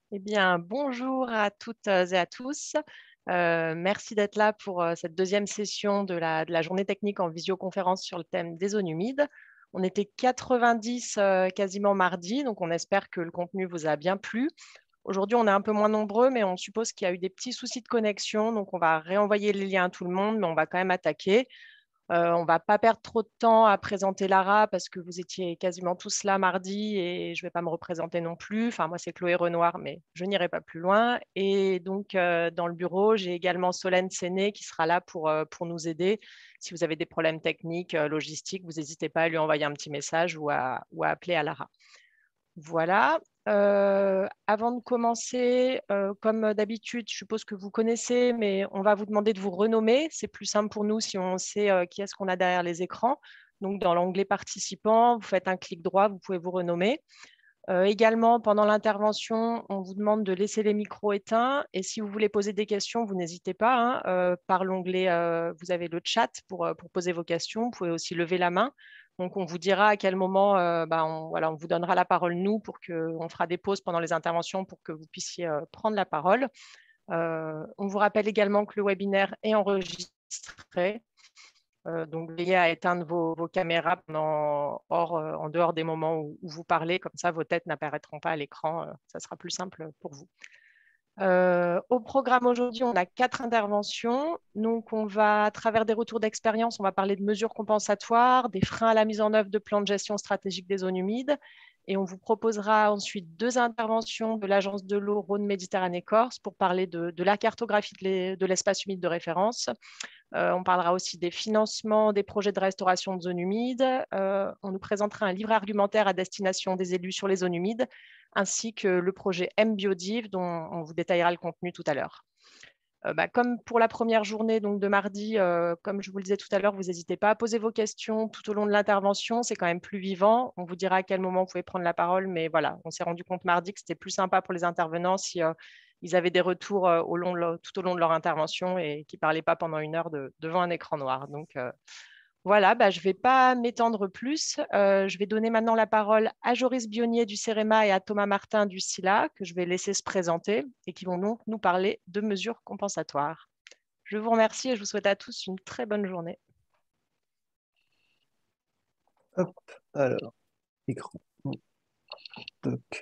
Eh bien, bonjour à toutes et à tous. Merci d'être là pour cette deuxième session de la journée technique en visioconférence sur le thème des zones humides. On était 90 quasiment mardi, donc on espère que le contenu vous a bien plu. Aujourd'hui, on est un peu moins nombreux, mais on suppose qu'il y a eu des petits soucis de connexion, donc on va réenvoyer les liens à tout le monde, mais on va quand même attaquer. On ne va pas perdre trop de temps à présenter Lara parce que vous étiez quasiment tous là mardi et je ne vais pas me représenter non plus. Enfin, moi, c'est Chloé Renoir, mais je n'irai pas plus loin. Et donc, dans le bureau, j'ai également Solène Séné qui sera là pour nous aider. Si vous avez des problèmes techniques, logistiques, vous n'hésitez pas à lui envoyer un petit message ou à appeler à Lara. Voilà. Avant de commencer, comme d'habitude, je suppose que vous connaissez, mais on va vous demander de vous renommer. C'est plus simple pour nous si on sait qui est-ce qu'on a derrière les écrans. Donc, dans l'onglet participants, vous faites un clic droit, vous pouvez vous renommer. Également, pendant l'intervention, on vous demande de laisser les micros éteints. Et si vous voulez poser des questions, vous n'hésitez pas, hein. Par l'onglet, vous avez le chat pour poser vos questions. Vous pouvez aussi lever la main. Donc, on vous dira à quel moment voilà, on vous donnera la parole, nous, on fera des pauses pendant les interventions pour que vous puissiez prendre la parole. On vous rappelle également que le webinaire est enregistré. Donc, veillez à éteindre vos caméras en dehors des moments où vous parlez. Comme ça, vos têtes n'apparaîtront pas à l'écran. Ça sera plus simple pour vous. Au programme aujourd'hui, on a 4 interventions. Donc, on va, à travers des retours d'expérience, on va parler de mesures compensatoires, des freins à la mise en œuvre de plans de gestion stratégique des zones humides. Et on vous proposera ensuite 2 interventions de l'Agence de l'eau Rhône-Méditerranée-Corse pour parler de la cartographie de l'espace humide de référence. On parlera aussi des financements des projets de restauration de zones humides. On nous présentera un livre argumentaire à destination des élus sur les zones humides, ainsi que le projet M-Biodiv, dont on vous détaillera le contenu tout à l'heure. Comme pour la première journée donc de mardi, comme je vous le disais tout à l'heure, vous n'hésitez pas à poser vos questions tout au long de l'intervention. C'est quand même plus vivant. On vous dira à quel moment vous pouvez prendre la parole. Mais voilà, on s'est rendu compte mardi que c'était plus sympa pour les intervenants si ils avaient des retours tout au long de leur intervention et qui ne parlaient pas pendant une heure devant un écran noir. Donc, voilà, je ne vais pas m'étendre plus. Je vais donner maintenant la parole à Joris Bionnier du CEREMA et à Thomas Martin du SILA, que je vais laisser se présenter et qui vont donc nous parler de mesures compensatoires. Je vous remercie et je vous souhaite à tous une très bonne journée. Hop, alors, écran. Toc.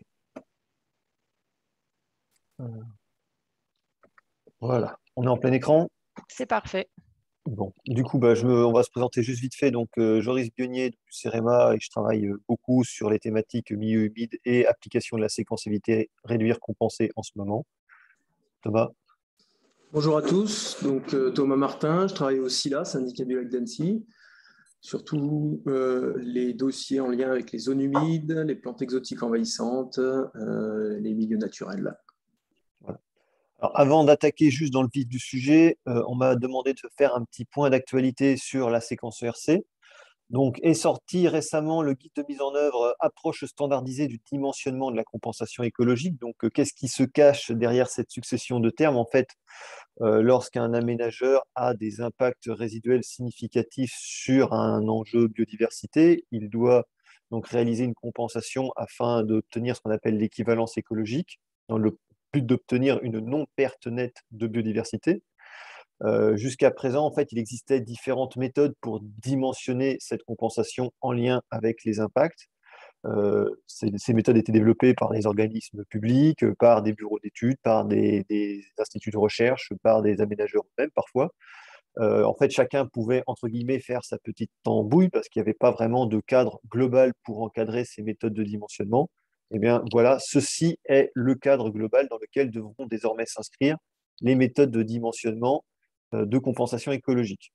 Voilà, on est en plein écran. C'est parfait. Bon, du coup, on va se présenter juste vite fait. Donc, Joris Bionnier du CEREMA et je travaille beaucoup sur les thématiques milieu humide et application de la séquence éviter, réduire, compenser en ce moment. Thomas. Bonjour à tous, donc Thomas Martin, je travaille au SILA, syndicat du lac d'Annecy, surtout les dossiers en lien avec les zones humides, les plantes exotiques envahissantes, les milieux naturels. Voilà. Alors, avant d'attaquer juste dans le vif du sujet, on m'a demandé de faire un petit point d'actualité sur la séquence ERC. Donc, est sorti récemment le guide de mise en œuvre approche standardisée du dimensionnement de la compensation écologique. Donc, qu'est-ce qui se cache derrière cette succession de termes? En fait, lorsqu'un aménageur a des impacts résiduels significatifs sur un enjeu biodiversité, il doit donc réaliser une compensation afin d'obtenir ce qu'on appelle l'équivalence écologique, dans le but d'obtenir une non-perte nette de biodiversité. Jusqu'à présent, en fait, il existait différentes méthodes pour dimensionner cette compensation en lien avec les impacts. Ces méthodes étaient développées par les organismes publics, par des bureaux d'études, par des instituts de recherche, par des aménageurs eux-mêmes parfois. En fait, chacun pouvait, entre guillemets, faire sa petite tambouille parce qu'il n'y avait pas vraiment de cadre global pour encadrer ces méthodes de dimensionnement. Eh bien, voilà, ceci est le cadre global dans lequel devront désormais s'inscrire les méthodes de dimensionnement de compensation écologique.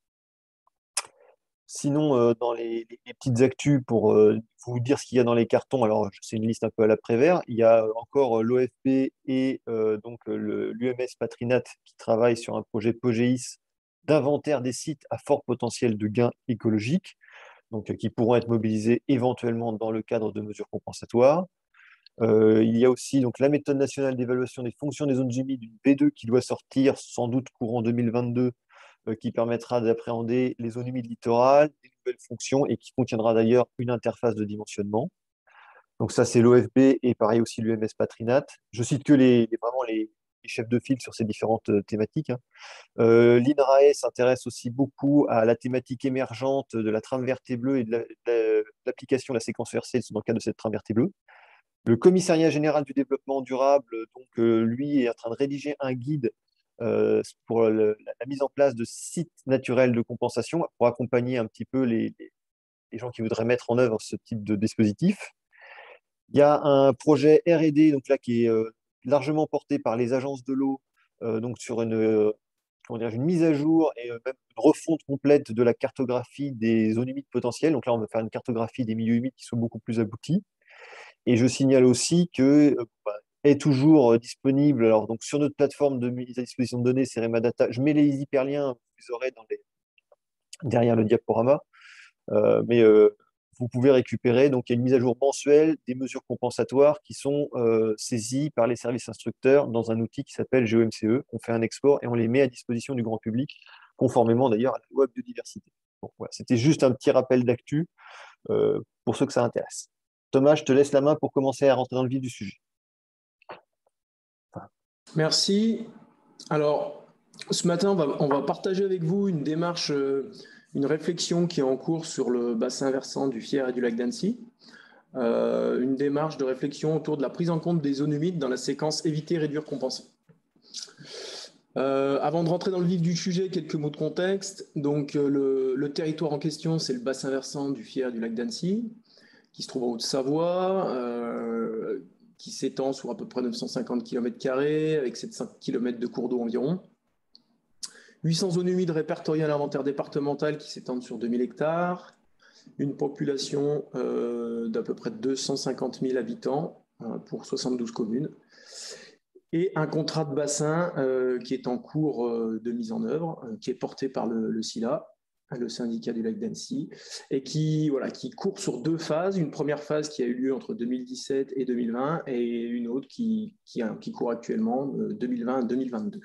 Sinon, dans les petites actus, pour vous dire ce qu'il y a dans les cartons, alors c'est une liste un peu à l'après-vert, il y a encore l'OFB et donc l'UMS Patrinat qui travaillent sur un projet POGEIS d'inventaire des sites à fort potentiel de gains écologiques, donc qui pourront être mobilisés éventuellement dans le cadre de mesures compensatoires. Il y a aussi donc, la méthode nationale d'évaluation des fonctions des zones humides, une V2 qui doit sortir sans doute courant 2022, qui permettra d'appréhender les zones humides littorales, des nouvelles fonctions et qui contiendra d'ailleurs une interface de dimensionnement. Donc ça, c'est l'OFB et pareil aussi l'UMS Patrinat. Je cite que vraiment les chefs de file sur ces différentes thématiques, hein. L'INRAE s'intéresse aussi beaucoup à la thématique émergente de la trame verte et bleue et de l'application de la séquence ERC dans le cadre de cette trame verte et bleue. Le Commissariat général du développement durable, donc, lui, est en train de rédiger un guide pour la mise en place de sites naturels de compensation pour accompagner un petit peu les gens qui voudraient mettre en œuvre ce type de dispositif. Il y a un projet R&D donc là, qui est largement porté par les agences de l'eau, donc sur une mise à jour et même une refonte complète de la cartographie des zones humides potentielles. Donc là, on va faire une cartographie des milieux humides qui sont beaucoup plus aboutie. Et je signale aussi que est toujours disponible. Alors, donc, sur notre plateforme de mise à disposition de données, Cerema Data, je mets les hyperliens, vous aurez derrière le diaporama. Mais vous pouvez récupérer, donc il y a une mise à jour mensuelle des mesures compensatoires qui sont saisies par les services instructeurs dans un outil qui s'appelle GeoMCE. On fait un export et on les met à disposition du grand public, conformément d'ailleurs à la loi biodiversité. Donc, voilà, c'était juste un petit rappel d'actu pour ceux que ça intéresse. Thomas, je te laisse la main pour commencer à rentrer dans le vif du sujet. Merci. Alors, ce matin, on va partager avec vous une démarche, une réflexion qui est en cours sur le bassin versant du Fier et du lac d'Annecy. Une démarche de réflexion autour de la prise en compte des zones humides dans la séquence éviter, réduire, compenser. Avant de rentrer dans le vif du sujet, quelques mots de contexte. Donc, le territoire en question, c'est le bassin versant du Fier et du lac d'Annecy, qui se trouve en Haute-Savoie, qui s'étend sur à peu près 950 km², avec 700 km de cours d'eau environ. 800 zones humides répertoriées à l'inventaire départemental qui s'étendent sur 2000 hectares. Une population d'à peu près 250 000 habitants pour 72 communes. Et un contrat de bassin qui est en cours de mise en œuvre, qui est porté par le SILA, le syndicat du lac d'Annecy, et qui court sur 2 phases. Une première phase qui a eu lieu entre 2017 et 2020, et une autre qui court actuellement, 2020-2022.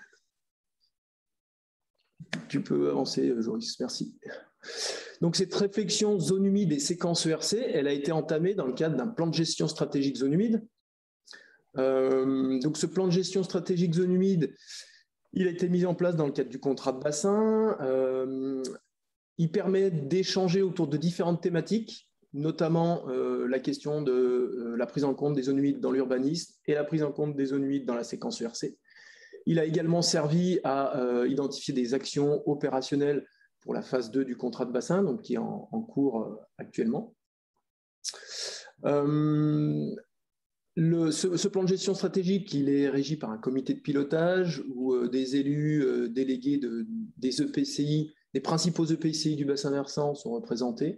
Tu peux avancer, Joris, merci. Donc, cette réflexion zone humide et séquence ERC, elle a été entamée dans le cadre d'un plan de gestion stratégique zone humide. Donc, ce plan de gestion stratégique zone humide, il a été mis en place dans le cadre du contrat de bassin. Il permet d'échanger autour de différentes thématiques, notamment la question de la prise en compte des zones humides dans l'urbanisme et la prise en compte des zones humides dans la séquence ERC. Il a également servi à identifier des actions opérationnelles pour la phase 2 du contrat de bassin, donc qui est en cours actuellement. Ce plan de gestion stratégique, il est régi par un comité de pilotage où des élus délégués des EPCI, des principaux EPCI du bassin versant sont représentés.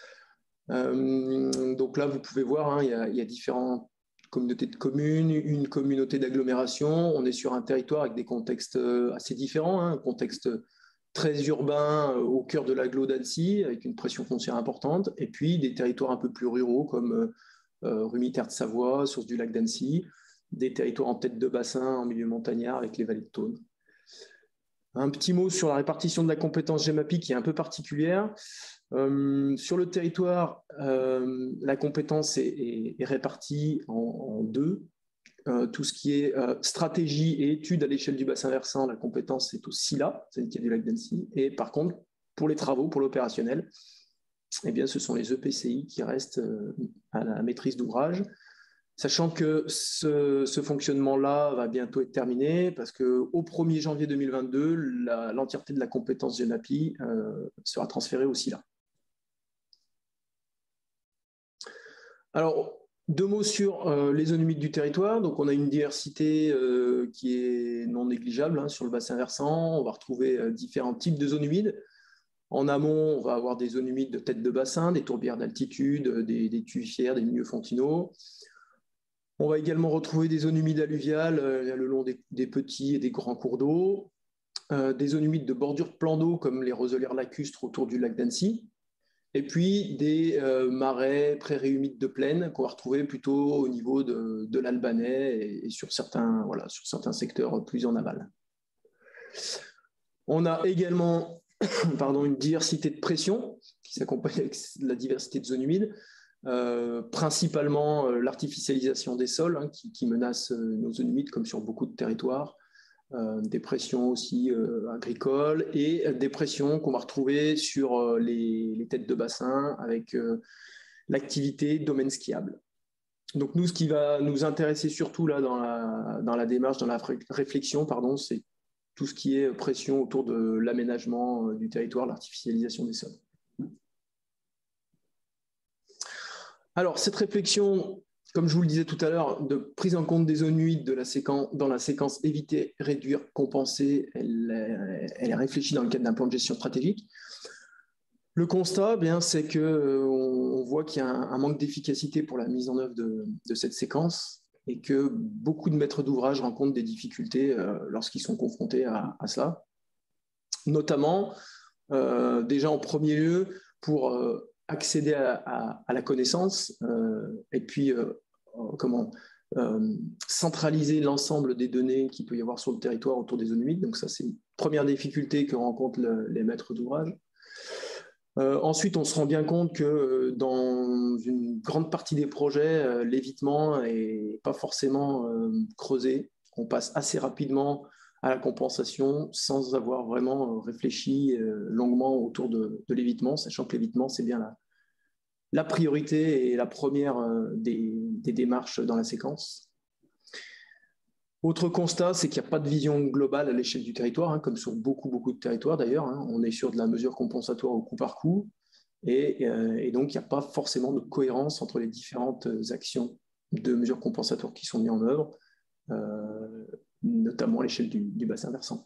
Donc là, vous pouvez voir, il y a différentes communautés de communes, une communauté d'agglomération. On est sur un territoire avec des contextes assez différents, un contexte très urbain au cœur de l'agglo d'Annecy, avec une pression foncière importante, et puis des territoires un peu plus ruraux comme Rumilly-Terre de Savoie, source du lac d'Annecy, des territoires en tête de bassin en milieu montagnard avec les vallées de Thône. Un petit mot sur la répartition de la compétence GEMAPI qui est un peu particulière. Sur le territoire, la compétence est répartie en 2. Tout ce qui est stratégie et études à l'échelle du bassin versant, la compétence est au SILA, syndicat du lac d'Annecy. Et par contre, pour les travaux, pour l'opérationnel, eh bien, ce sont les EPCI qui restent à la maîtrise d'ouvrage. Sachant que ce fonctionnement-là va bientôt être terminé parce qu'au 1er janvier 2022, l'entièreté de la compétence GEMAPI sera transférée au SILA. Alors, 2 mots sur les zones humides du territoire. Donc, on a une diversité qui est non négligeable sur le bassin versant. On va retrouver différents types de zones humides. En amont, on va avoir des zones humides de tête de bassin, des tourbières d'altitude, des tuifières, des milieux fontinaux. On va également retrouver des zones humides alluviales le long des petits et des grands cours d'eau, des zones humides de bordure de plans d'eau comme les roselières lacustres autour du lac d'Annecy, et puis des marais, prairies humides de plaine qu'on va retrouver plutôt au niveau de l'Albanais et sur certains secteurs plus en aval. On a également une diversité de pression qui s'accompagne avec la diversité de zones humides. principalement l'artificialisation des sols hein, qui menace nos zones humides comme sur beaucoup de territoires, des pressions aussi agricoles et des pressions qu'on va retrouver sur les têtes de bassin avec l'activité domaine skiable. Donc nous, ce qui va nous intéresser surtout là dans la démarche, dans la réflexion, pardon, c'est tout ce qui est pression autour de l'aménagement du territoire, l'artificialisation des sols. Alors, cette réflexion, comme je vous le disais tout à l'heure, de prise en compte des zones humides dans la séquence éviter, réduire, compenser, elle est réfléchie dans le cadre d'un plan de gestion stratégique. Le constat, c'est qu'on voit qu'il y a un manque d'efficacité pour la mise en œuvre de cette séquence et que beaucoup de maîtres d'ouvrage rencontrent des difficultés lorsqu'ils sont confrontés à cela. Notamment, déjà en premier lieu, pour accéder à la connaissance et puis centraliser l'ensemble des données qu'il peut y avoir sur le territoire autour des zones humides. Donc ça, c'est une première difficulté que rencontrent les maîtres d'ouvrage. Ensuite, on se rend bien compte que dans une grande partie des projets, l'évitement n'est pas forcément creusé. On passe assez rapidement à la compensation sans avoir vraiment réfléchi longuement autour de l'évitement, sachant que l'évitement, c'est bien la priorité et la première des démarches dans la séquence. Autre constat, c'est qu'il n'y a pas de vision globale à l'échelle du territoire, hein, comme sur beaucoup de territoires d'ailleurs. Hein. On est sur de la mesure compensatoire au coup par coup, et donc il n'y a pas forcément de cohérence entre les différentes actions de mesures compensatoires qui sont mises en œuvre, notamment à l'échelle du bassin versant.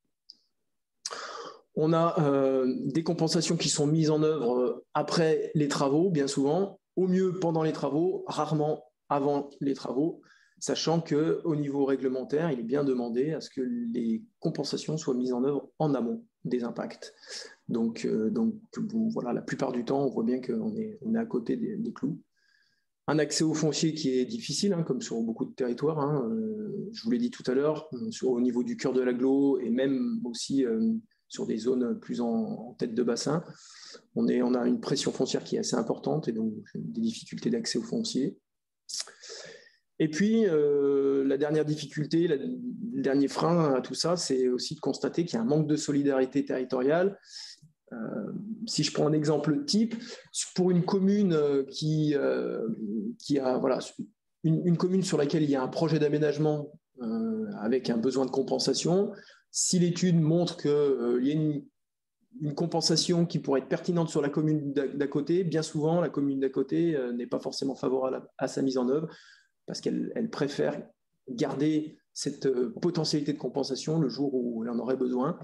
On a des compensations qui sont mises en œuvre après les travaux, bien souvent, au mieux pendant les travaux, rarement avant les travaux, sachant qu'au niveau réglementaire, il est bien demandé à ce que les compensations soient mises en œuvre en amont des impacts. Donc voilà, la plupart du temps, on voit bien qu'on est à côté des clous. Un accès au foncier qui est difficile, hein, comme sur beaucoup de territoires. Hein, je vous l'ai dit tout à l'heure, au niveau du cœur de l'agglo et même aussi sur des zones plus en tête de bassin, on a une pression foncière qui est assez importante et donc des difficultés d'accès au foncier. Et puis, la dernière difficulté, le dernier frein à tout ça, c'est aussi de constater qu'il y a un manque de solidarité territoriale. Si je prends un exemple type, pour une commune qui a une commune sur laquelle il y a un projet d'aménagement avec un besoin de compensation, si l'étude montre qu'il y a une compensation qui pourrait être pertinente sur la commune d'à côté, bien souvent, la commune d'à côté n'est pas forcément favorable à sa mise en œuvre parce qu'elle préfère garder cette potentialité de compensation le jour où elle en aurait besoin.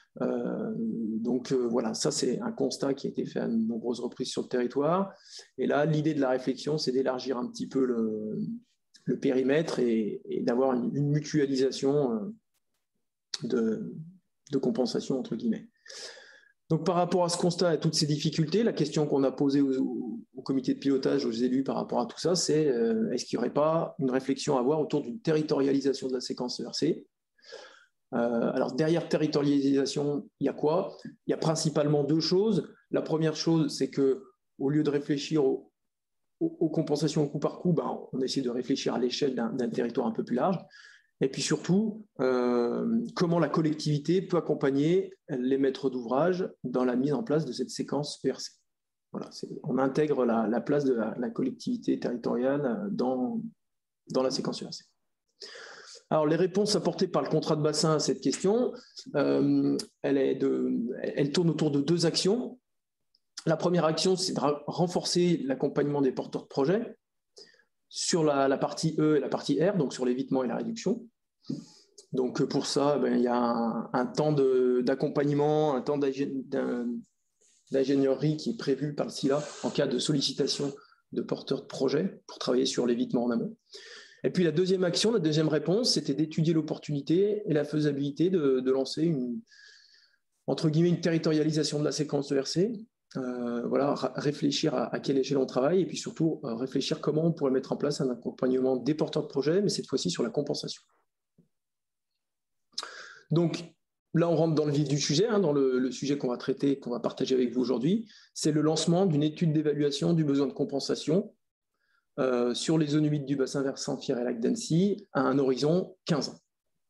Voilà, ça c'est un constat qui a été fait à de nombreuses reprises sur le territoire. Et là, l'idée de la réflexion, c'est d'élargir un petit peu le périmètre et d'avoir une mutualisation de compensation, entre guillemets. Donc par rapport à ce constat et à toutes ces difficultés, la question qu'on a posée au comité de pilotage, aux élus par rapport à tout ça, c'est est-ce qu'il n'y aurait pas une réflexion à avoir autour d'une territorialisation de la séquence ERC? Alors derrière territorialisation, il y a quoi? Il y a principalement deux choses. La première chose, c'est qu'au lieu de réfléchir aux compensations au coup par coup, on essaie de réfléchir à l'échelle d'un territoire un peu plus large. Et puis surtout, comment la collectivité peut accompagner les maîtres d'ouvrage dans la mise en place de cette séquence ERC. Voilà, on intègre la place de la collectivité territoriale dans la séquence ERC. Alors, les réponses apportées par le contrat de bassin à cette question, elle tourne autour de deux actions. La première action, c'est de renforcer l'accompagnement des porteurs de projets sur la partie E et la partie R, donc sur l'évitement et la réduction. Donc, pour ça, il y a un temps d'accompagnement, un temps d'ingénierie qui est prévu par le SILA en cas de sollicitation de porteurs de projets pour travailler sur l'évitement en amont. Et puis la deuxième action, la deuxième réponse, c'était d'étudier l'opportunité et la faisabilité de lancer entre guillemets, une territorialisation de la séquence ERC. Voilà, réfléchir à quelle échelle on travaille et puis surtout réfléchir comment on pourrait mettre en place un accompagnement des porteurs de projets, mais cette fois-ci sur la compensation. Donc, là, on rentre dans le vif du sujet, dans le sujet qu'on va traiter, qu'on va partager avec vous aujourd'hui. C'est le lancement d'une étude d'évaluation du besoin de compensation sur les zones humides du bassin versant Fier et lac d'Annecy à un horizon 15 ans.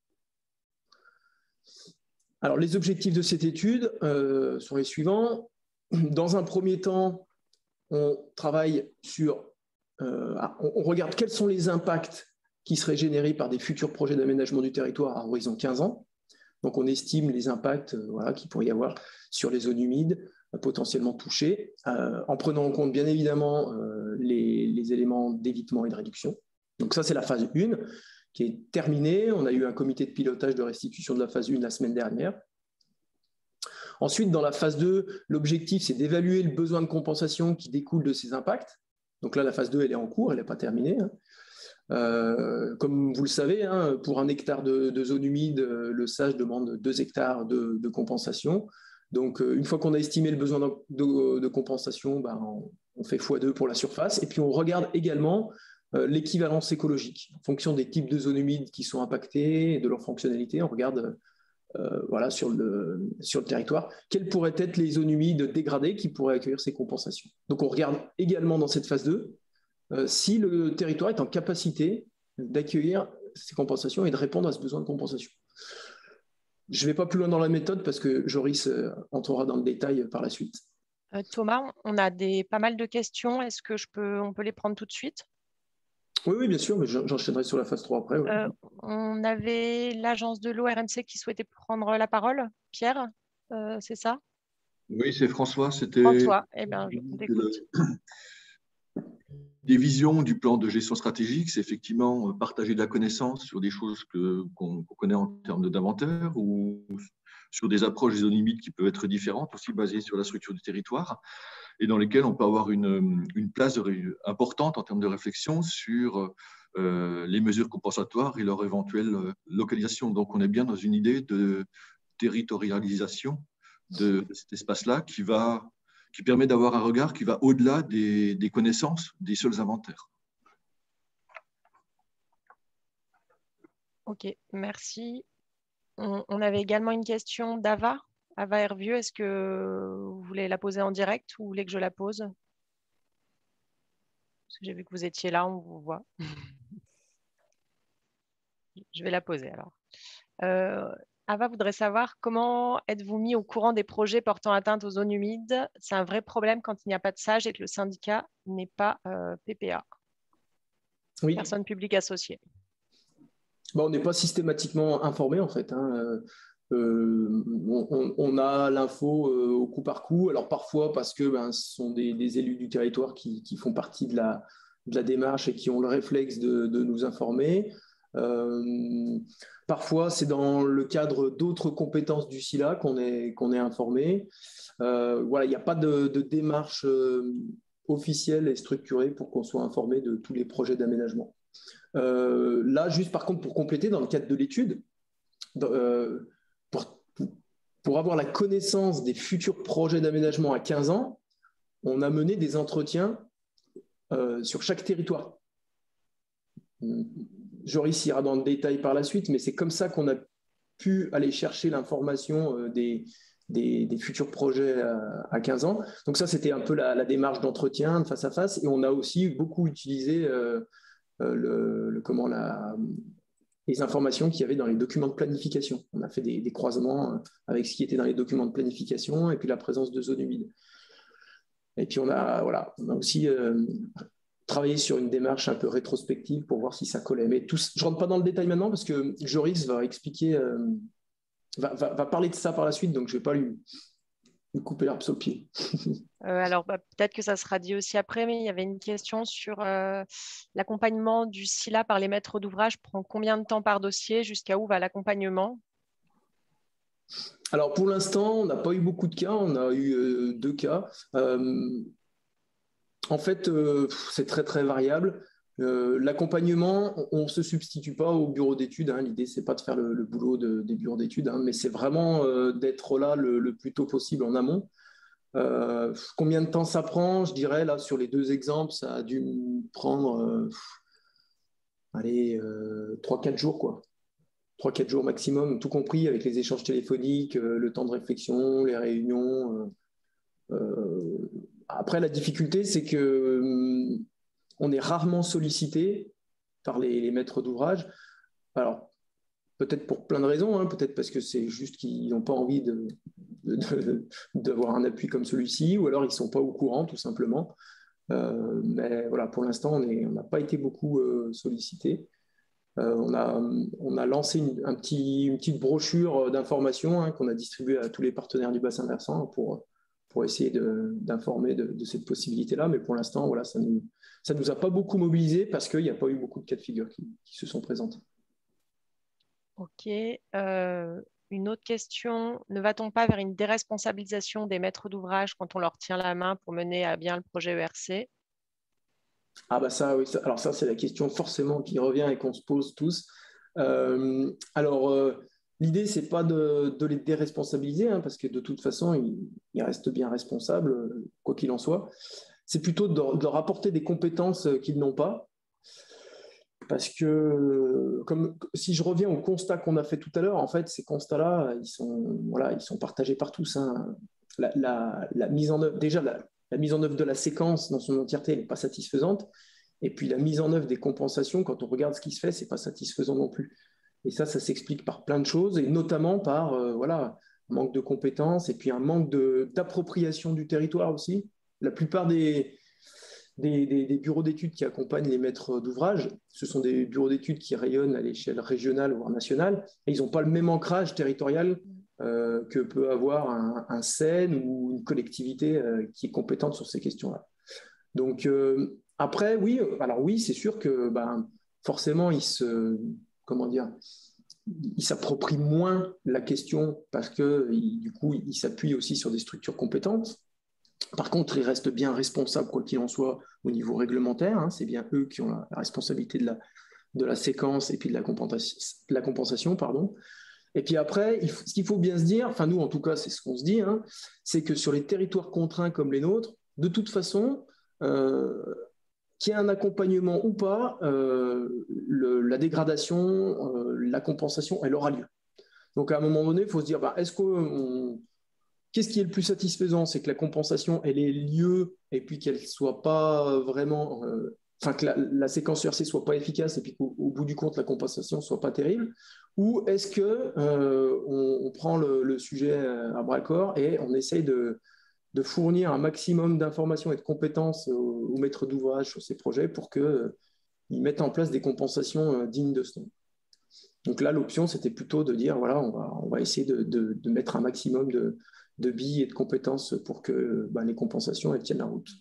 Alors, les objectifs de cette étude sont les suivants. Dans un premier temps, on travaille sur, on regarde quels sont les impacts qui seraient générés par des futurs projets d'aménagement du territoire à horizon 15 ans. Donc, on estime les impacts qu'il pourrait y avoir sur les zones humides potentiellement touchées, en prenant en compte, bien évidemment, les éléments d'évitement et de réduction. Donc, ça, c'est la phase 1 qui est terminée. On a eu un comité de pilotage de restitution de la phase 1 la semaine dernière. Ensuite, dans la phase 2, l'objectif, c'est d'évaluer le besoin de compensation qui découle de ces impacts. Donc là, la phase 2, elle est en cours, elle n'est pas terminée. Comme vous le savez, pour 1 hectare de zone humide, le SAGE demande 2 hectares de compensation. Donc, une fois qu'on a estimé le besoin de compensation, on fait x2 pour la surface. Et puis, on regarde également l'équivalence écologique. En fonction des types de zones humides qui sont impactées et de leur fonctionnalité, on regarde sur le territoire quelles pourraient être les zones humides dégradées qui pourraient accueillir ces compensations. Donc, on regarde également dans cette phase 2 si le territoire est en capacité d'accueillir ces compensations et de répondre à ce besoin de compensation. Je ne vais pas plus loin dans la méthode parce que Joris entrera dans le détail par la suite. Thomas, on a pas mal de questions. Est-ce que on peut les prendre tout de suite? Oui, bien sûr, mais j'enchaînerai sur la phase 3 après. Ouais. On avait l'agence de l'eau RMC qui souhaitait prendre la parole. Pierre, c'est ça? Oui, c'est François. C'était François, eh bien, on t'écoute. Des visions du plan de gestion stratégique, c'est effectivement partager de la connaissance sur des choses qu'on connaît en termes d'inventaire ou sur des approches des zones limites qui peuvent être différentes, aussi basées sur la structure du territoire, et dans lesquelles on peut avoir une place importante en termes de réflexion sur les mesures compensatoires et leur éventuelle localisation. Donc, on est bien dans une idée de territorialisation de cet espace-là qui permet d'avoir un regard qui va au-delà des connaissances des seuls inventaires. Ok, merci. On avait également une question d'Ava. Ava Hervieux, est-ce que vous voulez la poser en direct ou vous voulez que je la pose? Parce que j'ai vu que vous étiez là, on vous voit. Je vais la poser alors. Ava voudrait savoir comment êtes-vous mis au courant des projets portant atteinte aux zones humides? C'est un vrai problème quand il n'y a pas de SAGE et que le syndicat n'est pas PPA. Oui. Personne publique associée. On n'est pas systématiquement informé en fait. On a l'info au coup par coup. Alors parfois parce que ce sont des élus du territoire qui font partie de la démarche et qui ont le réflexe de nous informer. Parfois, c'est dans le cadre d'autres compétences du SILA qu'on est informé. Il n'y a pas de démarche officielle et structurée pour qu'on soit informé de tous les projets d'aménagement. Là, juste par contre, pour compléter, dans le cadre de l'étude, pour avoir la connaissance des futurs projets d'aménagement à 15 ans, on a mené des entretiens sur chaque territoire. Joris ira dans le détail par la suite, mais c'est comme ça qu'on a pu aller chercher l'information des futurs projets à 15 ans. Donc ça, c'était un peu la démarche d'entretien de face à face. Et on a aussi beaucoup utilisé les informations qu'il y avait dans les documents de planification. On a fait des croisements avec ce qui était dans les documents de planification et puis la présence de zones humides. Et puis on a aussi travaillé sur une démarche un peu rétrospective pour voir si ça collait. Mais je ne rentre pas dans le détail maintenant parce que Joris va expliquer, va parler de ça par la suite, donc je ne vais pas lui couper l'herbe sur le pied. Alors, peut-être que ça sera dit aussi après, mais il y avait une question sur l'accompagnement du SILA par les maîtres d'ouvrage. Prend combien de temps par dossier? Jusqu'à où va l'accompagnement? Alors, pour l'instant, on n'a pas eu beaucoup de cas. On a eu 2 cas. En fait, c'est très, très variable. L'accompagnement, on ne se substitue pas au bureau d'études. L'idée, ce n'est pas de faire le boulot des bureaux d'études, mais c'est vraiment d'être là le plus tôt possible en amont. Combien de temps ça prend? Je dirais, là, sur les 2 exemples, ça a dû me prendre 3-4 jours, quoi. 3-4 jours maximum, tout compris avec les échanges téléphoniques, le temps de réflexion, les réunions. Après, la difficulté, c'est que on est rarement sollicité par les maîtres d'ouvrage. Alors, peut-être pour plein de raisons, hein, peut-être parce que c'est juste qu'ils n'ont pas envie d'avoir un appui comme celui-ci, ou alors ils ne sont pas au courant, tout simplement. Mais voilà, pour l'instant, on n'a pas été beaucoup sollicité. On a lancé une petite brochure d'information, hein, qu'on a distribuée à tous les partenaires du bassin versant pour essayer d'informer de cette possibilité-là. Mais pour l'instant, voilà, ça nous a pas beaucoup mobilisés parce qu'il n'y a pas eu beaucoup de cas de figure qui se sont présentés. Ok. Une autre question. Ne va-t-on pas vers une déresponsabilisation des maîtres d'ouvrage quand on leur tient la main pour mener à bien le projet ERC? Ah bah ça, oui. Alors ça, c'est la question forcément qui revient et qu'on se pose tous. L'idée, c'est pas de les déresponsabiliser, hein, parce que de toute façon, ils restent bien responsables, quoi qu'il en soit. C'est plutôt de leur apporter des compétences qu'ils n'ont pas. Parce que, comme si je reviens au constat qu'on a fait tout à l'heure, en fait, ces constats-là, ils sont partagés par tous, hein. La mise en œuvre, déjà, la mise en œuvre de la séquence dans son entièreté n'est pas satisfaisante. Et puis la mise en œuvre des compensations, quand on regarde ce qui se fait, c'est pas satisfaisant non plus. Et ça s'explique par plein de choses, et notamment par un manque de compétences et puis un manque d'appropriation du territoire aussi. La plupart des bureaux d'études qui accompagnent les maîtres d'ouvrage, ce sont des bureaux d'études qui rayonnent à l'échelle régionale voire nationale, et ils n'ont pas le même ancrage territorial que peut avoir un SEN ou une collectivité qui est compétente sur ces questions-là. Donc après, oui, alors oui, c'est sûr que forcément, comment dire, il s'approprie moins la question parce que du coup, il s'appuie aussi sur des structures compétentes. Par contre, ils restent bien responsables, quoi qu'il en soit, au niveau réglementaire, hein. C'est bien eux qui ont la responsabilité de la séquence et puis de la compensation, pardon. Et puis après, ce qu'il faut bien se dire, enfin nous en tout cas, c'est ce qu'on se dit, hein, c'est que sur les territoires contraints comme les nôtres, de toute façon, qu'il y ait un accompagnement ou pas, la dégradation, la compensation, elle aura lieu. Donc à un moment donné, il faut se dire, qu'est-ce qui est le plus satisfaisant? C'est que la compensation, elle ait lieu et puis qu'elle soit pas vraiment, que la séquence ERC soit pas efficace et puis qu'au bout du compte, la compensation soit pas terrible? Ou est-ce que on prend le sujet à bras-le-corps et on essaye de fournir un maximum d'informations et de compétences aux maîtres d'ouvrage sur ces projets pour qu'ils mettent en place des compensations dignes de ce nom. Donc là, l'option, c'était plutôt de dire, voilà, on va essayer de mettre un maximum de billes et de compétences pour que les compensations elles tiennent la route.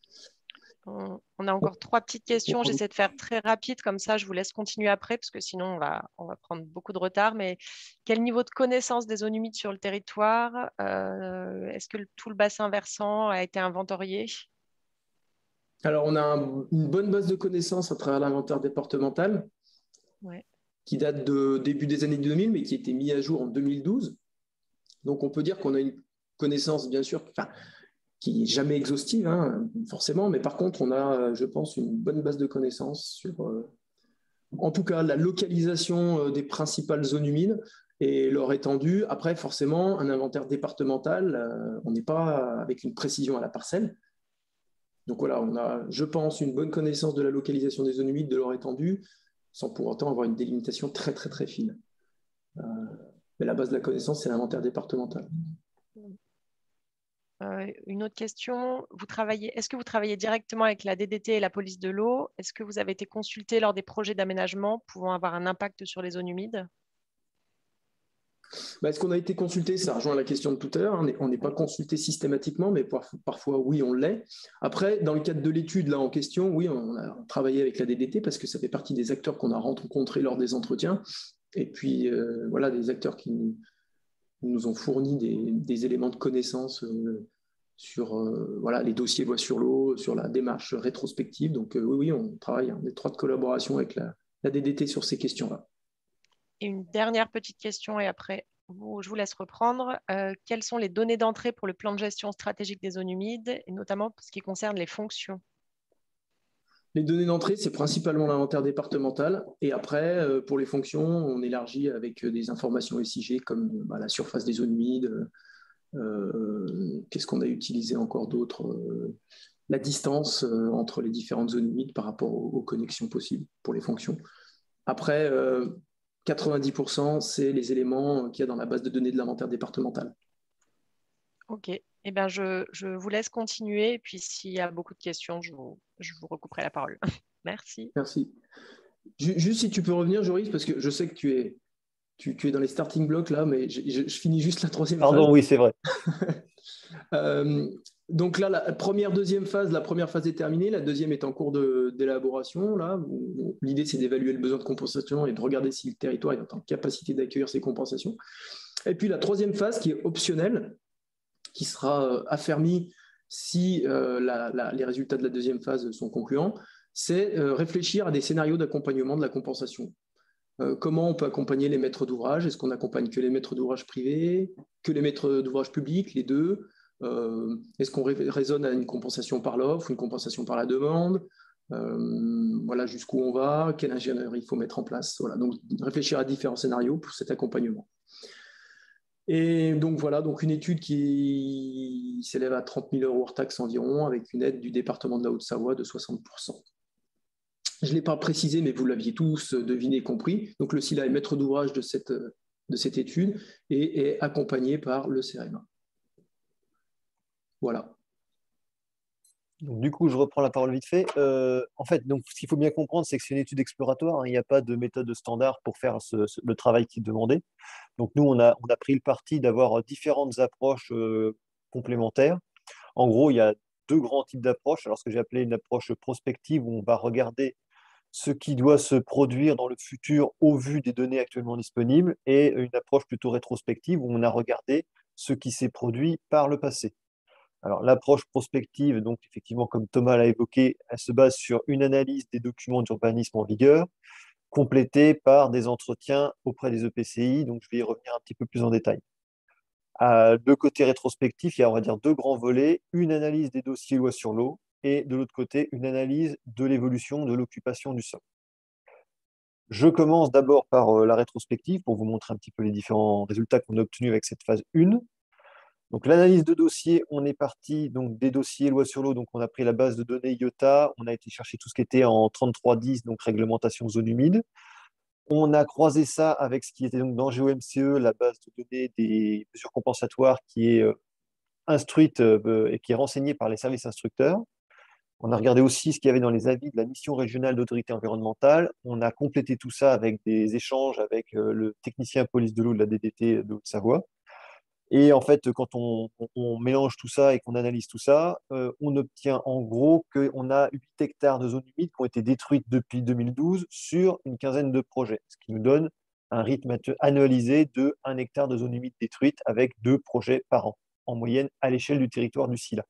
On a encore 3 petites questions. J'essaie de faire très rapide, comme ça je vous laisse continuer après, parce que sinon on va prendre beaucoup de retard. Mais quel niveau de connaissance des zones humides sur le territoire? Est-ce que tout le bassin versant a été inventorié? Alors, on a une bonne base de connaissances à travers l'inventaire départemental, ouais, qui date de début des années 2000, mais qui a été mis à jour en 2012. Donc, on peut dire qu'on a une connaissance, bien sûr, qui n'est jamais exhaustive, hein, forcément, mais par contre, on a, je pense, une bonne base de connaissances sur, en tout cas, la localisation des principales zones humides et leur étendue. Après, forcément, un inventaire départemental, on n'est pas avec une précision à la parcelle. Donc voilà, on a, je pense, une bonne connaissance de la localisation des zones humides, de leur étendue, sans pour autant avoir une délimitation très, très, très fine. Mais la base de la connaissance, c'est l'inventaire départemental. Une autre question, est-ce que vous travaillez directement avec la DDT et la police de l'eau? Est-ce que vous avez été consulté lors des projets d'aménagement pouvant avoir un impact sur les zones humides? Est-ce qu'on a été consulté? Ça rejoint la question de tout à l'heure. On n'est pas consulté systématiquement, mais parfois, oui, on l'est. Après, dans le cadre de l'étude là en question, oui, on a travaillé avec la DDT parce que ça fait partie des acteurs qu'on a rencontrés lors des entretiens. Et puis, voilà, des acteurs qui nous ont fourni des éléments de connaissance sur les dossiers voies sur l'eau, sur la démarche rétrospective. Donc, oui, on travaille en étroite collaboration avec la DDT sur ces questions-là. Et une dernière petite question, et après, je vous laisse reprendre. Quelles sont les données d'entrée pour le plan de gestion stratégique des zones humides, et notamment pour ce qui concerne les fonctions? Les données d'entrée, c'est principalement l'inventaire départemental. Et après, pour les fonctions, on élargit avec des informations SIG comme la surface des zones humides. Qu'est-ce qu'on a utilisé encore d'autre la distance entre les différentes zones humides par rapport aux connexions possibles pour les fonctions. Après, 90%, c'est les éléments qu'il y a dans la base de données de l'inventaire départemental. Ok. Eh bien, je vous laisse continuer. Et puis, s'il y a beaucoup de questions, je vous recouperai la parole. Merci. Merci. Juste si tu peux revenir, Joris, parce que je sais que tu es dans les starting blocks là, mais je finis juste la troisième phase. Pardon, oui, c'est vrai. Donc là, la première phase est terminée, la deuxième est en cours d'élaboration. L'idée, c'est d'évaluer le besoin de compensation et de regarder si le territoire est en capacité d'accueillir ces compensations. Et puis la troisième phase, qui est optionnelle, qui sera affermie si les résultats de la deuxième phase sont concluants, c'est réfléchir à des scénarios d'accompagnement de la compensation. Comment on peut accompagner les maîtres d'ouvrage? Est-ce qu'on accompagne que les maîtres d'ouvrage privés, que les maîtres d'ouvrage publics, les deux? Est-ce qu'on raisonne à une compensation par l'offre, une compensation par la demande? Voilà jusqu'où on va, quelle ingénierie il faut mettre en place. Voilà, donc réfléchir à différents scénarios pour cet accompagnement. Et donc voilà, donc une étude qui s'élève à 30 000 € hors taxe environ, avec une aide du département de la Haute-Savoie de 60%. Je ne l'ai pas précisé, mais vous l'aviez tous deviné et compris. Donc le SILA est maître d'ouvrage de cette étude et est accompagné par le CEREMA. Voilà. Donc, du coup, je reprends la parole vite fait. En fait, donc, ce qu'il faut bien comprendre, c'est que c'est une étude exploratoire, hein. Il n'y a pas de méthode standard pour faire le travail qui est demandé. Donc, nous, on a pris le parti d'avoir différentes approches complémentaires. En gros, il y a deux grands types d'approches. Alors, ce que j'ai appelé une approche prospective, où on va regarder ce qui doit se produire dans le futur au vu des données actuellement disponibles, et une approche plutôt rétrospective, où on a regardé ce qui s'est produit par le passé. Alors, l'approche prospective, donc effectivement, comme Thomas l'a évoqué, elle se base sur une analyse des documents d'urbanisme en vigueur, complétée par des entretiens auprès des EPCI. Donc, je vais y revenir un petit peu plus en détail. De côté rétrospectif, il y a, on va dire, deux grands volets, une analyse des dossiers loi sur l'eau et de l'autre côté, une analyse de l'évolution de l'occupation du sol. Je commence d'abord par la rétrospective pour vous montrer un petit peu les différents résultats qu'on a obtenus avec cette phase 1. Donc, l'analyse de dossiers, on est parti donc, des dossiers loi sur l'eau. Donc, on a pris la base de données IOTA, on a été chercher tout ce qui était en 3310, donc réglementation zone humide. On a croisé ça avec ce qui était donc dans GOMCE, la base de données des mesures compensatoires qui est instruite et qui est renseignée par les services instructeurs. On a regardé aussi ce qu'il y avait dans les avis de la mission régionale d'autorité environnementale. On a complété tout ça avec des échanges avec le technicien police de l'eau de la DDT de Haute-Savoie. Et en fait, quand on mélange tout ça et qu'on analyse tout ça, on obtient en gros qu'on a 8 hectares de zones humides qui ont été détruites depuis 2012 sur une quinzaine de projets, ce qui nous donne un rythme annualisé de 1 hectare de zones humides détruites avec 2 projets par an, en moyenne à l'échelle du territoire du SILA.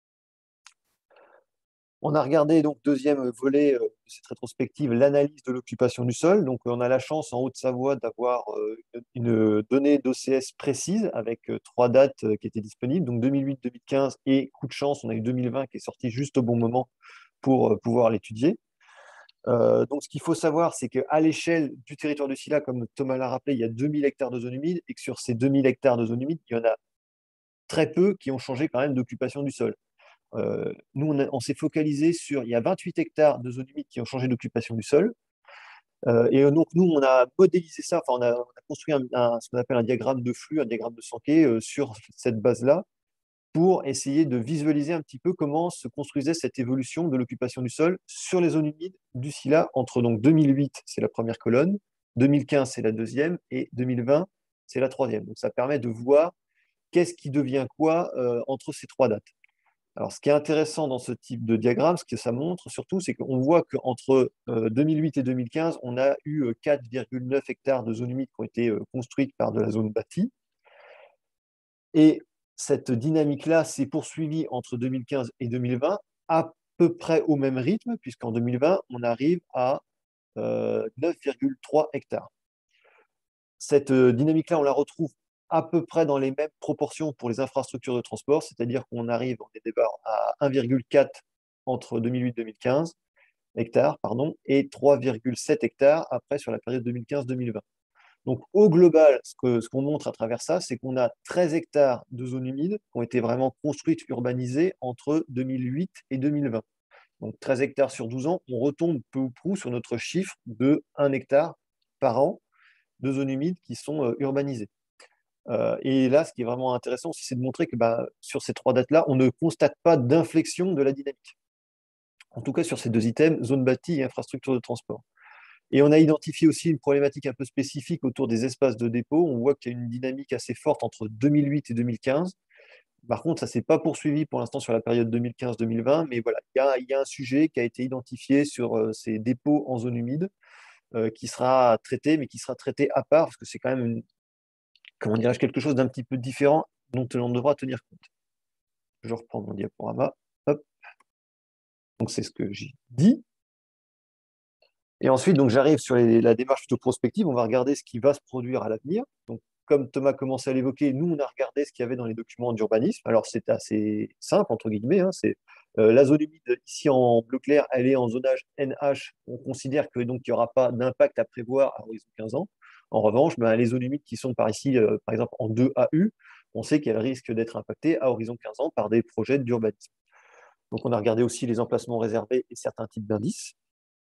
On a regardé donc deuxième volet de cette rétrospective, l'analyse de l'occupation du sol. Donc on a la chance en Haute-Savoie d'avoir une donnée d'OCS précise avec 3 dates qui étaient disponibles, donc 2008, 2015 et coup de chance, on a eu 2020 qui est sorti juste au bon moment pour pouvoir l'étudier. Donc ce qu'il faut savoir, c'est qu'à l'échelle du territoire du SILA, comme Thomas l'a rappelé, il y a 2000 hectares de zones humides et que sur ces 2000 hectares de zones humides, il y en a très peu qui ont changé quand même d'occupation du sol. Nous, on s'est focalisé sur, il y a 28 hectares de zones humides qui ont changé d'occupation du sol. Et donc, nous, on a modélisé ça, enfin, on a construit ce qu'on appelle un diagramme de flux, un diagramme de Sankey sur cette base-là, pour essayer de visualiser un petit peu comment se construisait cette évolution de l'occupation du sol sur les zones humides du SILA entre donc 2008, c'est la première colonne, 2015, c'est la deuxième, et 2020, c'est la troisième. Donc, ça permet de voir qu'est-ce qui devient quoi entre ces 3 dates. Alors, ce qui est intéressant dans ce type de diagramme, ce que ça montre surtout, c'est qu'on voit qu'entre 2008 et 2015, on a eu 4,9 hectares de zones humides qui ont été construites par de la zone bâtie. Et cette dynamique-là s'est poursuivie entre 2015 et 2020 à peu près au même rythme, puisqu'en 2020, on arrive à 9,3 hectares. Cette dynamique-là, on la retrouve à peu près dans les mêmes proportions pour les infrastructures de transport, c'est-à-dire qu'on arrive, on est à 1,4 entre 2008 et 2015, hectares, pardon, et 3,7 hectares après sur la période 2015-2020. Donc, au global, ce qu'on montre à travers ça, c'est qu'on a 13 hectares de zones humides qui ont été vraiment construites, urbanisées entre 2008 et 2020. Donc, 13 hectares sur 12 ans, on retombe peu ou prou sur notre chiffre de 1 hectare par an de zones humides qui sont urbanisées. Et là, ce qui est vraiment intéressant aussi, c'est de montrer que sur ces 3 dates-là, on ne constate pas d'inflexion de la dynamique. En tout cas, sur ces 2 items, zone bâtie et infrastructure de transport. Et on a identifié aussi une problématique un peu spécifique autour des espaces de dépôt. On voit qu'il y a une dynamique assez forte entre 2008 et 2015. Par contre, ça ne s'est pas poursuivi pour l'instant sur la période 2015-2020, mais voilà, il y a un sujet qui a été identifié sur ces dépôts en zone humide qui sera traité, mais qui sera traité à part, parce que c'est quand même comment dirais-je, quelque chose d'un petit peu différent dont on devra tenir compte. Je reprends mon diaporama. Hop. Donc, c'est ce que j'ai dit. Et ensuite, donc, j'arrive sur la démarche plutôt prospective. On va regarder ce qui va se produire à l'avenir. Donc, comme Thomas commençait à l'évoquer, nous, on a regardé ce qu'il y avait dans les documents d'urbanisme. Alors, c'est assez simple, entre guillemets. C'est la zone humide, ici en bleu clair, elle est en zonage NH. On considère que donc il n'y aura pas d'impact à prévoir à horizon 15 ans. En revanche, les zones humides qui sont par ici, par exemple en 2AU, on sait qu'elles risquent d'être impactées à horizon 15 ans par des projets d'urbanisme. Donc, on a regardé aussi les emplacements réservés et certains types d'indices.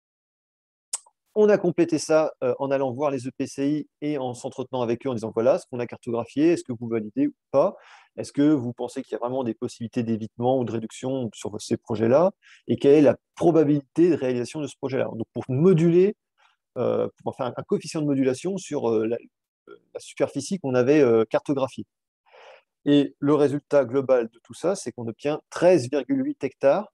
On a complété ça en allant voir les EPCI et en s'entretenant avec eux en disant voilà ce qu'on a cartographié, est-ce que vous validez ou pas? Est-ce que vous pensez qu'il y a vraiment des possibilités d'évitement ou de réduction sur ces projets-là? Et quelle est la probabilité de réalisation de ce projet-là? Donc pour moduler, pour faire un coefficient de modulation sur la superficie qu'on avait cartographiée. Et le résultat global de tout ça, c'est qu'on obtient 13,8 hectares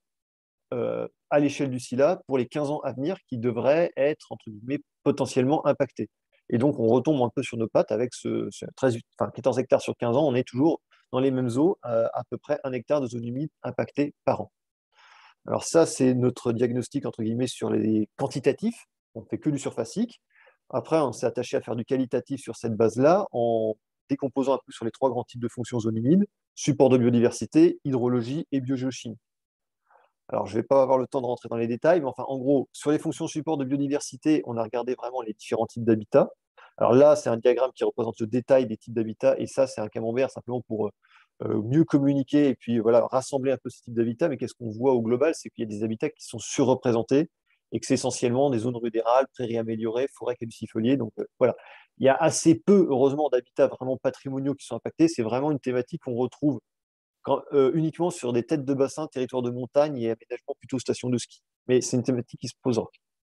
à l'échelle du SILA pour les 15 ans à venir qui devraient être, entre guillemets, potentiellement impactés. Et donc, on retombe un peu sur nos pattes avec 14 hectares sur 15 ans, on est toujours dans les mêmes eaux, à peu près 1 hectare de zone humide impactée par an. Alors ça, c'est notre diagnostic, entre guillemets, sur les quantitatifs. On ne fait que du surfacique. Après, on s'est attaché à faire du qualitatif sur cette base-là en décomposant un peu sur les 3 grands types de fonctions zone humide, support de biodiversité, hydrologie et biogéochimie. Alors, je ne vais pas avoir le temps de rentrer dans les détails, mais enfin, en gros, sur les fonctions support de biodiversité, on a regardé vraiment les différents types d'habitats. Alors là, c'est un diagramme qui représente le détail des types d'habitats, et ça, c'est un camembert simplement pour mieux communiquer et puis voilà, rassembler un peu ces types d'habitats. Mais qu'est-ce qu'on voit au global? C'est qu'il y a des habitats qui sont surreprésentés et que c'est essentiellement des zones rurales, prairies améliorées, forêts caducifoliées. Donc voilà, il y a assez peu, heureusement, d'habitats vraiment patrimoniaux qui sont impactés. C'est vraiment une thématique qu'on retrouve uniquement sur des têtes de bassin, territoire de montagne et aménagement plutôt station de ski. Mais c'est une thématique qui se posera.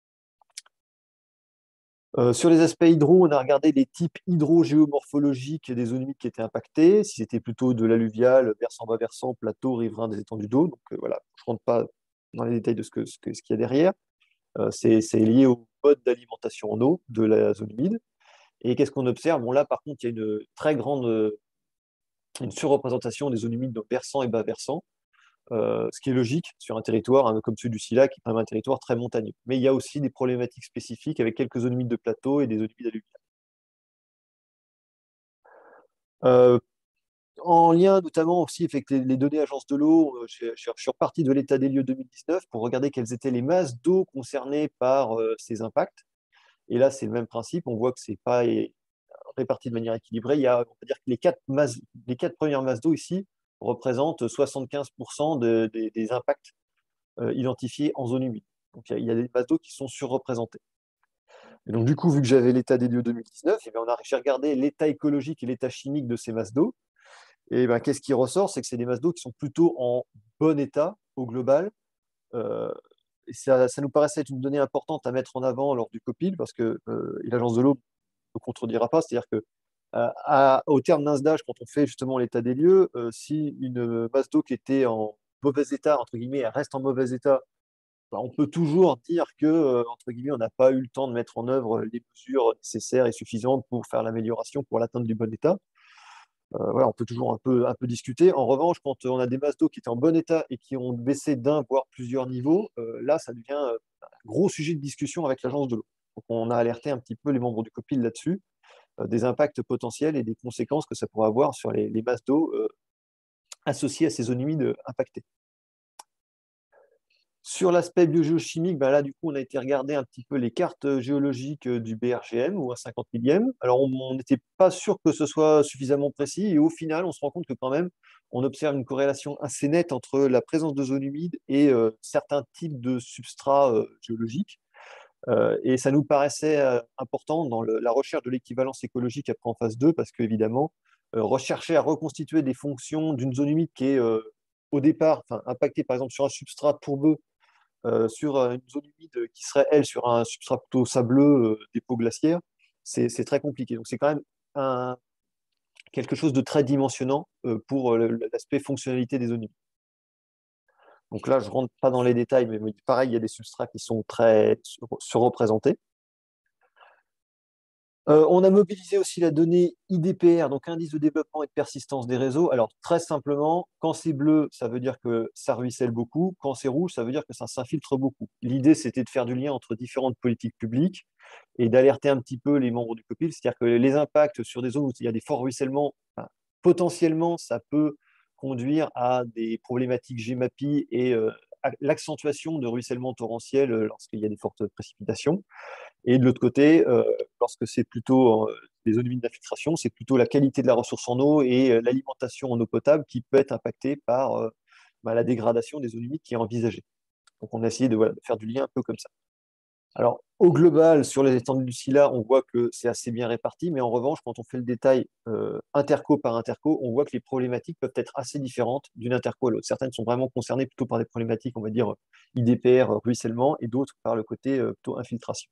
Sur les aspects hydro, on a regardé les types hydrogéomorphologiques des zones humides qui étaient impactées, si c'était plutôt de l'alluvial, versant bas versant, plateau, riverain, des étendues d'eau. Donc voilà, je ne rentre pas dans les détails de ce qu'il y a derrière. C'est lié au mode d'alimentation en eau de la zone humide. Et qu'est-ce qu'on observe? Bon, là, par contre, il y a une très grande une surreprésentation des zones humides de versant et bas versant. Ce qui est logique sur un territoire comme celui du Silla, qui est quand même un territoire très montagneux. Mais il y a aussi des problématiques spécifiques avec quelques zones humides de plateau et des zones humides alluviales. En lien notamment aussi avec les données agences de l'eau, je suis reparti de l'état des lieux 2019 pour regarder quelles étaient les masses d'eau concernées par ces impacts. Et là, c'est le même principe. On voit que ce n'est pas réparti de manière équilibrée. On va dire que les quatre premières masses d'eau ici représentent 75% des impacts identifiés en zone humide. Donc, il y a des masses d'eau qui sont surreprésentées. Et donc, du coup, vu que j'avais l'état des lieux 2019, j'ai regardé l'état écologique et l'état chimique de ces masses d'eau. Et qu'est-ce qui ressort? C'est que c'est des masses d'eau qui sont plutôt en bon état au global. Et ça nous paraissait être une donnée importante à mettre en avant lors du COPIL, parce que l'agence de l'eau ne contredira pas. C'est-à-dire que au terme d'un SDAGE, quand on fait justement l'état des lieux, si une masse d'eau qui était en mauvais état, entre guillemets, elle reste en mauvais état, on peut toujours dire que, entre guillemets, on n'a pas eu le temps de mettre en œuvre les mesures nécessaires et suffisantes pour faire l'amélioration, pour l'atteinte du bon état. Voilà, on peut toujours un peu discuter. En revanche, quand on a des masses d'eau qui étaient en bon état et qui ont baissé d'un, voire plusieurs niveaux, là, ça devient un gros sujet de discussion avec l'agence de l'eau. Donc, on a alerté un petit peu les membres du COPIL là-dessus, des impacts potentiels et des conséquences que ça pourrait avoir sur les masses d'eau associées à ces zones humides impactées. Sur l'aspect biogéochimique, là, du coup, on a été regarder un petit peu les cartes géologiques du BRGM ou à 50 millième. Alors, on n'était pas sûr que ce soit suffisamment précis et au final, on se rend compte que quand même, on observe une corrélation assez nette entre la présence de zones humides et certains types de substrats géologiques. Et ça nous paraissait important dans la recherche de l'équivalence écologique après en phase 2, parce qu'évidemment, rechercher à reconstituer des fonctions d'une zone humide qui est au départ impactée par exemple sur un substrat tourbeux, sur une zone humide qui serait, elle, sur un substrat plutôt sableux, dépôt glaciaire, c'est très compliqué. Donc c'est quand même quelque chose de très dimensionnant pour l'aspect fonctionnalité des zones humides. Donc là, je ne rentre pas dans les détails, mais pareil, il y a des substrats qui sont très surreprésentés. On a mobilisé aussi la donnée IDPR, donc indice de développement et de persistance des réseaux. Alors très simplement, quand c'est bleu, ça veut dire que ça ruisselle beaucoup. Quand c'est rouge, ça veut dire que ça s'infiltre beaucoup. L'idée, c'était de faire du lien entre différentes politiques publiques et d'alerter un petit peu les membres du COPIL. C'est-à-dire que les impacts sur des zones où il y a des forts ruissellements, potentiellement, ça peut conduire à des problématiques GEMAPI et l'accentuation de ruissellement torrentiel lorsqu'il y a des fortes précipitations. Et de l'autre côté, lorsque c'est plutôt les zones humides d'infiltration, c'est plutôt la qualité de la ressource en eau et l'alimentation en eau potable qui peut être impactée par la dégradation des zones humides qui est envisagée. Donc on a essayé de faire du lien un peu comme ça. Alors, au global, sur les étendues du Sila, on voit que c'est assez bien réparti, mais en revanche, quand on fait le détail interco par interco, on voit que les problématiques peuvent être assez différentes d'une interco à l'autre. Certaines sont vraiment concernées plutôt par des problématiques, on va dire, IDPR, ruissellement, et d'autres par le côté plutôt infiltration.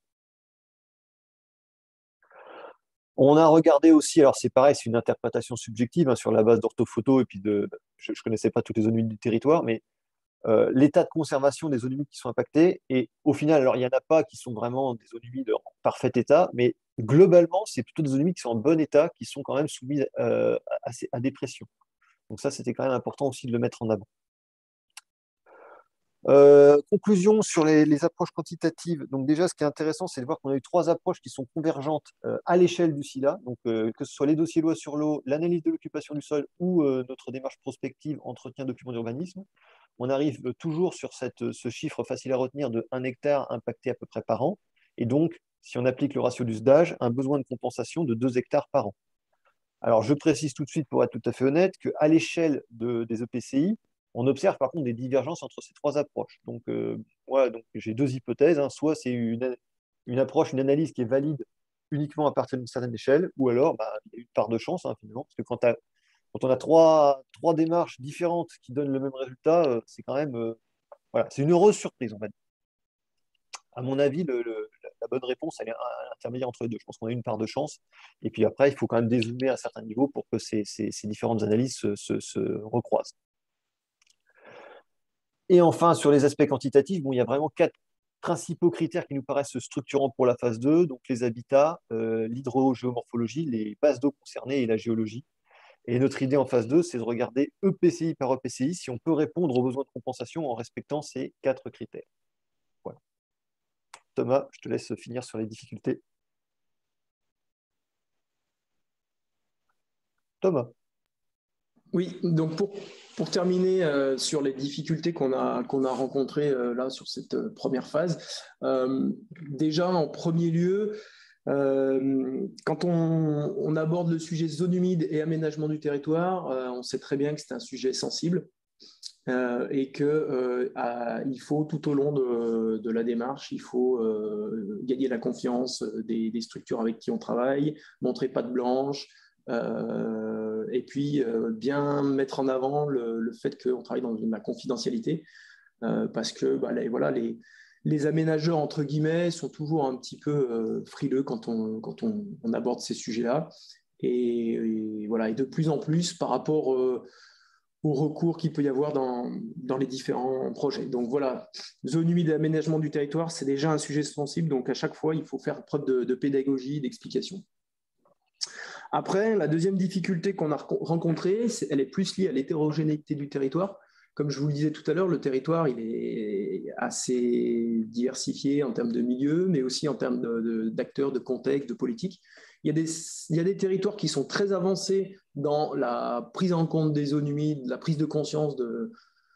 On a regardé aussi, alors c'est pareil, c'est une interprétation subjective sur la base d'orthophoto, et puis je ne connaissais pas toutes les zones humides du territoire, mais l'état de conservation des zones humides qui sont impactées. Et au final, alors il n'y en a pas qui sont vraiment des zones humides en parfait état, mais globalement, c'est plutôt des zones humides qui sont en bon état, qui sont quand même soumises à des pressions. Donc ça, c'était quand même important aussi de le mettre en avant. Conclusion sur les approches quantitatives. Donc déjà, ce qui est intéressant, c'est de voir qu'on a eu 3 approches qui sont convergentes à l'échelle du SILA. Donc que ce soit les dossiers loi sur l'eau, l'analyse de l'occupation du sol ou notre démarche prospective, entretien, document d'urbanisme. On arrive toujours sur ce chiffre facile à retenir de 1 hectare impacté à peu près par an. Et donc, si on applique le ratio du SDAGE, un besoin de compensation de 2 hectares par an. Alors, je précise tout de suite, pour être tout à fait honnête, qu'à l'échelle des EPCI, on observe par contre des divergences entre ces 3 approches. Donc, moi, j'ai 2 hypothèses. Soit c'est une approche, une analyse qui est valide uniquement à partir d'une certaine échelle, ou alors il y a une part de chance, finalement, parce que quand on a trois démarches différentes qui donnent le même résultat, c'est quand même c'est une heureuse surprise, on va dire. À mon avis, la bonne réponse, elle est à l'intermédiaire entre les deux. Je pense qu'on a une part de chance. Et puis après, il faut quand même dézoomer à un certain niveau pour que ces différentes analyses se recroisent. Et enfin, sur les aspects quantitatifs, il y a vraiment 4 principaux critères qui nous paraissent structurants pour la phase 2, donc les habitats, l'hydrogéomorphologie, les bases d'eau concernées et la géologie. Et notre idée en phase 2, c'est de regarder EPCI par EPCI si on peut répondre aux besoins de compensation en respectant ces 4 critères. Voilà. Thomas, je te laisse finir sur les difficultés. Thomas. Oui, donc pour terminer sur les difficultés qu'on a rencontrées là sur cette première phase, déjà en premier lieu, quand on aborde le sujet zone humide et aménagement du territoire, on sait très bien que c'est un sujet sensible et qu'il faut tout au long de la démarche, il faut gagner la confiance des structures avec qui on travaille, montrer patte blanche, et puis bien mettre en avant le fait qu'on travaille dans la confidentialité, parce que les aménageurs, entre guillemets, sont toujours un petit peu frileux quand on aborde ces sujets-là. Et de plus en plus par rapport au recours qu'il peut y avoir dans les différents projets. Donc voilà, zone humide et aménagement du territoire, c'est déjà un sujet sensible. Donc à chaque fois, il faut faire preuve de pédagogie, d'explication. Après, la deuxième difficulté qu'on a rencontrée, elle est plus liée à l'hétérogénéité du territoire. Comme je vous le disais tout à l'heure, le territoire il est assez diversifié en termes de milieux, mais aussi en termes d'acteurs, de contexte, de politique. Il y a des territoires qui sont très avancés dans la prise en compte des zones humides, la prise de conscience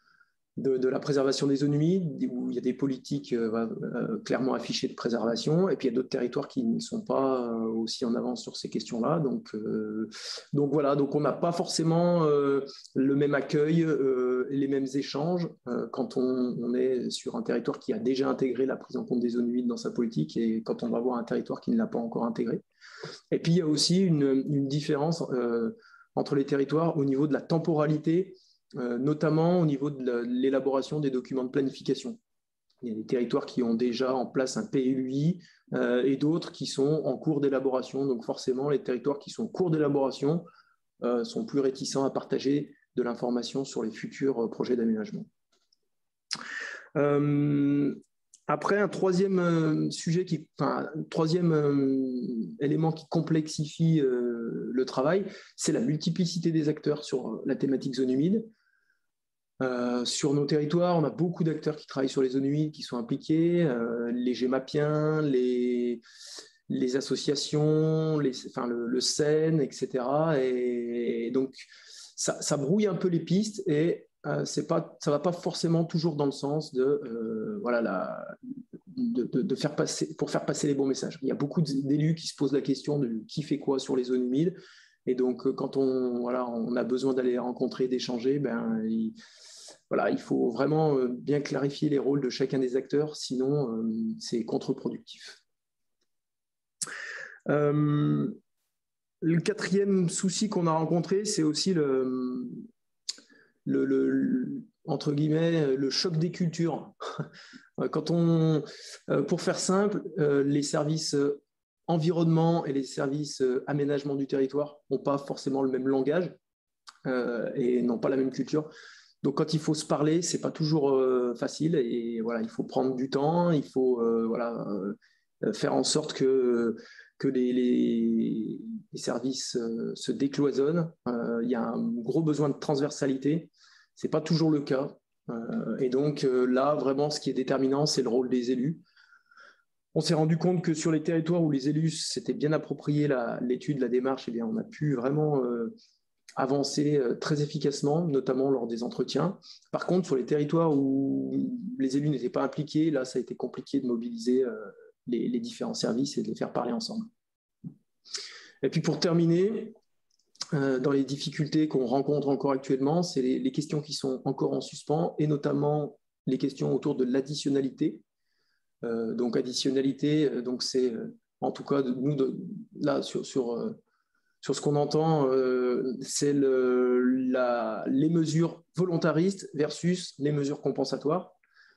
de la préservation des zones humides, où il y a des politiques clairement affichées de préservation, et puis il y a d'autres territoires qui ne sont pas aussi en avance sur ces questions-là. Donc voilà, donc on n'a pas forcément le même accueil et les mêmes échanges quand on est sur un territoire qui a déjà intégré la prise en compte des zones humides dans sa politique, et quand on va voir un territoire qui ne l'a pas encore intégré. Et puis il y a aussi une différence entre les territoires au niveau de la temporalité, notamment au niveau de l'élaboration des documents de planification. Il y a des territoires qui ont déjà en place un PLUI et d'autres qui sont en cours d'élaboration. Donc forcément, les territoires qui sont en cours d'élaboration sont plus réticents à partager de l'information sur les futurs projets d'aménagement. Après, un troisième élément qui complexifie le travail, c'est la multiplicité des acteurs sur la thématique zone humide. Sur nos territoires, on a beaucoup d'acteurs qui travaillent sur les zones humides, qui sont impliqués, les GEMAPiens, les associations, le CEN, etc. Et donc, ça brouille un peu les pistes et ça ne va pas forcément toujours dans le sens de faire passer les bons messages. Il y a beaucoup d'élus qui se posent la question de qui fait quoi sur les zones humides. Et donc, quand on a besoin d'aller rencontrer, d'échanger, il faut vraiment bien clarifier les rôles de chacun des acteurs, sinon c'est contre-productif. Le quatrième souci qu'on a rencontré, c'est aussi entre guillemets, le choc des cultures. Pour faire simple, les services environnement et les services aménagement du territoire n'ont pas forcément le même langage et n'ont pas la même culture. Donc, quand il faut se parler, ce n'est pas toujours facile. Et voilà, il faut prendre du temps, il faut faire en sorte que les services se décloisonnent. Il y a un gros besoin de transversalité. Ce n'est pas toujours le cas. Et donc, là, vraiment, ce qui est déterminant, c'est le rôle des élus. On s'est rendu compte que sur les territoires où les élus s'étaient bien approprié l'étude, la démarche, eh bien, on a pu vraiment avancer très efficacement, notamment lors des entretiens. Par contre, sur les territoires où les élus n'étaient pas impliqués, là, ça a été compliqué de mobiliser les différents services et de les faire parler ensemble. Et puis pour terminer, dans les difficultés qu'on rencontre encore actuellement, c'est les questions qui sont encore en suspens, et notamment les questions autour de l'additionnalité. Donc additionnalité, donc c'est en tout cas là sur ce qu'on entend, c'est les mesures volontaristes versus les mesures compensatoires.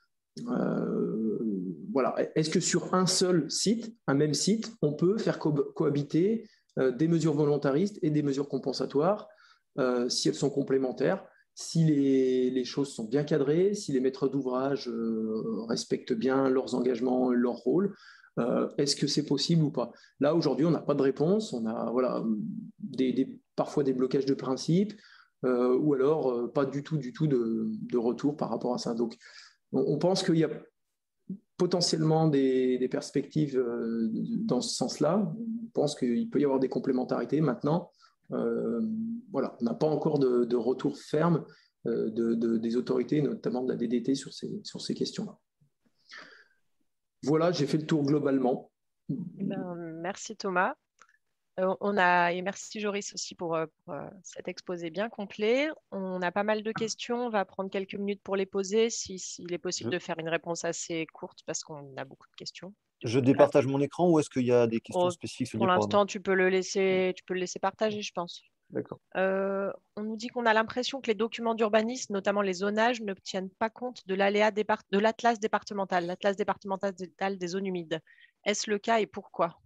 Voilà. Est-ce que sur un seul site, un même site, on peut faire cohabiter des mesures volontaristes et des mesures compensatoires si elles sont complémentaires, si les choses sont bien cadrées, si les maîtres d'ouvrage respectent bien leurs engagements, leur rôle? Est-ce que c'est possible ou pas? Là, aujourd'hui, on n'a pas de réponse. On a parfois des blocages de principe ou alors pas du tout de retour par rapport à ça. Donc, on pense qu'il y a potentiellement des perspectives dans ce sens-là. On pense qu'il peut y avoir des complémentarités. Maintenant, on n'a pas encore de retour ferme des autorités, notamment de la DDT, sur ces questions-là. Voilà, j'ai fait le tour globalement. Merci Thomas. Et merci Joris aussi pour cet exposé bien complet. On a pas mal de questions. On va prendre quelques minutes pour les poser, s'il est possible de faire une réponse assez courte parce qu'on a beaucoup de questions. Je départage mon écran ou est-ce qu'il y a des questions spécifiques sur Pour l'instant, tu peux le laisser partager, je pense. D'accord. On nous dit qu'on a l'impression que les documents d'urbanisme, notamment les zonages, ne tiennent pas compte de l'atlas départemental des zones humides. Est-ce le cas et pourquoi?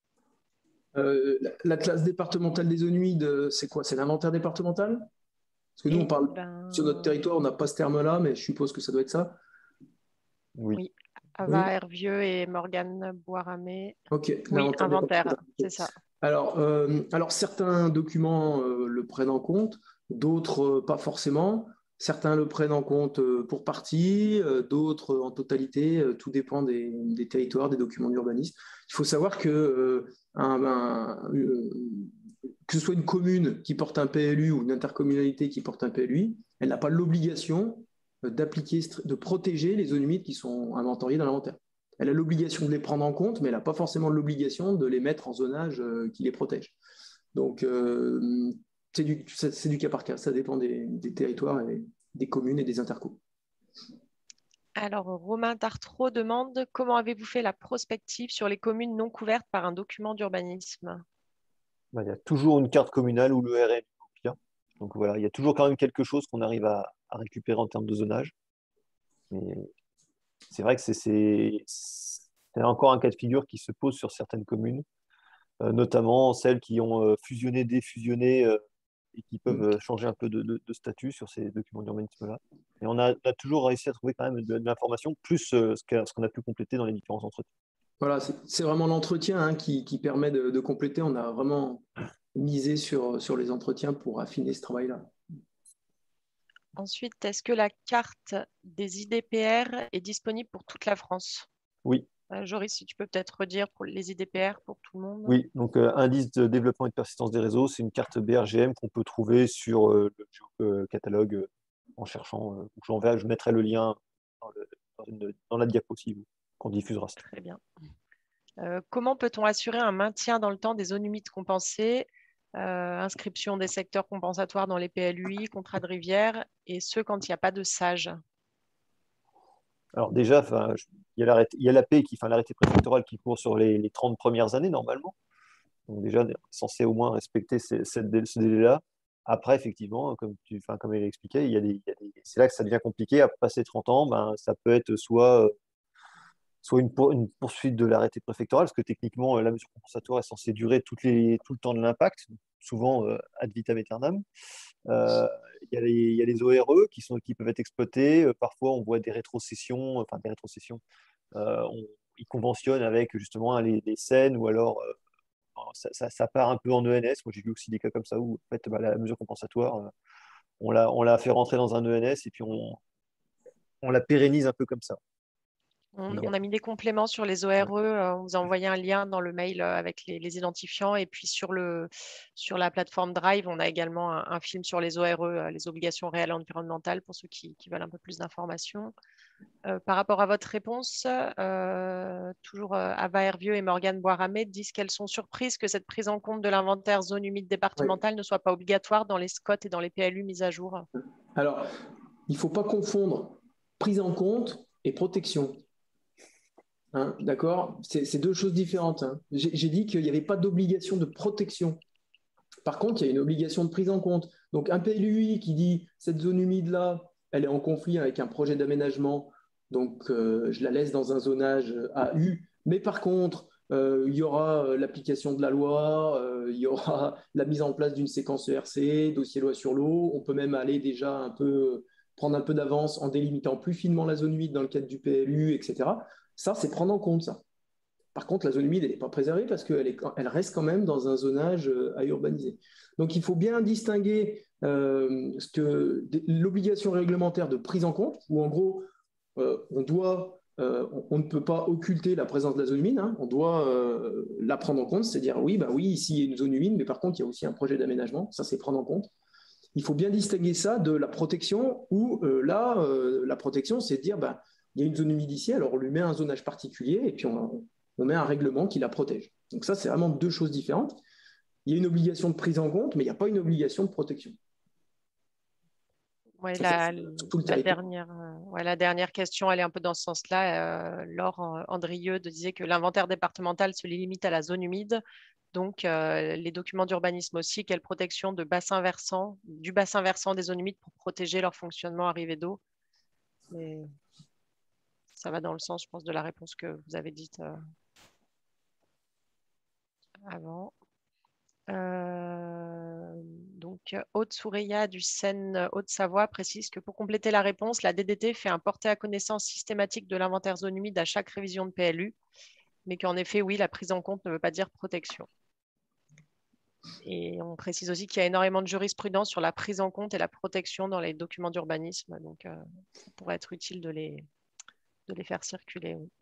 L'atlas départemental des zones humides, c'est quoi? C'est l'inventaire départemental? Parce que nous, on parle sur notre territoire, on n'a pas ce terme-là, mais je suppose que ça doit être ça. Oui. Ava Hervieux et Morgane Boiramé. Ok. Oui, inventaire, c'est ça. Alors, certains documents le prennent en compte, d'autres pas forcément. Certains le prennent en compte pour partie, d'autres en totalité. Tout dépend des territoires, des documents d'urbanisme. Il faut savoir que ce soit une commune qui porte un PLU ou une intercommunalité qui porte un PLU, elle n'a pas l'obligation de protéger les zones humides qui sont inventoriées dans l'inventaire. Elle a l'obligation de les prendre en compte, mais elle n'a pas forcément l'obligation de les mettre en zonage qui les protège. Donc, c'est du cas par cas. Ça dépend des territoires, et des communes et des intercos. Alors, Romain Tartreau demande « Comment avez-vous fait la prospective sur les communes non couvertes par un document d'urbanisme ?» Il y a toujours une carte communale ou le RN. Donc voilà, il y a toujours quand même quelque chose qu'on arrive à récupérer en termes de zonage. Mais c'est vrai que c'est encore un cas de figure qui se pose sur certaines communes, notamment celles qui ont fusionné, défusionné et qui peuvent changer un peu de statut sur ces documents d'urbanisme-là. Et on a toujours réussi à trouver quand même de l'information, plus ce qu'on a pu compléter dans les différents entretiens. Voilà, c'est vraiment l'entretien qui permet de compléter. On a vraiment misé sur les entretiens pour affiner ce travail-là. Ensuite, est-ce que la carte des IDPR est disponible pour toute la France? Oui. Joris, si tu peux peut-être redire pour les IDPR pour tout le monde. Oui, donc indice de développement et de persistance des réseaux, c'est une carte BRGM qu'on peut trouver sur le catalogue en cherchant. Je mettrai le lien dans la diapo qu'on diffusera. Très bien. Comment peut-on assurer un maintien dans le temps des zones humides compensées, inscription des secteurs compensatoires dans les PLUI, contrats de rivière, et ce quand il n'y a pas de SAGE? Alors déjà, il y a l'AP l'arrêté préfectoral qui court sur les 30 premières années normalement. Donc déjà, on est censé au moins respecter ce délai-là. Après, effectivement, comme elle expliquait, c'est là que ça devient compliqué. Après passer 30 ans, ça peut être soit une poursuite de l'arrêté préfectoral, parce que techniquement, la mesure compensatoire est censée durer tout le temps de l'impact, souvent ad vitam aeternam. Il y a les ORE qui peuvent être exploités. Parfois, on voit des rétrocessions. Ils conventionnent avec justement les SEN ou alors ça part un peu en ENS. Moi, j'ai vu aussi des cas comme ça où en fait, la mesure compensatoire, on l'a fait rentrer dans un ENS et puis on la pérennise un peu comme ça. On a mis des compléments sur les ORE. On vous a envoyé un lien dans le mail avec les identifiants. Et puis sur la plateforme Drive, on a également un film sur les ORE, les obligations réelles environnementales, pour ceux qui veulent un peu plus d'informations. Par rapport à votre réponse, toujours Ava Hervieux et Morgane Boiramé disent qu'elles sont surprises que cette prise en compte de l'inventaire zone humide départementale ne soit pas obligatoire dans les SCOT et dans les PLU mis à jour. Alors, il ne faut pas confondre prise en compte et protection. Hein, d'accord? C'est deux choses différentes. Hein. J'ai dit qu'il n'y avait pas d'obligation de protection. Par contre, il y a une obligation de prise en compte. Donc, un PLUI qui dit cette zone humide-là, elle est en conflit avec un projet d'aménagement, donc je la laisse dans un zonage AU. Mais par contre, il y aura l'application de la loi, il y aura la mise en place d'une séquence ERC, dossier loi sur l'eau. On peut même aller déjà prendre un peu d'avance en délimitant plus finement la zone humide dans le cadre du PLU, etc. Ça, c'est prendre en compte ça. Par contre, la zone humide, elle n'est pas préservée parce qu'elle reste quand même dans un zonage à urbaniser. Donc, il faut bien distinguer l'obligation réglementaire de prise en compte, où en gros, on ne peut pas occulter la présence de la zone humide, hein, on doit la prendre en compte, c'est-à-dire oui, ici il y a une zone humide, mais par contre, il y a aussi un projet d'aménagement, ça c'est prendre en compte. Il faut bien distinguer ça de la protection, où la protection, c'est de dire, il y a une zone humide ici, alors on lui met un zonage particulier, et puis on met un règlement qui la protège. Donc ça, c'est vraiment deux choses différentes. Il y a une obligation de prise en compte, mais il n'y a pas une obligation de protection. Ouais, la dernière question, elle est un peu dans ce sens-là. Laure Andrieux disait que l'inventaire départemental se limite à la zone humide. Donc, les documents d'urbanisme aussi, quelle protection du bassin versant des zones humides pour protéger leur fonctionnement arrivée d'eau. Mais ça va dans le sens, je pense, de la réponse que vous avez dite avant. Donc, Aude Soureya du Seine Haute-Savoie précise que pour compléter la réponse, la DDT fait un porté à connaissance systématique de l'inventaire zone humide à chaque révision de PLU, mais qu'en effet, oui, la prise en compte ne veut pas dire protection. Et on précise aussi qu'il y a énormément de jurisprudence sur la prise en compte et la protection dans les documents d'urbanisme, donc ça pourrait être utile de les faire circuler. Oui.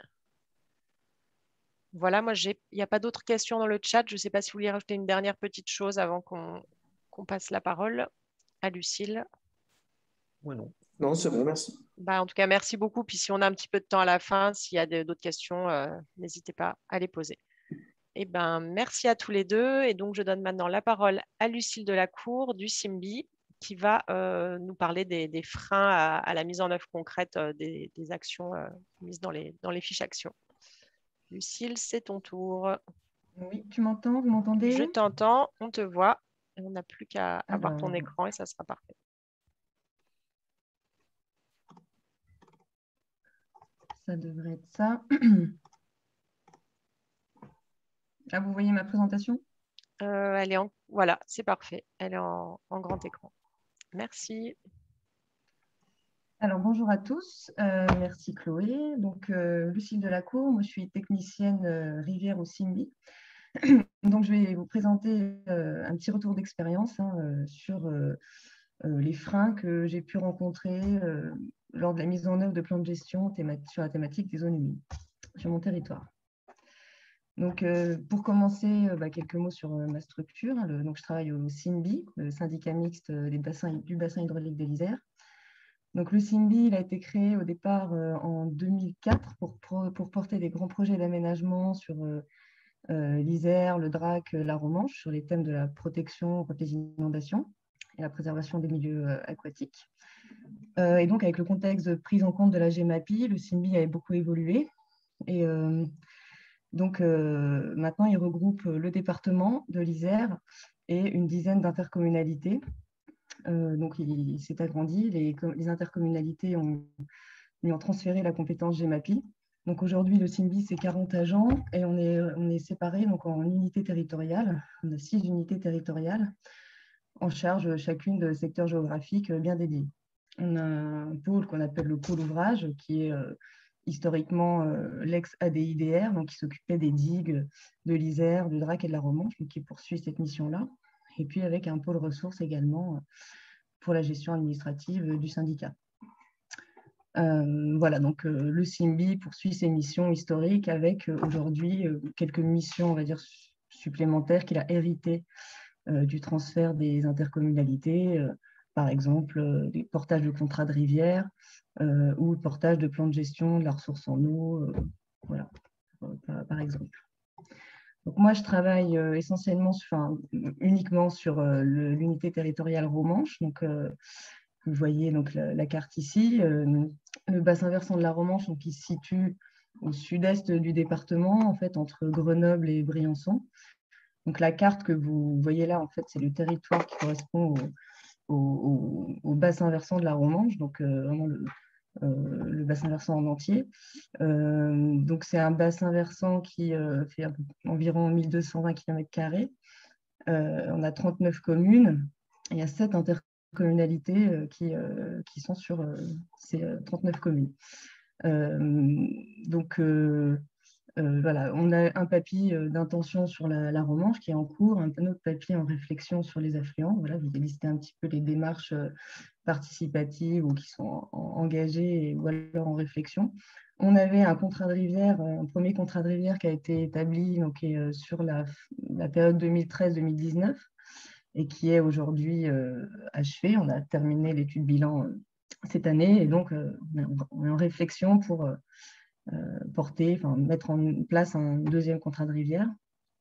Voilà, moi, il n'y a pas d'autres questions dans le chat. Je ne sais pas si vous voulez rajouter une dernière petite chose avant qu'on passe la parole à Lucille. Ouais, non. Non, c'est bon, merci. En tout cas, merci beaucoup. Puis si on a un petit peu de temps à la fin, s'il y a d'autres questions, n'hésitez pas à les poser. Merci à tous les deux. Et donc, je donne maintenant la parole à Lucille Delacour du CIMBI qui va nous parler des freins à la mise en œuvre concrète des actions mises dans les fiches actions. Lucille, c'est ton tour. Oui, tu m'entends? Vous m'entendez? Je t'entends, on te voit. On n'a plus qu'à avoir ton écran et ça sera parfait. Ça devrait être ça. Là, vous voyez ma présentation? Elle est Voilà, c'est parfait. Elle est en grand écran. Merci. Alors, bonjour à tous. Merci Chloé. Donc, Lucille Delacour, moi je suis technicienne rivière au CIMBI. Donc, je vais vous présenter un petit retour d'expérience sur les freins que j'ai pu rencontrer lors de la mise en œuvre de plans de gestion sur la thématique des zones humides sur mon territoire. Donc, pour commencer, quelques mots sur ma structure. Donc, je travaille au CIMBI, le syndicat mixte du bassin hydraulique de l'Isère. Donc, le CIMBI, il a été créé au départ en 2004 pour porter des grands projets d'aménagement sur l'Isère, le Drac, la Romanche, sur les thèmes de la protection contre les inondations et la préservation des milieux aquatiques. Et donc, avec le contexte de prise en compte de la GEMAPI, le CIMBI avait beaucoup évolué. Et donc, maintenant, il regroupe le département de l'Isère et une dizaine d'intercommunalités. Donc, il s'est agrandi. Les intercommunalités lui ont transféré la compétence GEMAPI. Donc, aujourd'hui, le CIMBI, c'est 40 agents et on est séparés donc, en unités territoriales. On a 6 unités territoriales en charge chacune de secteurs géographiques bien dédiés. On a un pôle qu'on appelle le pôle ouvrage, qui est historiquement l'ex-ADIDR, donc qui s'occupait des digues de l'Isère, du Drac et de la Romanche, donc qui poursuit cette mission-là. Et puis avec un pôle ressources également pour la gestion administrative du syndicat. Voilà, donc le CIMBI poursuit ses missions historiques avec aujourd'hui quelques missions, on va dire, supplémentaires qu'il a héritées du transfert des intercommunalités, par exemple des portages de contrats de rivière ou le portage de plans de gestion de la ressource en eau, voilà, par exemple. Donc moi, je travaille essentiellement, uniquement sur l'unité territoriale Romanche. Donc, vous voyez donc, la carte ici. Le bassin versant de la Romanche, donc, qui se situe au sud-est du département, en fait, entre Grenoble et Briançon. Donc, la carte que vous voyez là, en fait, c'est le territoire qui correspond au bassin versant de la Romanche, donc vraiment le bassin versant en entier. Donc, c'est un bassin versant qui fait environ 1220 km². On a 39 communes. Il y a 7 intercommunalités qui sont sur ces 39 communes. Donc, voilà, on a un papier d'intention sur la Romanche qui est en cours, un autre papier en réflexion sur les affluents. Voilà, vous listez un petit peu les démarches participatives ou qui sont engagées ou alors en réflexion. On avait un contrat de rivière, un premier contrat de rivière qui a été établi donc, sur la période 2013-2019 et qui est aujourd'hui achevé. On a terminé l'étude bilan cette année et donc on est en réflexion pour mettre en place un deuxième contrat de rivière.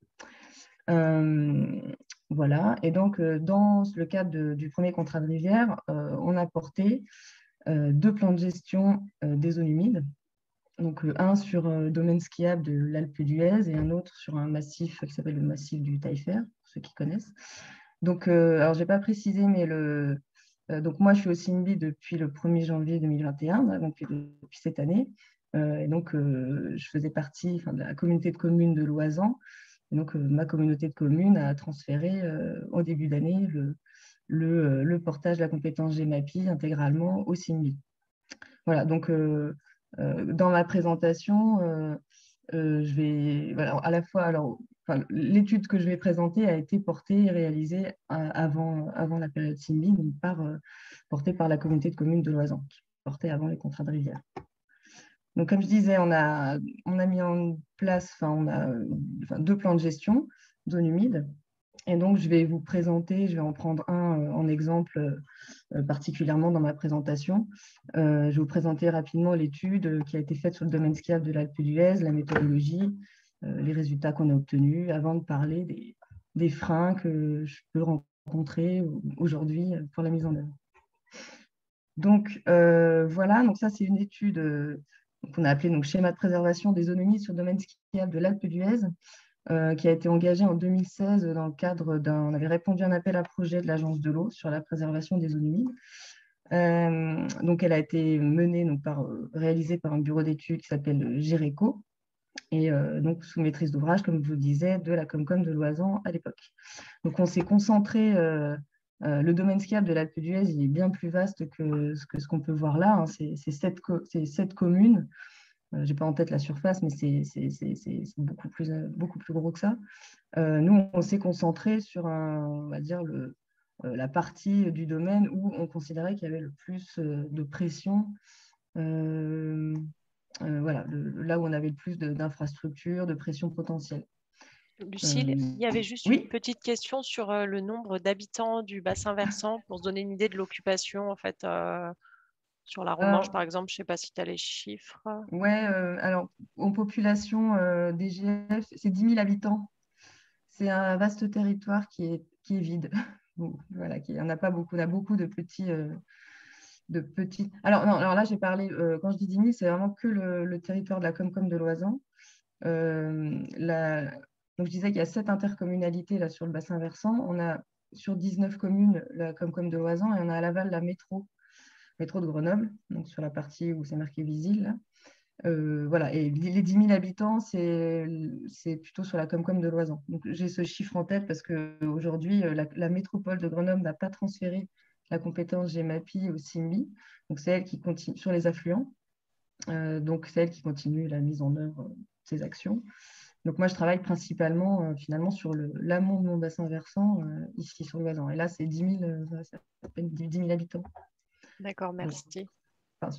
Voilà, et donc dans le cadre du premier contrat de rivière, on a porté 2 plans de gestion des zones humides. Donc un sur le domaine skiable de l'Alpe d'Huez et un autre sur un massif qui s'appelle le massif du Taillefer, pour ceux qui connaissent. Donc, alors je n'ai pas précisé, mais donc moi je suis au CIMBI depuis le 1er janvier 2021, donc depuis cette année. Et donc, je faisais partie de la communauté de communes de Loisan. Et donc, ma communauté de communes a transféré au début d'année le portage de la compétence GEMAPI intégralement au CIMBI. Voilà, donc dans ma présentation, je vais à la fois, l'étude que je vais présenter a été portée et réalisée avant la période CIMBI, donc portée par la communauté de communes de Loisan, qui portait avant les contrats de rivière. Donc, comme je disais, on a mis en place, on a 2 plans de gestion, zone humide. Et donc, je vais vous présenter, je vais en prendre un en exemple particulièrement dans ma présentation. Je vais vous présenter rapidement l'étude qui a été faite sur le domaine skiable de l'Alpe d'Huez, la méthodologie, les résultats qu'on a obtenus, avant de parler des freins que je peux rencontrer aujourd'hui pour la mise en œuvre. Donc, voilà, donc ça, c'est une étude qu'on a appelée schéma de préservation des zones humides sur le domaine skiable de l'Alpe d'Huez, qui a été engagée en 2016 dans le cadre on avait répondu à un appel à projet de l'Agence de l'eau sur la préservation des zones humides. Donc, elle a été menée réalisée par un bureau d'études qui s'appelle GERECO, et donc sous maîtrise d'ouvrage, comme je vous le disais, de la Comcom de Loisan à l'époque. Donc, on s'est concentré, le domaine skiable de l'Alpe d'Huez, il est bien plus vaste que ce qu'on peut voir là, hein. C'est 7 communes. Je n'ai pas en tête la surface, mais c'est beaucoup plus gros que ça. Nous, on s'est concentré sur on va dire la partie du domaine où on considérait qu'il y avait le plus de pression, voilà, là où on avait le plus d'infrastructures, de pression potentielle. Lucile, il y avait juste oui. une petite question sur le nombre d'habitants du bassin versant pour se donner une idée de l'occupation en fait, sur la Romanche, par exemple. Je ne sais pas si tu as les chiffres. Oui, alors en population DGF, c'est 10 000 habitants. C'est un vaste territoire qui est vide. Bon, voilà, il n'y en a pas beaucoup. On a beaucoup de petits. Alors, non, alors là, j'ai parlé, quand je dis 10 000, c'est vraiment que le territoire de la Comcom de Loisan. Donc, je disais qu'il y a 7 intercommunalités là, sur le bassin versant. On a sur 19 communes la Comcom de Loisan et on a à l'aval la métro de Grenoble, donc sur la partie où c'est marqué Visil. Voilà, et les 10 000 habitants, c'est plutôt sur la Comcom de Loisan. Donc, j'ai ce chiffre en tête parce qu'aujourd'hui, la métropole de Grenoble n'a pas transféré la compétence GEMAPI au CIMI. Donc, c'est elle qui continue sur les affluents. Donc, c'est elle qui continue la mise en œuvre de ces actions. Donc, moi, je travaille principalement, finalement, sur l'amont de mon bassin versant, ici sur Loisan. Et là, c'est 10 000 habitants. D'accord, merci. Enfin,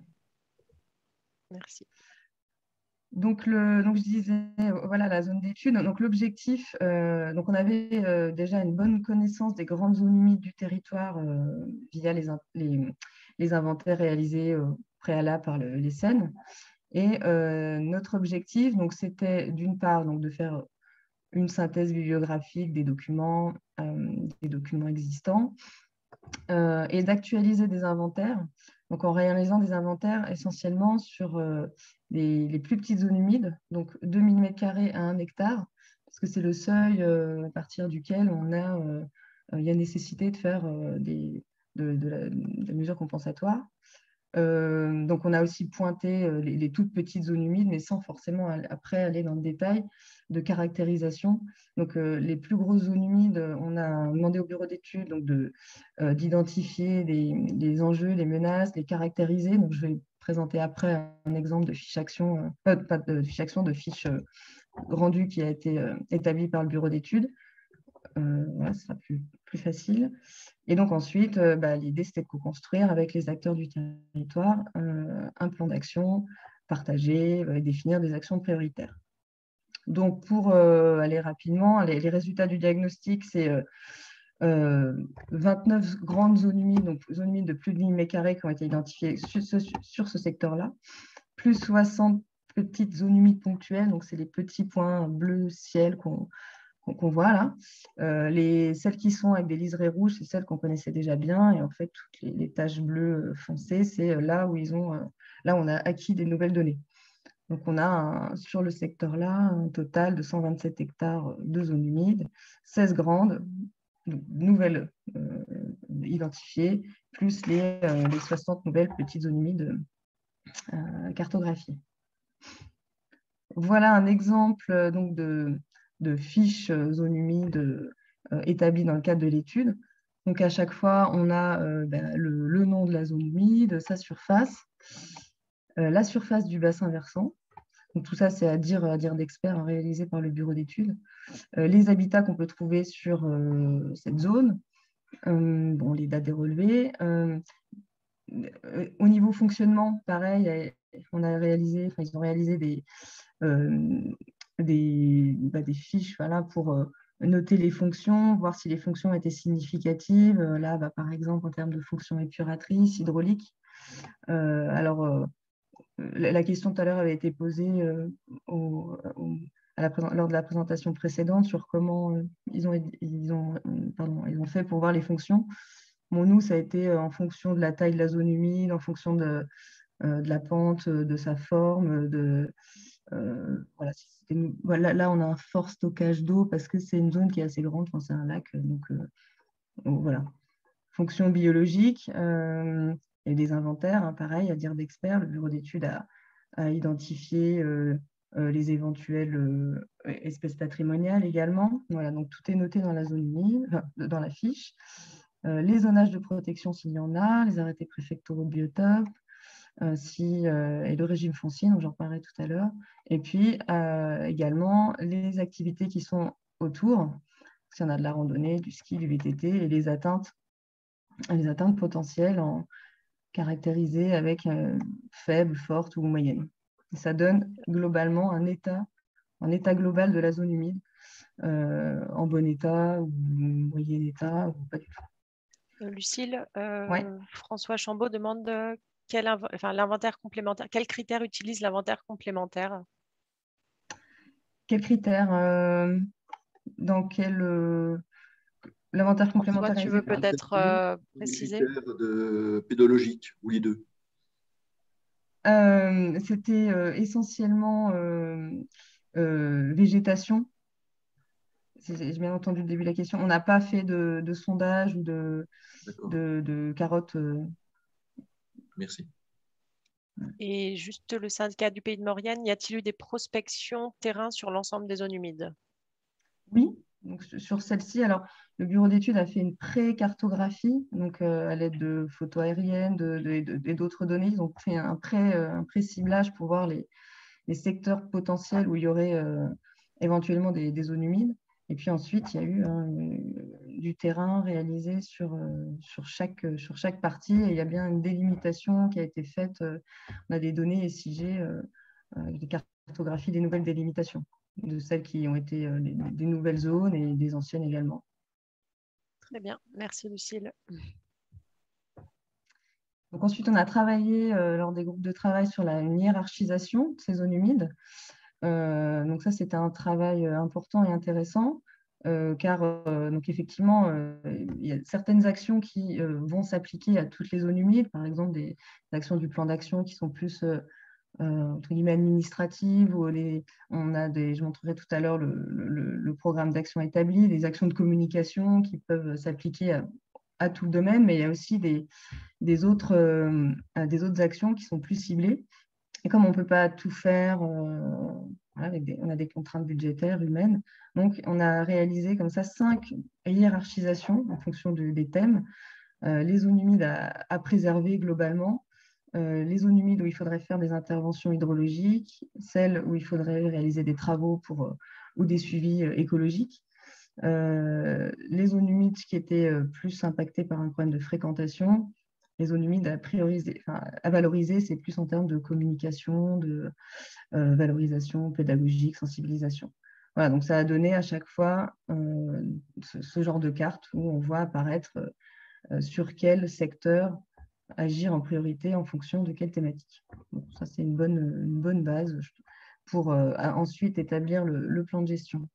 merci. Donc, je disais, voilà la zone d'étude. Donc, l'objectif, donc on avait déjà une bonne connaissance des grandes zones humides du territoire via les inventaires réalisés préalables par les SEN. Et notre objectif, donc, c'était d'une part donc, de faire une synthèse bibliographique des documents existants et d'actualiser des inventaires. Donc, en réalisant des inventaires essentiellement sur les plus petites zones humides, donc 2 000 m² à 1 hectare, parce que c'est le seuil à partir duquel il y a nécessité de faire de la mesure compensatoire. Donc, on a aussi pointé les toutes petites zones humides, mais sans forcément après aller dans le détail de caractérisation. Donc, les plus grosses zones humides, on a demandé au bureau d'études d'identifier les enjeux, les menaces, les caractériser. Donc, je vais présenter après un exemple de fiche action, pas de fiche action, de fiche rendue qui a été établie par le bureau d'études. Voilà, ce sera plus facile. Et donc ensuite, l'idée, c'était de co-construire avec les acteurs du territoire un plan d'action partagé et définir des actions prioritaires. Donc, pour aller rapidement, les résultats du diagnostic, c'est 29 grandes zones humides, donc zones humides de plus de 1000 m² qui ont été identifiées sur ce secteur-là, plus 60 petites zones humides ponctuelles, donc c'est les petits points bleus ciel qu'on voit là. Celles qui sont avec des liserés rouges, c'est celles qu'on connaissait déjà bien. Et en fait, toutes les taches bleues foncées, c'est là où là, on a acquis des nouvelles données. Donc, on a sur le secteur-là un total de 127 hectares de zones humides, 16 grandes, nouvelles identifiées, plus les 60 nouvelles petites zones humides cartographiées. Voilà un exemple donc de fiches zone humide établies dans le cadre de l'étude. Donc, à chaque fois, on a le nom de la zone humide, sa surface, la surface du bassin versant. Donc, tout ça, c'est à dire d'experts réalisé par le bureau d'études. Les habitats qu'on peut trouver sur cette zone, les dates des relevés. Au niveau fonctionnement, pareil, ils ont réalisé des fiches, voilà, pour noter les fonctions, voir si les fonctions étaient significatives. Là, par exemple, en termes de fonctions épuratrices, hydrauliques. La question tout à l'heure avait été posée lors de la présentation précédente sur comment ils ont fait pour voir les fonctions. Bon, nous, ça a été en fonction de la taille de la zone humide, en fonction de la pente, de sa forme. Là, on a un fort stockage d'eau parce que c'est une zone qui est assez grande, enfin, c'est un lac. Donc voilà. Fonction biologique et des inventaires, hein, pareil, à dire d'experts. Le bureau d'études a identifié les éventuelles espèces patrimoniales également. Voilà, donc tout est noté dans la zone humide, enfin, dans la fiche. Les zonages de protection s'il y en a, les arrêtés préfectoraux de biotopes, et le régime foncier, dont j'en reparlerai tout à l'heure. Et puis également les activités qui sont autour, s'il y en a de la randonnée, du ski, du VTT, et les atteintes potentielles caractérisées avec faible, forte ou moyenne. Et ça donne globalement un état global de la zone humide, en bon état ou moyen état ou pas du tout. Lucile, Ouais. François Chambaud demande l'inventaire complémentaire. Quels critères utilise l'inventaire complémentaire? Quels critères dans quel l'inventaire complémentaire François, tu veux peut-être préciser? Les critères pédologiques, ou les deux? C'était essentiellement végétation. J'ai bien entendu le début de la question. On n'a pas fait de sondage ou de carottes. Merci. Et juste le syndicat du Pays de Maurienne, y a-t-il eu des prospections terrain sur l'ensemble des zones humides? Oui, donc sur celle-ci, alors le bureau d'études a fait une pré-cartographie, donc à l'aide de photos aériennes et d'autres données. Ils ont fait un pré-ciblage pour voir les secteurs potentiels où il y aurait éventuellement des zones humides. Et puis ensuite, il y a eu du terrain réalisé sur chaque partie. Et il y a bien une délimitation qui a été faite. On a des données SIG, des cartographies des nouvelles délimitations, de celles qui ont été des nouvelles zones et des anciennes également. Très bien, merci Lucile. Donc ensuite, on a travaillé lors des groupes de travail sur une hiérarchisation de ces zones humides. Donc ça, c'était un travail important et intéressant, car donc effectivement, il y a certaines actions qui vont s'appliquer à toutes les zones humides, par exemple des actions du plan d'action qui sont plus entre guillemets administratives, ou je montrerai tout à l'heure le programme d'action établi, des actions de communication qui peuvent s'appliquer à tout le domaine, mais il y a aussi des autres actions qui sont plus ciblées. Et comme on ne peut pas tout faire, on a des contraintes budgétaires, humaines, donc on a réalisé comme ça 5 hiérarchisations en fonction des thèmes. Les zones humides à préserver globalement, les zones humides où il faudrait faire des interventions hydrologiques, celles où il faudrait réaliser des travaux ou des suivis écologiques, les zones humides qui étaient plus impactées par un problème de fréquentation. Les zones humides à valoriser, c'est plus en termes de communication, de valorisation pédagogique, sensibilisation. Voilà, donc ça a donné à chaque fois ce genre de carte où on voit apparaître sur quel secteur agir en priorité en fonction de quelle thématique. Donc ça, c'est une bonne base pour ensuite établir le plan de gestion.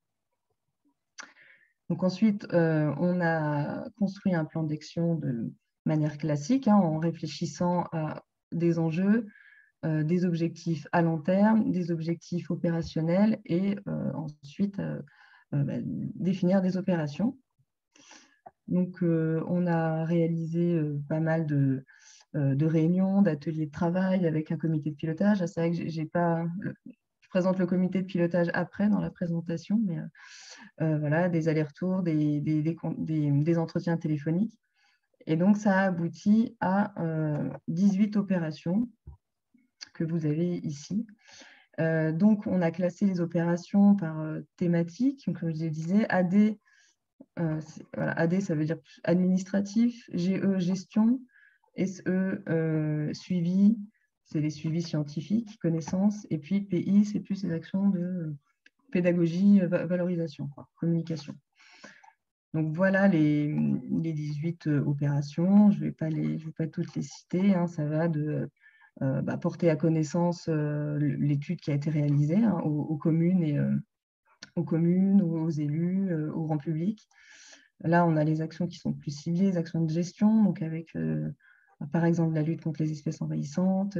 Donc ensuite, on a construit un plan d'action de manière classique, en réfléchissant à des enjeux, des objectifs à long terme, des objectifs opérationnels et ensuite définir des opérations. Donc, on a réalisé pas mal de réunions, d'ateliers de travail avec un comité de pilotage. C'est vrai que je présente le comité de pilotage après dans la présentation, mais voilà, des allers-retours, des entretiens téléphoniques. Et donc, ça a abouti à 18 opérations que vous avez ici. Donc, on a classé les opérations par thématique. Donc, comme je disais, AD, AD, ça veut dire administratif, GE, gestion, SE, suivi, c'est les suivis scientifiques, connaissances, et puis PI, c'est plus les actions de pédagogie, valorisation, communication. Donc voilà les 18 opérations. Je vais pas toutes les citer, hein. Ça va de porter à connaissance l'étude qui a été réalisée, hein, aux communes aux communes, aux élus, au grand public. Là, on a les actions qui sont plus ciblées, les actions de gestion, donc avec par exemple la lutte contre les espèces envahissantes,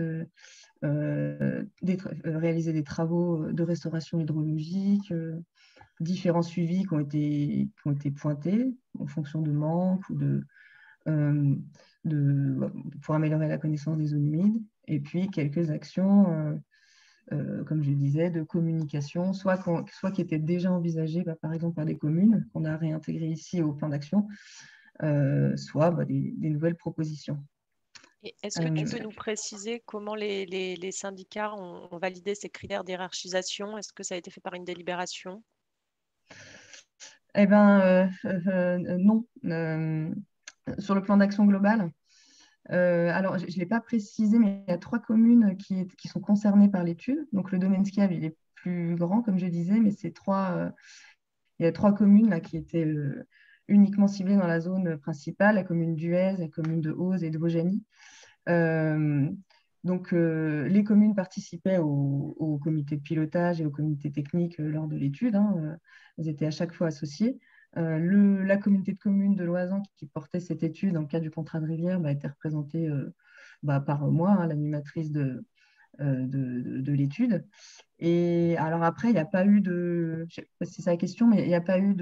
réaliser des travaux de restauration hydrologique, différents suivis qui ont été pointés en fonction de manque ou euh, pour améliorer la connaissance des zones humides, et puis quelques actions, comme je le disais, de communication, soit qui étaient déjà envisagées par exemple par des communes, qu'on a réintégrées ici au plan d'action, soit des nouvelles propositions. Et est-ce que tu peux nous préciser comment les syndicats ont validé ces critères d'hierarchisation? Est-ce que ça a été fait par une délibération? Eh bien, non. Sur le plan d'action global, alors je ne l'ai pas précisé, mais il y a 3 communes qui sont concernées par l'étude. Donc le domaine skiable, il est plus grand, comme je disais, mais il y a 3 communes là, qui étaient uniquement ciblées dans la zone principale, la commune d'Huez, la commune de Auze et de Vaujany. Donc, les communes participaient au comité de pilotage et au comité technique lors de l'étude, hein. Elles étaient à chaque fois associées. La communauté de communes de Loisan qui portait cette étude dans le cadre du contrat de rivière était représentée par moi, hein, l'animatrice de l'étude. Et alors après, il n'y a pas eu de, je ne sais pas si c'est la question, mais il n'y a pas eu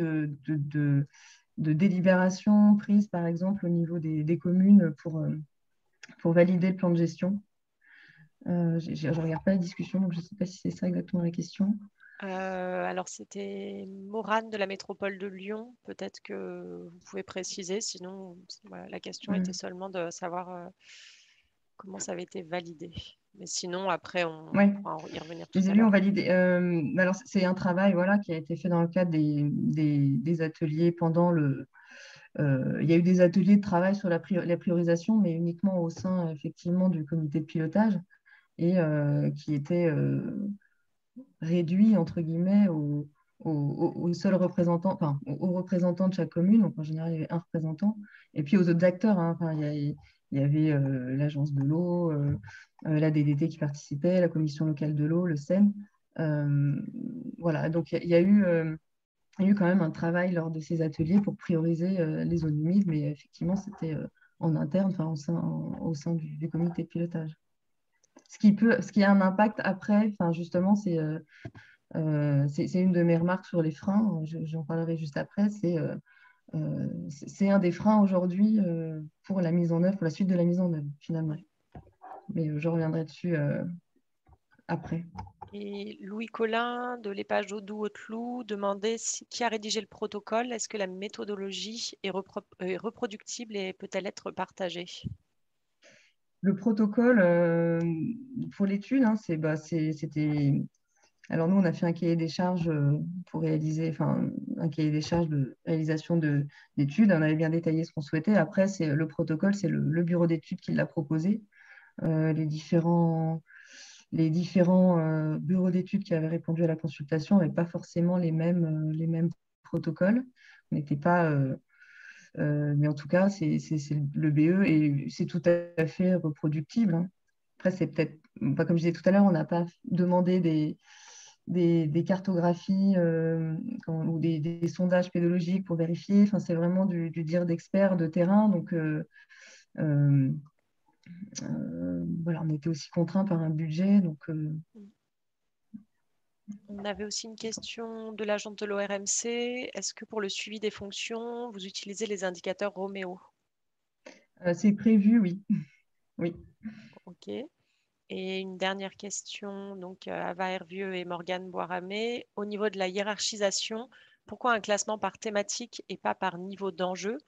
de délibération prise, par exemple, au niveau des communes pour valider le plan de gestion. Je ne regarde pas la discussion, donc je ne sais pas si c'est ça exactement la question. Alors, c'était Morane de la métropole de Lyon. Peut-être que vous pouvez préciser. Sinon, voilà, la question était seulement de savoir comment ça avait été validé. Mais sinon, après, on pourra y revenir tout Les à élus l'heure. ont validé. Alors, c'est un travail qui a été fait dans le cadre des ateliers pendant le. Il y a eu des ateliers de travail sur la priorisation, mais uniquement au sein, effectivement, du comité de pilotage et qui était réduit, entre guillemets, aux seuls représentants, enfin, aux représentants de chaque commune. Donc, en général, il y avait un représentant. Et puis aux autres acteurs, hein. Enfin, il y avait l'agence de l'eau, la DDT qui participait, la commission locale de l'eau, le SEM. Voilà, donc il y a eu quand même un travail lors de ces ateliers pour prioriser les zones humides, mais effectivement, c'était en interne, enfin, au sein du comité de pilotage. Ce qui a un impact après, enfin, justement, c'est une de mes remarques sur les freins, j'en parlerai juste après, c'est un des freins aujourd'hui pour la mise en œuvre, pour la suite de la mise en œuvre, finalement. Mais je reviendrai dessus après. Et Louis Collin de l'EPAGE Hautdoux-Haute-Loup demandait qui a rédigé le protocole. Est-ce que la méthodologie est reproductible et peut-elle être partagée? Le protocole pour l'étude, hein, c'était. Alors nous, on a fait un cahier des charges pour réaliser, enfin, un cahier des charges de réalisation d'études. On avait bien détaillé ce qu'on souhaitait. Après, le protocole, c'est le bureau d'études qui l'a proposé. Les différents bureaux d'études qui avaient répondu à la consultation n'avaient pas forcément les mêmes protocoles. On n'était pas, mais en tout cas, c'est le BE et c'est tout à fait reproductible, hein. Après, c'est peut-être, comme je disais tout à l'heure, on n'a pas demandé des cartographies ou des sondages pédologiques pour vérifier. Enfin, c'est vraiment du dire d'experts de terrain. Donc, voilà, on était aussi contraints par un budget. Donc, on avait aussi une question de l'agent de l'ORMC. Est-ce que pour le suivi des fonctions, vous utilisez les indicateurs Roméo? c'est prévu, oui. Oui. OK. Et une dernière question, donc Ava Hervieux et Morgane Boiramé. Au niveau de la hiérarchisation, pourquoi un classement par thématique et pas par niveau d'enjeu?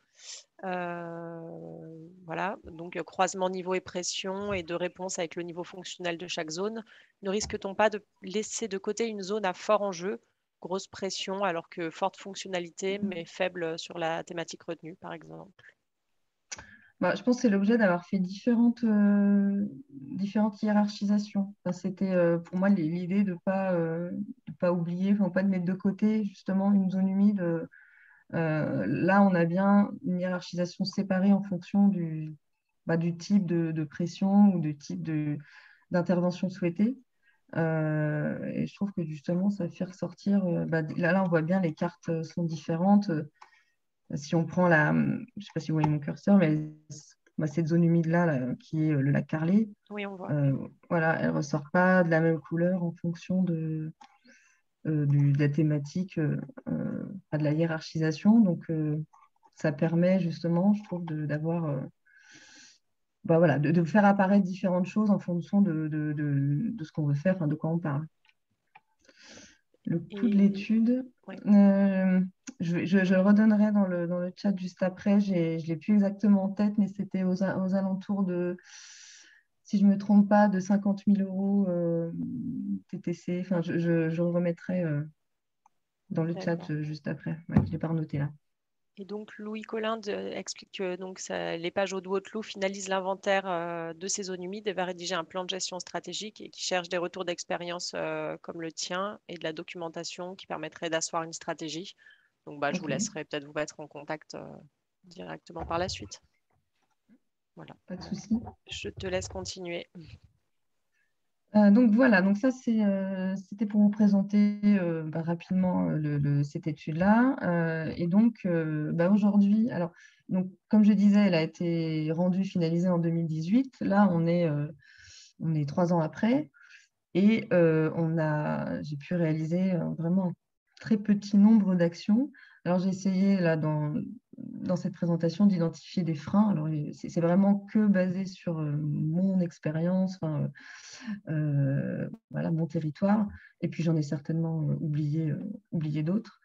Voilà, donc croisement niveau et pression et de réponse avec le niveau fonctionnel de chaque zone. Ne risque-t-on pas de laisser de côté une zone à fort enjeu, grosse pression, alors que forte fonctionnalité, mais faible sur la thématique retenue, par exemple? Je pense que c'est l'objet d'avoir fait différentes hiérarchisations. Enfin, c'était pour moi l'idée de pas oublier, enfin, pas de mettre de côté justement une zone humide Là, on a bien une hiérarchisation séparée en fonction du type de pression ou du type d'intervention souhaitée. Et je trouve que justement, ça fait ressortir. Là, on voit bien les cartes sont différentes. Si on prend je ne sais pas si vous voyez mon curseur, mais cette zone humide-là, là, qui est le lac Carlé, Oui, on voit. voilà, elle ne ressort pas de la même couleur en fonction de la thématique, de la hiérarchisation. Donc, ça permet justement, je trouve, d'avoir voilà, de faire apparaître différentes choses en fonction de ce qu'on veut faire, enfin, de quoi on parle. Le coût de l'étude, oui. je le redonnerai dans le chat juste après. Je ne l'ai plus exactement en tête, mais c'était aux alentours de, si je ne me trompe pas, de 50 000 euros TTC. Enfin, je le remettrai dans le chat juste après. Ouais, je ne l'ai pas renoté là. Et donc, Louis Collin explique que donc, les pages au Haute-Loup finalisent l'inventaire de ces zones humides et va rédiger un plan de gestion stratégique et qui cherche des retours d'expérience comme le tien et de la documentation qui permettrait d'asseoir une stratégie. Donc, je vous laisserai peut-être vous mettre en contact directement par la suite. Voilà. Pas de souci. Je te laisse continuer. Donc voilà, donc ça c'était pour vous présenter rapidement cette étude-là. Et donc aujourd'hui, alors donc, comme je disais, elle a été rendue, finalisée en 2018. Là, on est 3 ans après. Et j'ai pu réaliser vraiment un très petit nombre d'actions. Alors j'ai essayé là dans cette présentation d'identifier des freins. Alors c'est vraiment que basé sur mon expérience, voilà, mon territoire. Et puis j'en ai certainement oublié d'autres.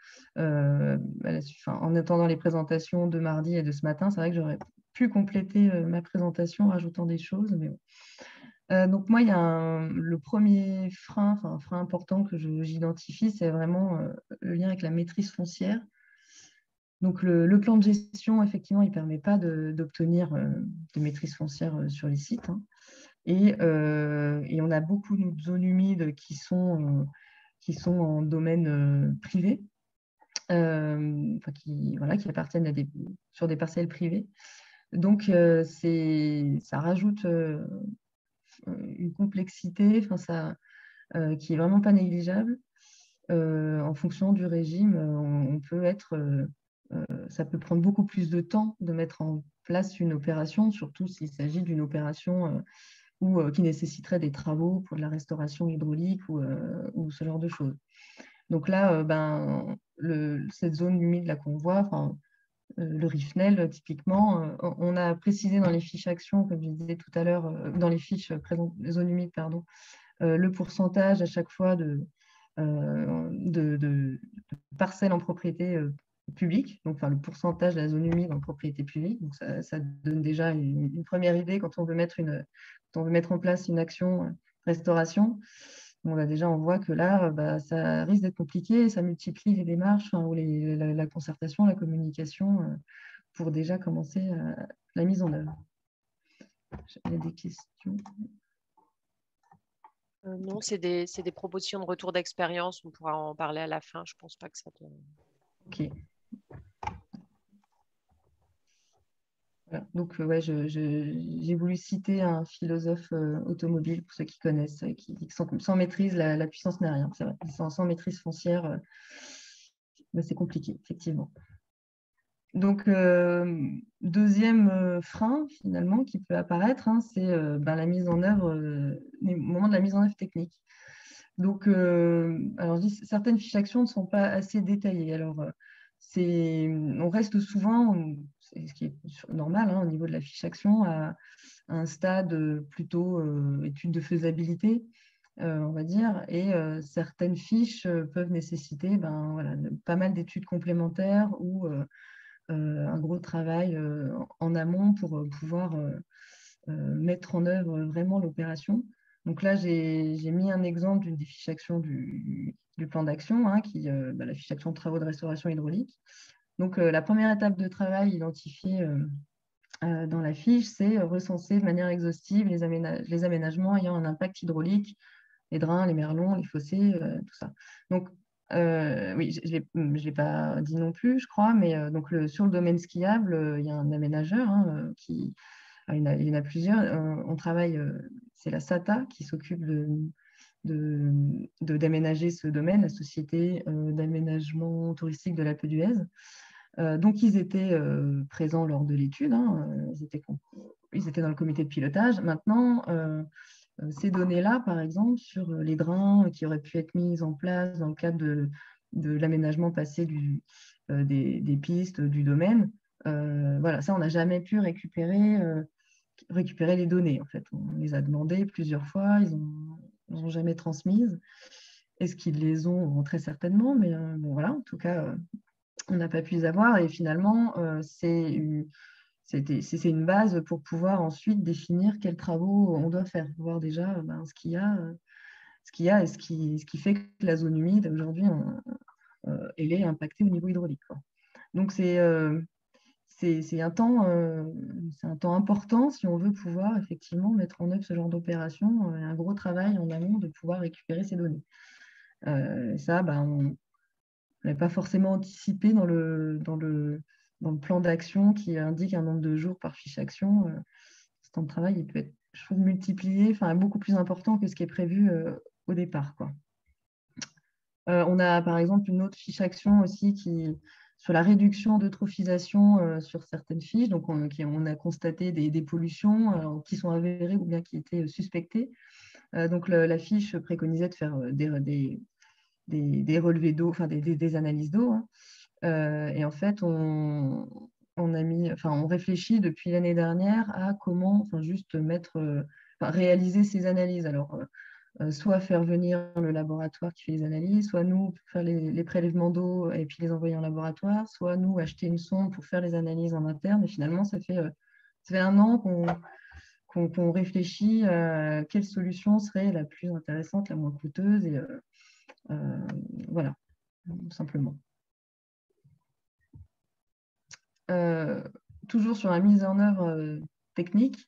En attendant les présentations de mardi et de ce matin, c'est vrai que j'aurais pu compléter ma présentation en rajoutant des choses, mais bon. Donc moi, il y a le premier frein, un frein important que j'identifie, c'est vraiment le lien avec la maîtrise foncière. Donc le plan de gestion, effectivement, il ne permet pas d'obtenir de maîtrise foncière sur les sites. Hein. Et on a beaucoup de zones humides qui sont en domaine privé, qui appartiennent sur des parcelles privées. Donc ça rajoute une complexité, qui est vraiment pas négligeable. En fonction du régime, ça peut prendre beaucoup plus de temps de mettre en place une opération, surtout s'il s'agit d'une opération qui nécessiterait des travaux pour de la restauration hydraulique ou ce genre de choses. Donc là, cette zone humide là qu'on voit, le RIFNEL, typiquement, on a précisé dans les fiches actions, comme je disais tout à l'heure, dans les fiches zones humides, pardon, le pourcentage à chaque fois de parcelles en propriété publique, donc le pourcentage de la zone humide en propriété publique. Donc ça donne déjà une première idée quand on veut mettre en place une action restauration. On voit que là, ça risque d'être compliqué, ça multiplie les démarches ou la concertation, la communication pour déjà commencer la mise en œuvre. J'avais des questions. Non, c'est des propositions de retour d'expérience. On pourra en parler à la fin. Je ne pense pas que ça te... Ok. Voilà. Donc, j'ai voulu citer un philosophe automobile, pour ceux qui connaissent, qui dit que sans maîtrise, la puissance n'est rien. C'est vrai. Sans maîtrise foncière, c'est compliqué, effectivement. Donc, deuxième frein, finalement, qui peut apparaître, hein, c'est la mise en œuvre, au moment de la mise en œuvre technique. Donc, alors, certaines fiches actions ne sont pas assez détaillées. Alors, on reste souvent, ce qui est normal hein, au niveau de la fiche action, à un stade plutôt étude de faisabilité, on va dire, et certaines fiches peuvent nécessiter pas mal d'études complémentaires ou un gros travail en amont pour pouvoir mettre en œuvre vraiment l'opération. Donc là, j'ai mis un exemple d'une des fiches actions du plan d'action, hein, la fiche action de travaux de restauration hydraulique. Donc la première étape de travail identifiée dans la fiche, c'est recenser de manière exhaustive les aménagements ayant un impact hydraulique, les drains, les merlons, les fossés, tout ça. Donc Oui, je ne l'ai pas dit non plus, je crois, mais donc sur le domaine skiable, il y a un aménageur qui, il y en a plusieurs. On travaille, c'est la SATA qui s'occupe d'aménager ce domaine, la Société d'aménagement touristique de l'Alpe d'Huez. Donc, ils étaient présents lors de l'étude, ils étaient dans le comité de pilotage. Maintenant, ces données-là, par exemple, sur les drains qui auraient pu être mis en place dans le cadre de l'aménagement passé des pistes du domaine, voilà, ça, on n'a jamais pu récupérer les données. En fait, on les a demandées plusieurs fois, ils n'ont jamais transmises. Est-ce qu'ils les ont? Très certainement, mais bon, voilà, en tout cas, on n'a pas pu les avoir. Et finalement, c'est une base pour pouvoir ensuite définir quels travaux on doit faire, voir déjà ce qu'il y a et ce qui fait que la zone humide, aujourd'hui, elle est impactée au niveau hydraulique, quoi. Donc, c'est un temps important si on veut pouvoir effectivement mettre en œuvre ce genre d'opération, un gros travail en amont de pouvoir récupérer ces données. Ça, on n'avait pas forcément anticipé dans le plan d'action qui indique un nombre de jours par fiche action. Ce temps de travail, il peut être, je trouve, multiplié, enfin beaucoup plus important que ce qui est prévu au départ, quoi. On a par exemple une autre fiche action aussi sur la réduction d'eutrophisation sur certaines fiches. Donc, on a constaté des pollutions qui sont avérées ou bien qui étaient suspectées. Donc, la fiche préconisait de faire des relevés d'eau, enfin des analyses d'eau, hein. Et en fait, on réfléchit depuis l'année dernière à comment juste réaliser ces analyses. Alors, soit faire venir le laboratoire qui fait les analyses, soit nous faire les prélèvements d'eau et puis les envoyer en laboratoire, soit nous acheter une sonde pour faire les analyses en interne. Et finalement, ça fait 1 an qu'on réfléchit à quelle solution serait la plus intéressante, la moins coûteuse, et voilà, tout simplement. Toujours sur la mise en œuvre technique.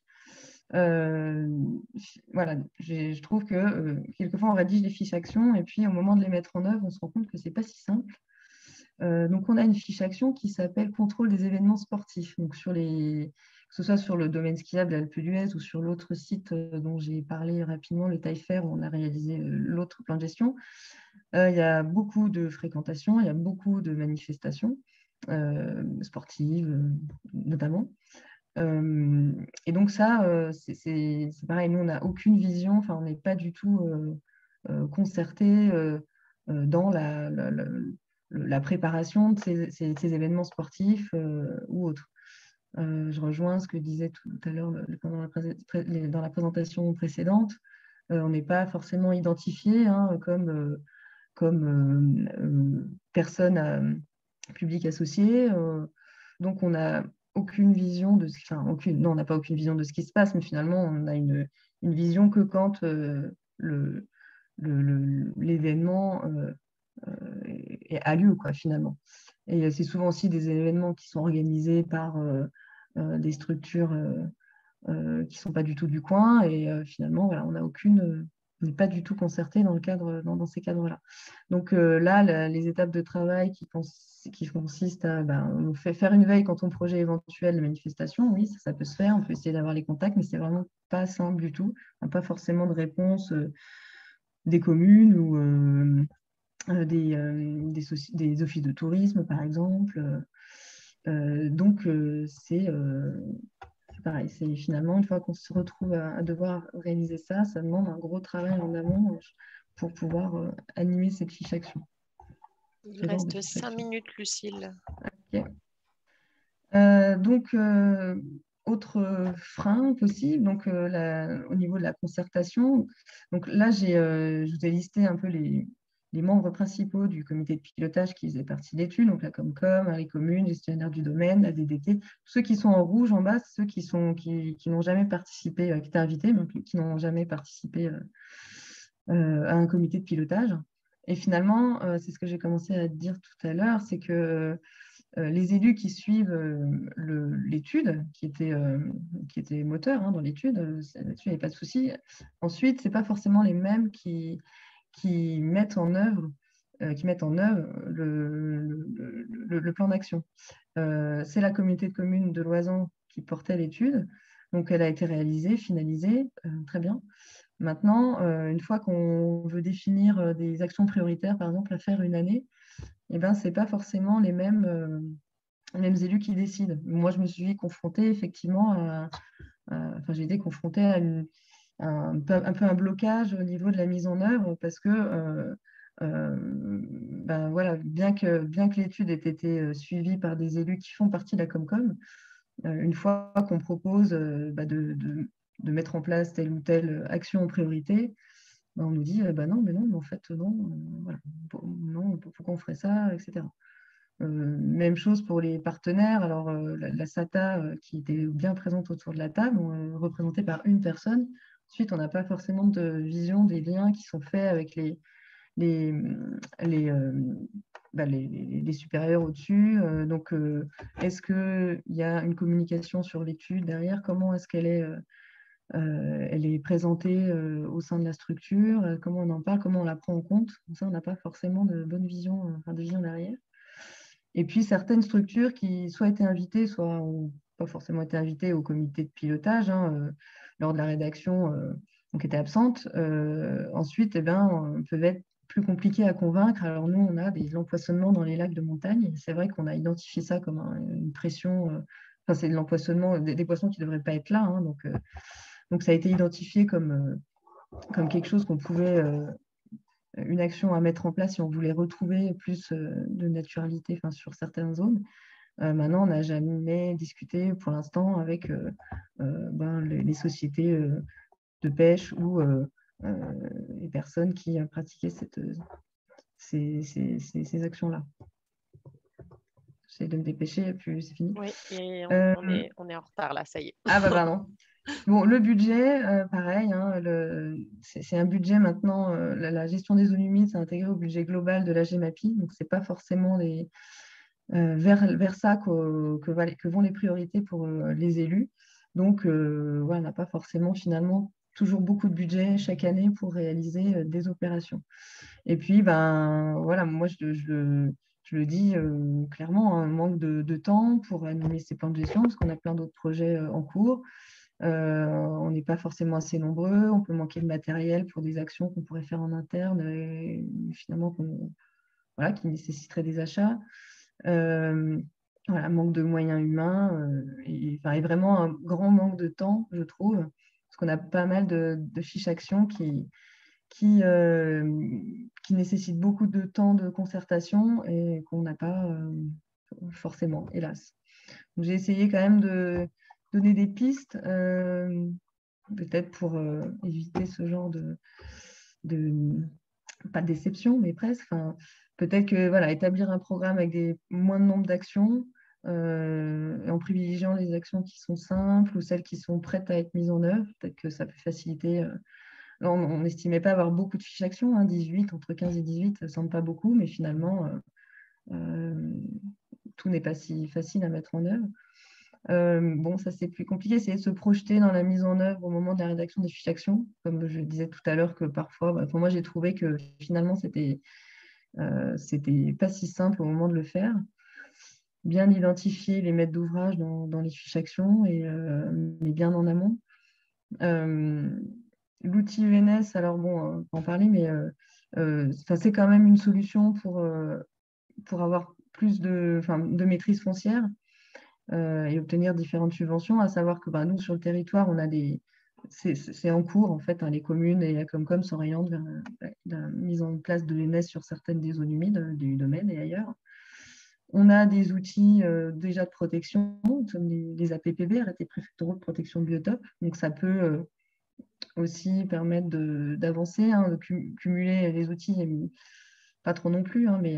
Voilà, je trouve que quelquefois on rédige les fiches actions et puis au moment de les mettre en œuvre, on se rend compte que c'est pas si simple. Donc on a une fiche action qui s'appelle contrôle des événements sportifs. Donc que ce soit sur le domaine skiable de l'Alpe d'Huez ou sur l'autre site dont j'ai parlé rapidement, le Taillefer, où on a réalisé l'autre plan de gestion, il y a beaucoup de fréquentation, il y a beaucoup de manifestations sportives notamment. Et donc ça, c'est pareil, nous on n'a aucune vision, enfin on n'est pas du tout concerté dans la préparation de ces événements sportifs ou autres. Je rejoins ce que disait tout à l'heure dans la présentation précédente. On n'est pas forcément identifié comme personne publique associée. Donc on n'a aucune vision de non, on n'a pas aucune vision de ce qui se passe, mais finalement, on a une vision que quand l'événement a lieu, quoi, finalement. Et c'est souvent aussi des événements qui sont organisés par des structures qui ne sont pas du tout du coin, et finalement, voilà, on n'est pas du tout concerté dans ces cadres-là. Donc là, les étapes de travail qui consistent à on fait faire une veille quant au projet éventuel de manifestation, oui, ça peut se faire, on peut essayer d'avoir les contacts, mais c'est vraiment pas simple du tout. On n'a pas forcément de réponse des communes ou des offices de tourisme, par exemple. Donc c'est pareil, c'est finalement, une fois qu'on se retrouve à devoir organiser ça, ça demande un gros travail en amont pour pouvoir animer cette fiche action. Il reste 5 minutes, Lucille. Okay. Donc, autre frein possible, donc, au niveau de la concertation. Donc là, je vous ai listé un peu les membres principaux du comité de pilotage qui faisaient partie de l'étude, donc la Comcom, les communes, gestionnaires du domaine, la DDT. Ceux qui sont en rouge en bas, ceux qui n'ont jamais participé, qui étaient invités, mais qui n'ont jamais participé à un comité de pilotage. Et finalement, c'est ce que j'ai commencé à dire tout à l'heure, c'est que les élus qui suivent l'étude, qui était moteur dans l'étude, là-dessus, il n'y avait pas de souci. Ensuite, ce n'est pas forcément les mêmes qui mettent en œuvre qui mettent en œuvre le plan d'action. C'est la communauté de communes de Loisan qui portait l'étude. Donc, elle a été réalisée, finalisée, très bien. Maintenant, une fois qu'on veut définir des actions prioritaires, par exemple, à faire une année, eh ben, ce n'est pas forcément les mêmes élus qui décident. Moi, je me suis confrontée effectivement j'ai été confrontée à un peu un blocage au niveau de la mise en œuvre parce que voilà, bien que l'étude ait été suivie par des élus qui font partie de la Comcom, une fois qu'on propose de mettre en place telle ou telle action en priorité, on nous dit non, mais en fait, non, voilà, non, pourquoi on ferait ça, etc. Même chose pour les partenaires. Alors, la SATA, qui était bien présente autour de la table, représentée par une personne. Ensuite, on n'a pas forcément de vision des liens qui sont faits avec les supérieurs au-dessus. Donc, est-ce qu'il y a une communication sur l'étude derrière? Comment est-ce qu'elle est, elle est présentée au sein de la structure? Comment on en parle? Comment on la prend en compte? Ça, on n'a pas forcément de bonne vision, de vision derrière. Et puis, certaines structures qui soit étaient invitées, soit n'ont pas forcément été invitées au comité de pilotage lors de la rédaction, donc étaient absentes. Ensuite, peuvent être plus compliquées à convaincre. Alors, nous, on a l'empoisonnement dans les lacs de montagne. C'est vrai qu'on a identifié ça comme une pression. C'est de l'empoisonnement des poissons qui ne devraient pas être là. Donc, ça a été identifié comme quelque chose qu'on pouvait une action à mettre en place si on voulait retrouver plus de naturalité sur certaines zones. Maintenant, on n'a jamais discuté pour l'instant avec les sociétés de pêche ou les personnes qui pratiquaient ces actions-là. J'essaie de me dépêcher, puis c'est fini. Oui, et on est en retard là, ça y est. Ah pardon. Bon, le budget, pareil, c'est un budget maintenant, la gestion des zones humides, c'est intégré au budget global de la GEMAPI, donc ce n'est pas forcément vers ça que vont les priorités pour les élus. Donc, on n'a pas forcément finalement toujours beaucoup de budget chaque année pour réaliser des opérations. Et puis, moi, je le dis clairement, un manque de temps pour animer ces plans de gestion, parce qu'on a plein d'autres projets en cours. On n'est pas forcément assez nombreux, on peut manquer de matériel pour des actions qu'on pourrait faire en interne, finalement, qui nécessiteraient des achats. Manque de moyens humains et vraiment un grand manque de temps, je trouve, parce qu'on a pas mal de fiches actions qui nécessitent beaucoup de temps de concertation et qu'on n'a pas forcément, hélas. J'ai essayé quand même de donner des pistes, peut-être pour éviter ce genre de pas de déception, mais presque. Peut-être que établir un programme avec moins de nombre d'actions, en privilégiant les actions qui sont simples ou celles qui sont prêtes à être mises en œuvre, peut-être que ça peut faciliter. Là, on n'estimait pas avoir beaucoup de fiches actions, 18, entre 15 et 18, ça ne semble pas beaucoup, mais finalement, tout n'est pas si facile à mettre en œuvre. Ça c'est plus compliqué, c'est de se projeter dans la mise en œuvre au moment de la rédaction des fiches actions. Comme je disais tout à l'heure que parfois, pour moi, j'ai trouvé que finalement, c'était pas si simple au moment de le faire. Bien identifier les maîtres d'ouvrage dans les fiches actions, mais bien en amont. L'outil ENS, alors on peut en parler, mais c'est quand même une solution pour avoir plus de maîtrise foncière. Et obtenir différentes subventions, à savoir que nous, sur le territoire, on a c'est en cours, en fait, les communes et la Comcom s'orientent vers la mise en place de l'ENS sur certaines des zones humides du domaine et ailleurs. On a des outils déjà de protection, comme les APPB, arrêtés préfectoraux de protection de biotopes. Donc, ça peut aussi permettre d'avancer, de cumuler les outils, pas trop non plus, mais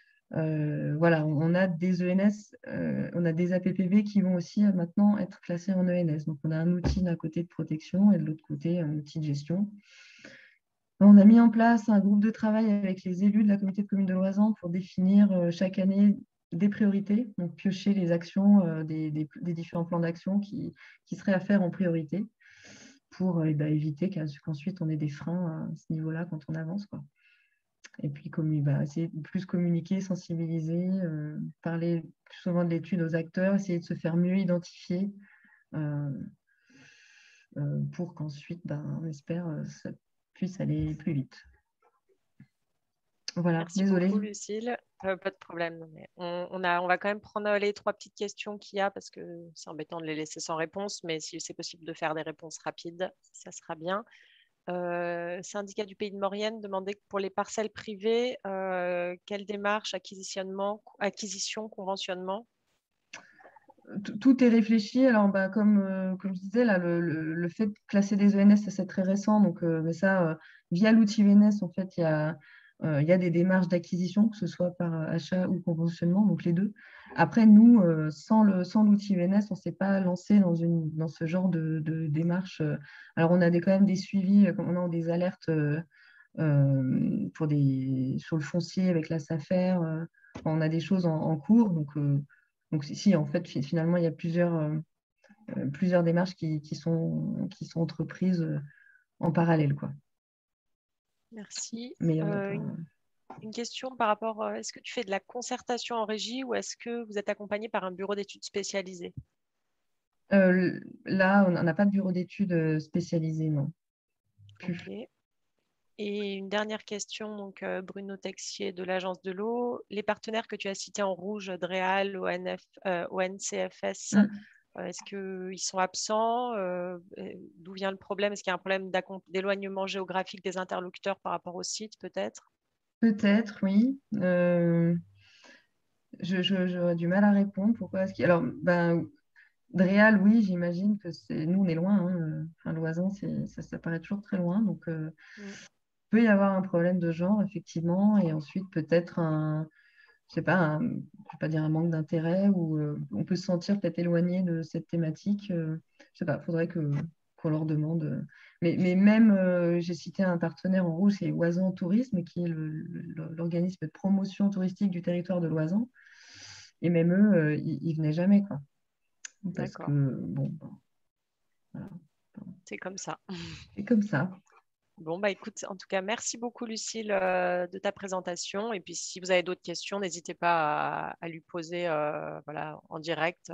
on a des ENS, on a des APPB qui vont aussi maintenant être classés en ENS. Donc, on a un outil d'un côté de protection et de l'autre côté, un outil de gestion. On a mis en place un groupe de travail avec les élus de la communauté de communes de Loisan pour définir chaque année des priorités, donc piocher les actions des différents plans d'action qui seraient à faire en priorité pour éviter qu'ensuite on ait des freins à ce niveau-là quand on avance, quoi. Et puis, essayer de plus communiquer, sensibiliser, parler plus souvent de l'étude aux acteurs, essayer de se faire mieux identifier pour qu'ensuite, on espère, ça puisse aller plus vite. Voilà, Merci désolée. beaucoup, Lucille. Pas de problème. Mais on va quand même prendre les 3 petites questions qu'il y a parce que c'est embêtant de les laisser sans réponse, mais si c'est possible de faire des réponses rapides, ça sera bien. Syndicat du Pays de Maurienne demandait que pour les parcelles privées, quelle démarche, acquisition, conventionnement? Tout est réfléchi. Alors, comme je disais, là, le fait de classer des ENS, c'est très récent. Donc, mais ça, via l'outil ENS, en fait, il y a des démarches d'acquisition, que ce soit par achat ou conventionnement, donc les deux. Après, nous, sans l'outil ENS, on ne s'est pas lancé dans ce genre de démarche. Alors, on a quand même des suivis, on a des alertes sur le foncier avec la SAFER. On a des choses en cours. Donc si, en fait, finalement, il y a plusieurs démarches qui sont entreprises en parallèle, quoi. Merci. Mais une question par rapport, est-ce que tu fais de la concertation en régie ou est-ce que vous êtes accompagné par un bureau d'études spécialisé? là, on n'a pas de bureau d'études spécialisé, non. Ok. Et une dernière question, donc Bruno Texier de l'Agence de l'eau. Les partenaires que tu as cités en rouge, DREAL, ONCFS, est-ce qu'ils sont absents? D'où vient le problème? Est-ce qu'il y a un problème d'éloignement géographique des interlocuteurs par rapport au site, peut-être? Peut-être, oui. J'aurais du mal à répondre. Pourquoi est-ce qu'il... Alors, DREAL, oui, j'imagine que nous, on est loin. Enfin, Loisan, ça paraît toujours très loin. Donc, peut y avoir un problème de genre, effectivement. Et ensuite, peut-être je ne vais pas dire un manque d'intérêt, ou on peut se sentir peut-être éloigné de cette thématique. Je ne sais pas, il faudrait qu'on leur demande. Mais même, j'ai cité un partenaire en rouge, c'est Loisan Tourisme, qui est l'organisme de promotion touristique du territoire de Loisan. Et même eux, ils ne venaient jamais, quoi. Parce que, voilà. C'est comme ça. C'est comme ça. Bon, écoute, en tout cas, merci beaucoup, Lucille, de ta présentation. Et puis, si vous avez d'autres questions, n'hésitez pas à lui poser en direct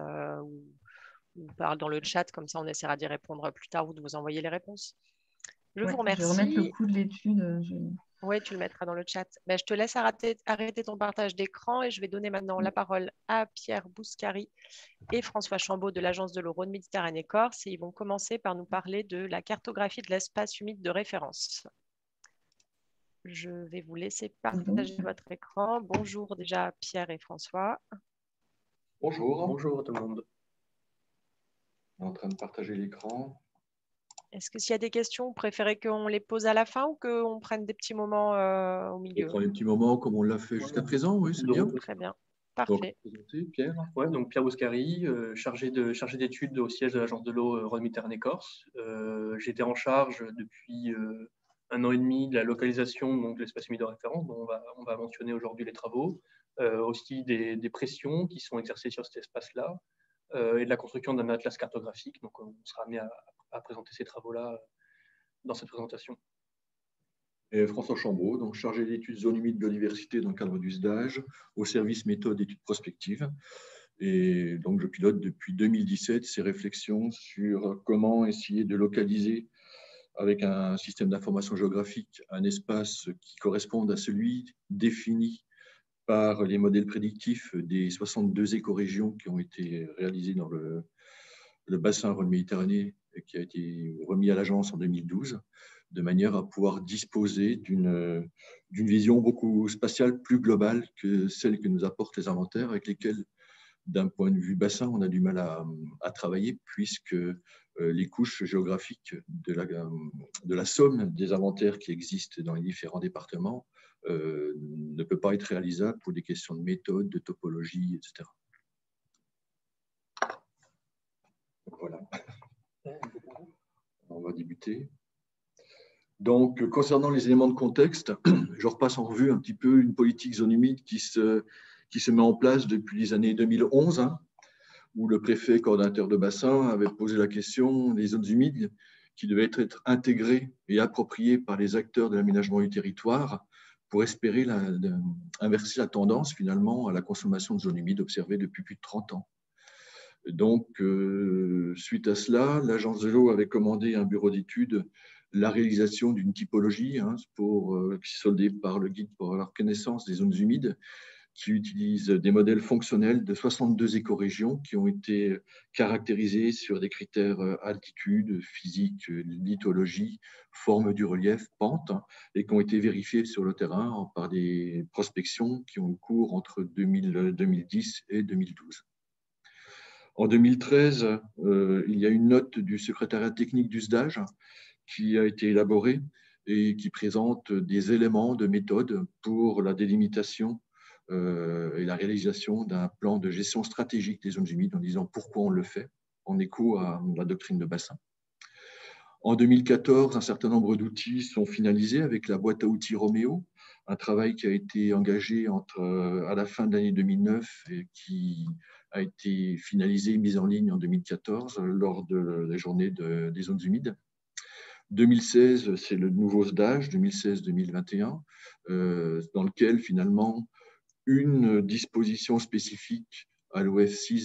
ou dans le chat. Comme ça, on essaiera d'y répondre plus tard ou de vous envoyer les réponses. Je vous remercie. Je vais remettre le coût de l'étude. Oui, tu le mettras dans le chat. Je te laisse arrêter ton partage d'écran et je vais donner maintenant la parole à Pierre Bouscari et François Chambaud de l'Agence de l'eau Rhône-Méditerranée-Corse. Et ils vont commencer par nous parler de la cartographie de l'espace humide de référence. Je vais vous laisser partager votre écran. Bonjour déjà Pierre et François. Bonjour. Bonjour tout le monde. On est en train de partager l'écran. Est-ce que s'il y a des questions, vous préférez qu'on les pose à la fin ou qu'on prenne des petits moments au milieu? On prend des petits moments comme on l'a fait jusqu'à présent, oui, c'est bien. Très bien, parfait. Donc, Pierre. Donc Pierre Bouscari, chargé d'études au siège de l'Agence de l'eau Rhône-Méditerranée-Corse. J'étais en charge depuis 1 an et demi de la localisation de l'espace humide de référence, dont on va mentionner aujourd'hui les travaux, aussi des pressions qui sont exercées sur cet espace-là, et de la construction d'un atlas cartographique. Donc on sera amené à présenter ces travaux-là dans cette présentation. Et François Chambaud, donc chargé d'études zone humide biodiversité dans le cadre du SDAGE, au service méthode d'études prospectives. Et donc je pilote depuis 2017 ces réflexions sur comment essayer de localiser avec un système d'information géographique un espace qui corresponde à celui défini par les modèles prédictifs des 62 écorégions qui ont été réalisées dans le bassin Rhône-Méditerranée qui a été remis à l'agence en 2012, de manière à pouvoir disposer d'une vision beaucoup spatiale, plus globale que celle que nous apportent les inventaires, avec lesquels, d'un point de vue bassin, on a du mal à travailler, puisque les couches géographiques de la somme des inventaires qui existent dans les différents départements ne peut pas être réalisable pour des questions de méthode, de topologie, etc. Voilà. On va débuter. Donc, concernant les éléments de contexte, je repasse en revue un petit peu une politique zone humide qui se met en place depuis les années 2011, où le préfet coordinateur de bassin avait posé la question des zones humides qui devaient être intégrées et appropriées par les acteurs de l'aménagement du territoire pour espérer inverser la tendance finalement à la consommation de zones humides observée depuis plus de 30 ans. Donc, suite à cela, l'Agence de l'eau avait commandé à un bureau d'études la réalisation d'une typologie qui est soldée par le guide pour la reconnaissance des zones humides, qui utilise des modèles fonctionnels de 62 écorégions qui ont été caractérisés sur des critères altitude, physique, lithologie, forme du relief, pente, et qui ont été vérifiés sur le terrain par des prospections qui ont eu cours entre 2010 et 2012. En 2013, il y a une note du secrétariat technique du SDAGE qui a été élaborée et qui présente des éléments de méthode pour la délimitation et la réalisation d'un plan de gestion stratégique des zones humides en disant pourquoi on le fait, en écho à la doctrine de bassin. En 2014, un certain nombre d'outils sont finalisés avec la boîte à outils Roméo, un travail qui a été engagé à la fin de l'année 2009 et qui a été finalisé et mis en ligne en 2014 lors de la journée des zones humides. 2016, c'est le nouveau SDAGE, 2016-2021, dans lequel finalement une disposition spécifique à l'OF6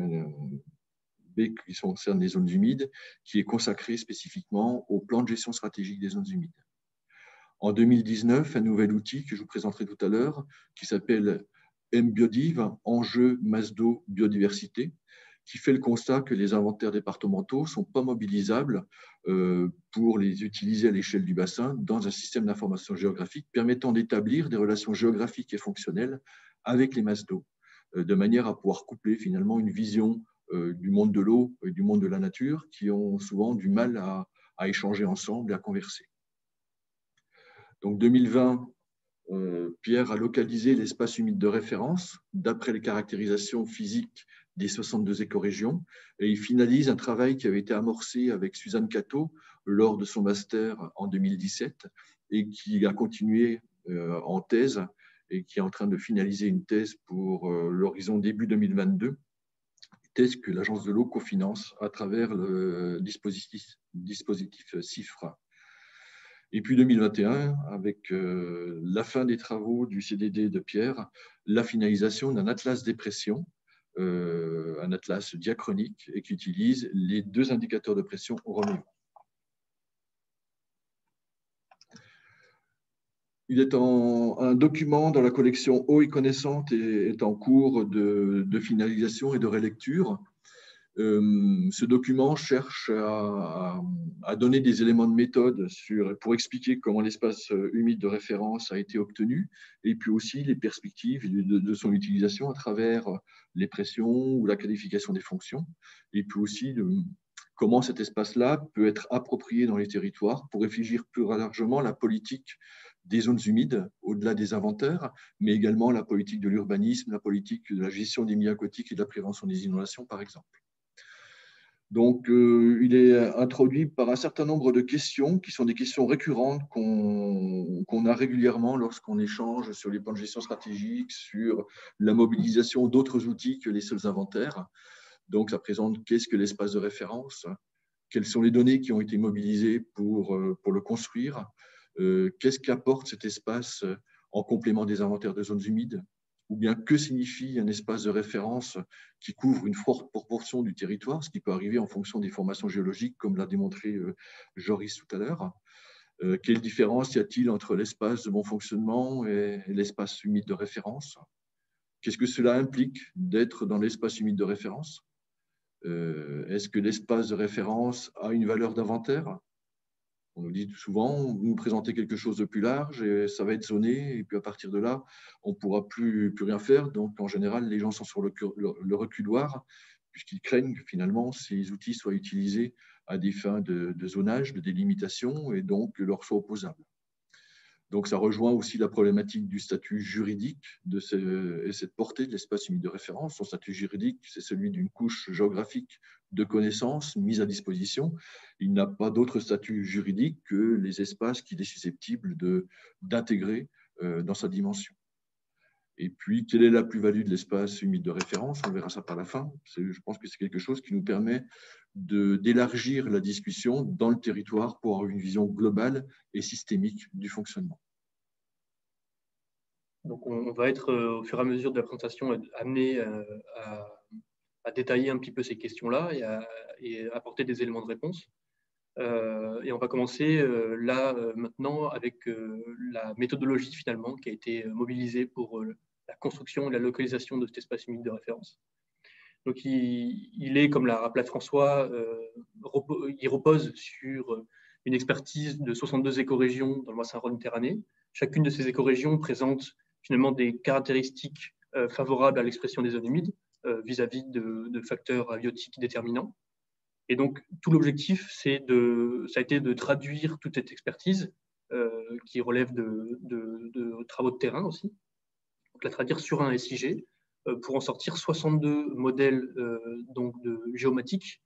qui concerne les zones humides, qui est consacrée spécifiquement au plan de gestion stratégique des zones humides. En 2019, un nouvel outil que je vous présenterai tout à l'heure, qui s'appelle MBiodiv, Enjeux masse d'eau biodiversité, qui fait le constat que les inventaires départementaux ne sont pas mobilisables pour les utiliser à l'échelle du bassin dans un système d'information géographique permettant d'établir des relations géographiques et fonctionnelles avec les masses d'eau, de manière à pouvoir coupler finalement une vision du monde de l'eau et du monde de la nature qui ont souvent du mal à échanger ensemble et à converser. Donc 2020, Pierre a localisé l'espace humide de référence d'après les caractérisations physiques des 62 écorégions et il finalise un travail qui avait été amorcé avec Suzanne Cateau lors de son master en 2017 et qui a continué en thèse et qui est en train de finaliser une thèse pour l'horizon début 2022, thèse que l'Agence de l'eau cofinance à travers le dispositif CIFRA. Et puis 2021, avec la fin des travaux du CDD de Pierre, la finalisation d'un atlas des pressions, un atlas diachronique, et qui utilise les deux indicateurs de pression Roméo. Il est un document dans la collection Eau et Connaissante et est en cours de finalisation et de relecture. Ce document cherche à donner des éléments de méthode pour expliquer comment l'espace humide de référence a été obtenu et puis aussi les perspectives de son utilisation à travers les pressions ou la qualification des fonctions et puis aussi comment cet espace-là peut être approprié dans les territoires pour réfléchir plus largement la politique des zones humides au-delà des inventaires, mais également la politique de l'urbanisme, la politique de la gestion des milieux aquatiques et de la prévention des inondations, par exemple. Donc, il est introduit par un certain nombre de questions qui sont des questions récurrentes qu'on a régulièrement lorsqu'on échange sur les plans de gestion stratégique, sur la mobilisation d'autres outils que les seuls inventaires. Donc, ça présente qu'est-ce que l'espace de référence, quelles sont les données qui ont été mobilisées pour le construire, qu'est-ce qu'apporte cet espace en complément des inventaires de zones humides, ou bien que signifie un espace de référence qui couvre une forte proportion du territoire, ce qui peut arriver en fonction des formations géologiques, comme l'a démontré Joris tout à l'heure. Quelle différence y a-t-il entre l'espace de bon fonctionnement et l'espace humide de référence? Qu'est-ce que cela implique d'être dans l'espace humide de référence? Est-ce que l'espace de référence a une valeur d'inventaire? On nous dit souvent, vous nous présentez quelque chose de plus large et ça va être zoné et puis à partir de là, on ne pourra plus rien faire. Donc en général, les gens sont sur le reculoir puisqu'ils craignent que finalement ces outils soient utilisés à des fins de zonage, de délimitation et donc leur soient opposables. Donc, ça rejoint aussi la problématique du statut juridique et cette portée de l'espace humide de référence. Son statut juridique, c'est celui d'une couche géographique de connaissances mise à disposition. Il n'a pas d'autre statut juridique que les espaces qu'il est susceptible d'intégrer dans sa dimension. Et puis, quelle est la plus-value de l'espace humide de référence? On verra ça par la fin. Je pense que c'est quelque chose qui nous permet d'élargir la discussion dans le territoire pour avoir une vision globale et systémique du fonctionnement. Donc, on va être, au fur et à mesure de la présentation, amené à détailler un petit peu ces questions-là et apporter des éléments de réponse. Et on va commencer maintenant avec la méthodologie finalement qui a été mobilisée pour la construction et la localisation de cet espace humide de référence. Donc il est, comme l'a rappelé François, il repose sur une expertise de 62 écorégions dans le bassin Rhône-Méditerranée. Chacune de ces écorégions présente finalement des caractéristiques favorables à l'expression des zones humides vis-à-vis de facteurs abiotiques déterminants. Et donc, tout l'objectif, ça a été de traduire toute cette expertise qui relève de travaux de terrain aussi, donc la traduire sur un SIG pour en sortir 62 modèles géomatiques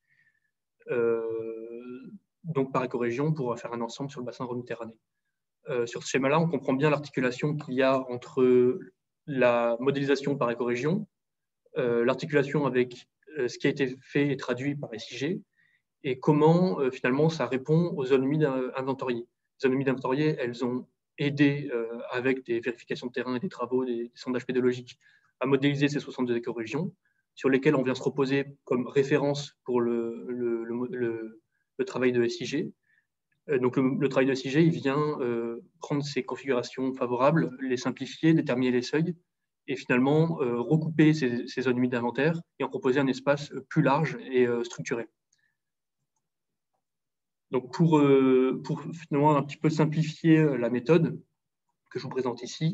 donc par écorégion pour faire un ensemble sur le bassin Rhône-Méditerranée. Sur ce schéma-là, on comprend bien l'articulation qu'il y a entre la modélisation par écorégion, l'articulation avec ce qui a été fait et traduit par SIG, et comment finalement ça répond aux zones humides inventoriées. Les zones humides inventoriées, elles ont aidé avec des vérifications de terrain et des travaux, des sondages pédologiques, à modéliser ces 62 écorégions, sur lesquelles on vient se reposer comme référence pour le travail de SIG. Donc le travail de SIG, il vient prendre ces configurations favorables, les simplifier, déterminer les seuils, et finalement recouper ces zones humides d'inventaire et en proposer un espace plus large et structuré. Donc pour finalement un petit peu simplifier la méthode que je vous présente ici,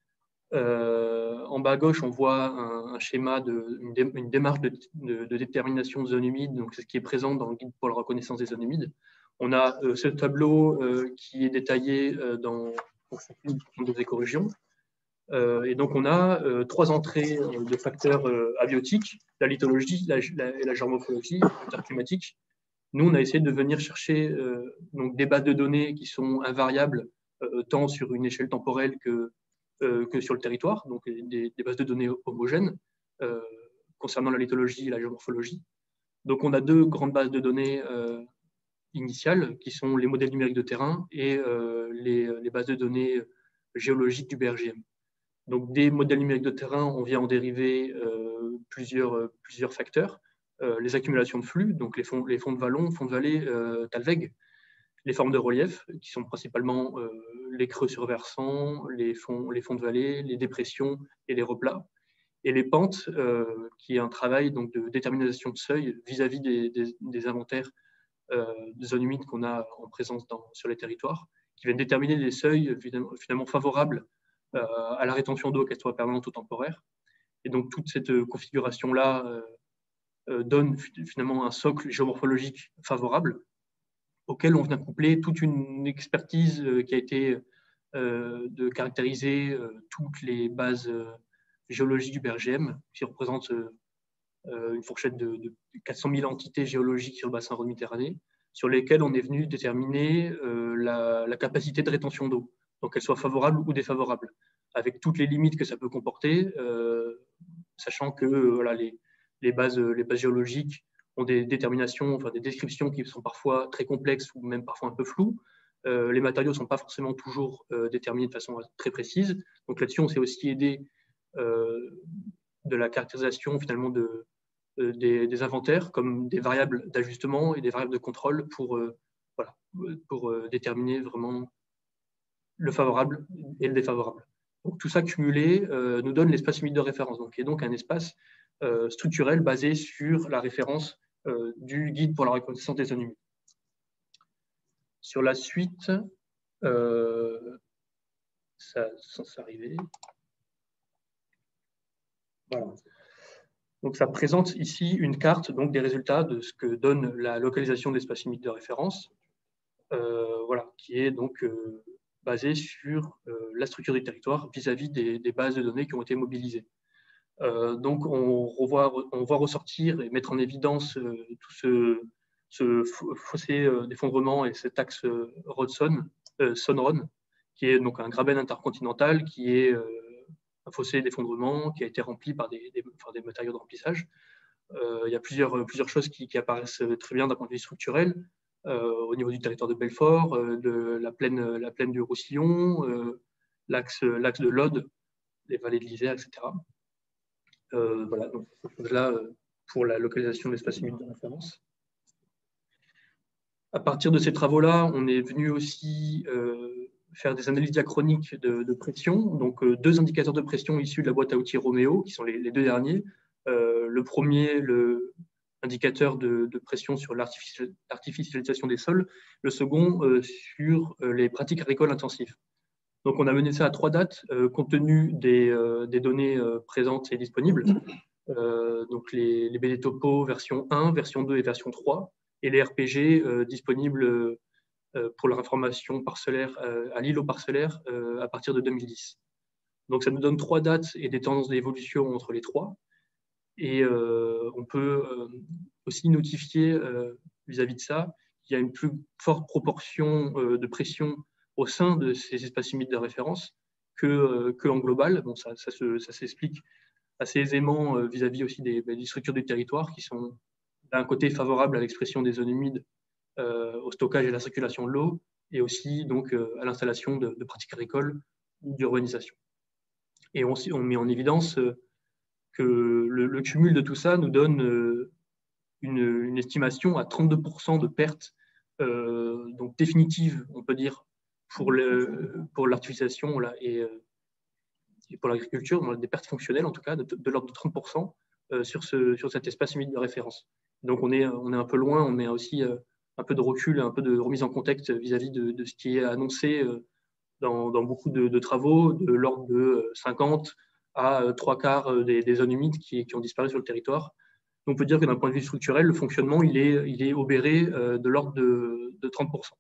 en bas à gauche, on voit un schéma, une démarche de détermination de zones humides, donc c'est ce qui est présent dans le guide pour la reconnaissance des zones humides. On a ce tableau qui est détaillé dans chacune des écorégions. Et donc on a 3 entrées de facteurs abiotiques, la lithologie, la géomorphologie, le facteur climatique. Nous, on a essayé de venir chercher donc des bases de données qui sont invariables, tant sur une échelle temporelle que sur le territoire, donc des bases de données homogènes concernant la lithologie et la géomorphologie. Donc, on a 2 grandes bases de données initiales, qui sont les modèles numériques de terrain et les bases de données géologiques du BRGM. Donc, des modèles numériques de terrain, on vient en dériver plusieurs facteurs. Les accumulations de flux, donc les fonds de vallon, fonds de vallée, talweg, les formes de relief, qui sont principalement les creux surversants, les fonds de vallée, les dépressions et les replats, et les pentes, qui est un travail donc, de détermination de seuil vis-à-vis des inventaires de zones humides qu'on a en présence sur les territoires, qui viennent déterminer des seuils finalement favorables à la rétention d'eau, qu'elle soit permanente ou temporaire. Et donc toute cette configuration-là donne finalement un socle géomorphologique favorable auquel on vient coupler toute une expertise qui a été de caractériser toutes les bases géologiques du BRGM, qui représente une fourchette de 400 000 entités géologiques sur le bassin Rhône-Méditerranée, sur lesquelles on est venu déterminer la capacité de rétention d'eau, donc qu'elle soit favorable ou défavorable, avec toutes les limites que ça peut comporter, sachant que voilà, les bases géologiques ont des déterminations, enfin des descriptions qui sont parfois très complexes ou même parfois un peu floues. Les matériaux ne sont pas forcément toujours déterminés de façon très précise. Donc là-dessus, on s'est aussi aidé de la caractérisation finalement des inventaires comme des variables d'ajustement et des variables de contrôle pour déterminer vraiment le favorable et le défavorable. Donc tout ça cumulé nous donne l'espace humide de référence, qui est donc un espace structurel basé sur la référence du guide pour la reconnaissance des zones humides. Sur la suite, ça censé arriver. Voilà. Donc ça présente ici une carte donc, des résultats de ce que donne la localisation de l'espace humide de référence, voilà, qui est donc basée sur la structure du territoire vis-à-vis des bases de données qui ont été mobilisées. Donc, on voit ressortir et mettre en évidence tout ce fossé d'effondrement et cet axe Son-Rhône, qui est donc un graben intercontinental, qui est un fossé d'effondrement qui a été rempli par des matériaux de remplissage. Il y a plusieurs choses qui apparaissent très bien d'un point de vue structurel, au niveau du territoire de Belfort, de la plaine du Roussillon, l'axe de l'Aude, les vallées de l'Isère, etc. Voilà, donc là, pour la localisation de l'espace humide de référence. À partir de ces travaux-là, on est venu aussi faire des analyses diachroniques de pression. Donc, 2 indicateurs de pression issus de la boîte à outils Romeo, qui sont les 2 derniers. Le premier, l'indicateur de pression sur l'artificialisation des sols. Le second, sur les pratiques agricoles intensives. Donc, on a mené ça à 3 dates, compte tenu des données présentes et disponibles. Donc, les BD Topo version 1, version 2 et version 3. Et les RPG disponibles pour leur information parcellaire à l'îlot parcellaire à partir de 2010. Donc, ça nous donne 3 dates et des tendances d'évolution entre les 3. Et on peut aussi notifier vis-à-vis de ça qu'il y a une plus forte proportion de pression au sein de ces espaces humides de référence qu'en global. Bon, ça s'explique assez aisément vis-à-vis aussi des structures du territoire qui sont d'un côté favorables à l'expression des zones humides, au stockage et à la circulation de l'eau, et aussi donc, à l'installation de pratiques agricoles ou d'urbanisation. Et on met en évidence que le cumul de tout ça nous donne une estimation à 32% de pertes donc définitives, on peut dire, pour l'artificialisation et pour l'agriculture, des pertes fonctionnelles en tout cas, de l'ordre de 30% sur cet espace humide de référence. Donc on est un peu loin, on met aussi un peu de recul, un peu de remise en contexte vis-à-vis de ce qui est annoncé dans beaucoup de travaux, de l'ordre de 50 à 3/4 des zones humides qui ont disparu sur le territoire. Donc on peut dire que d'un point de vue structurel, le fonctionnement il est obéré de l'ordre de 30%.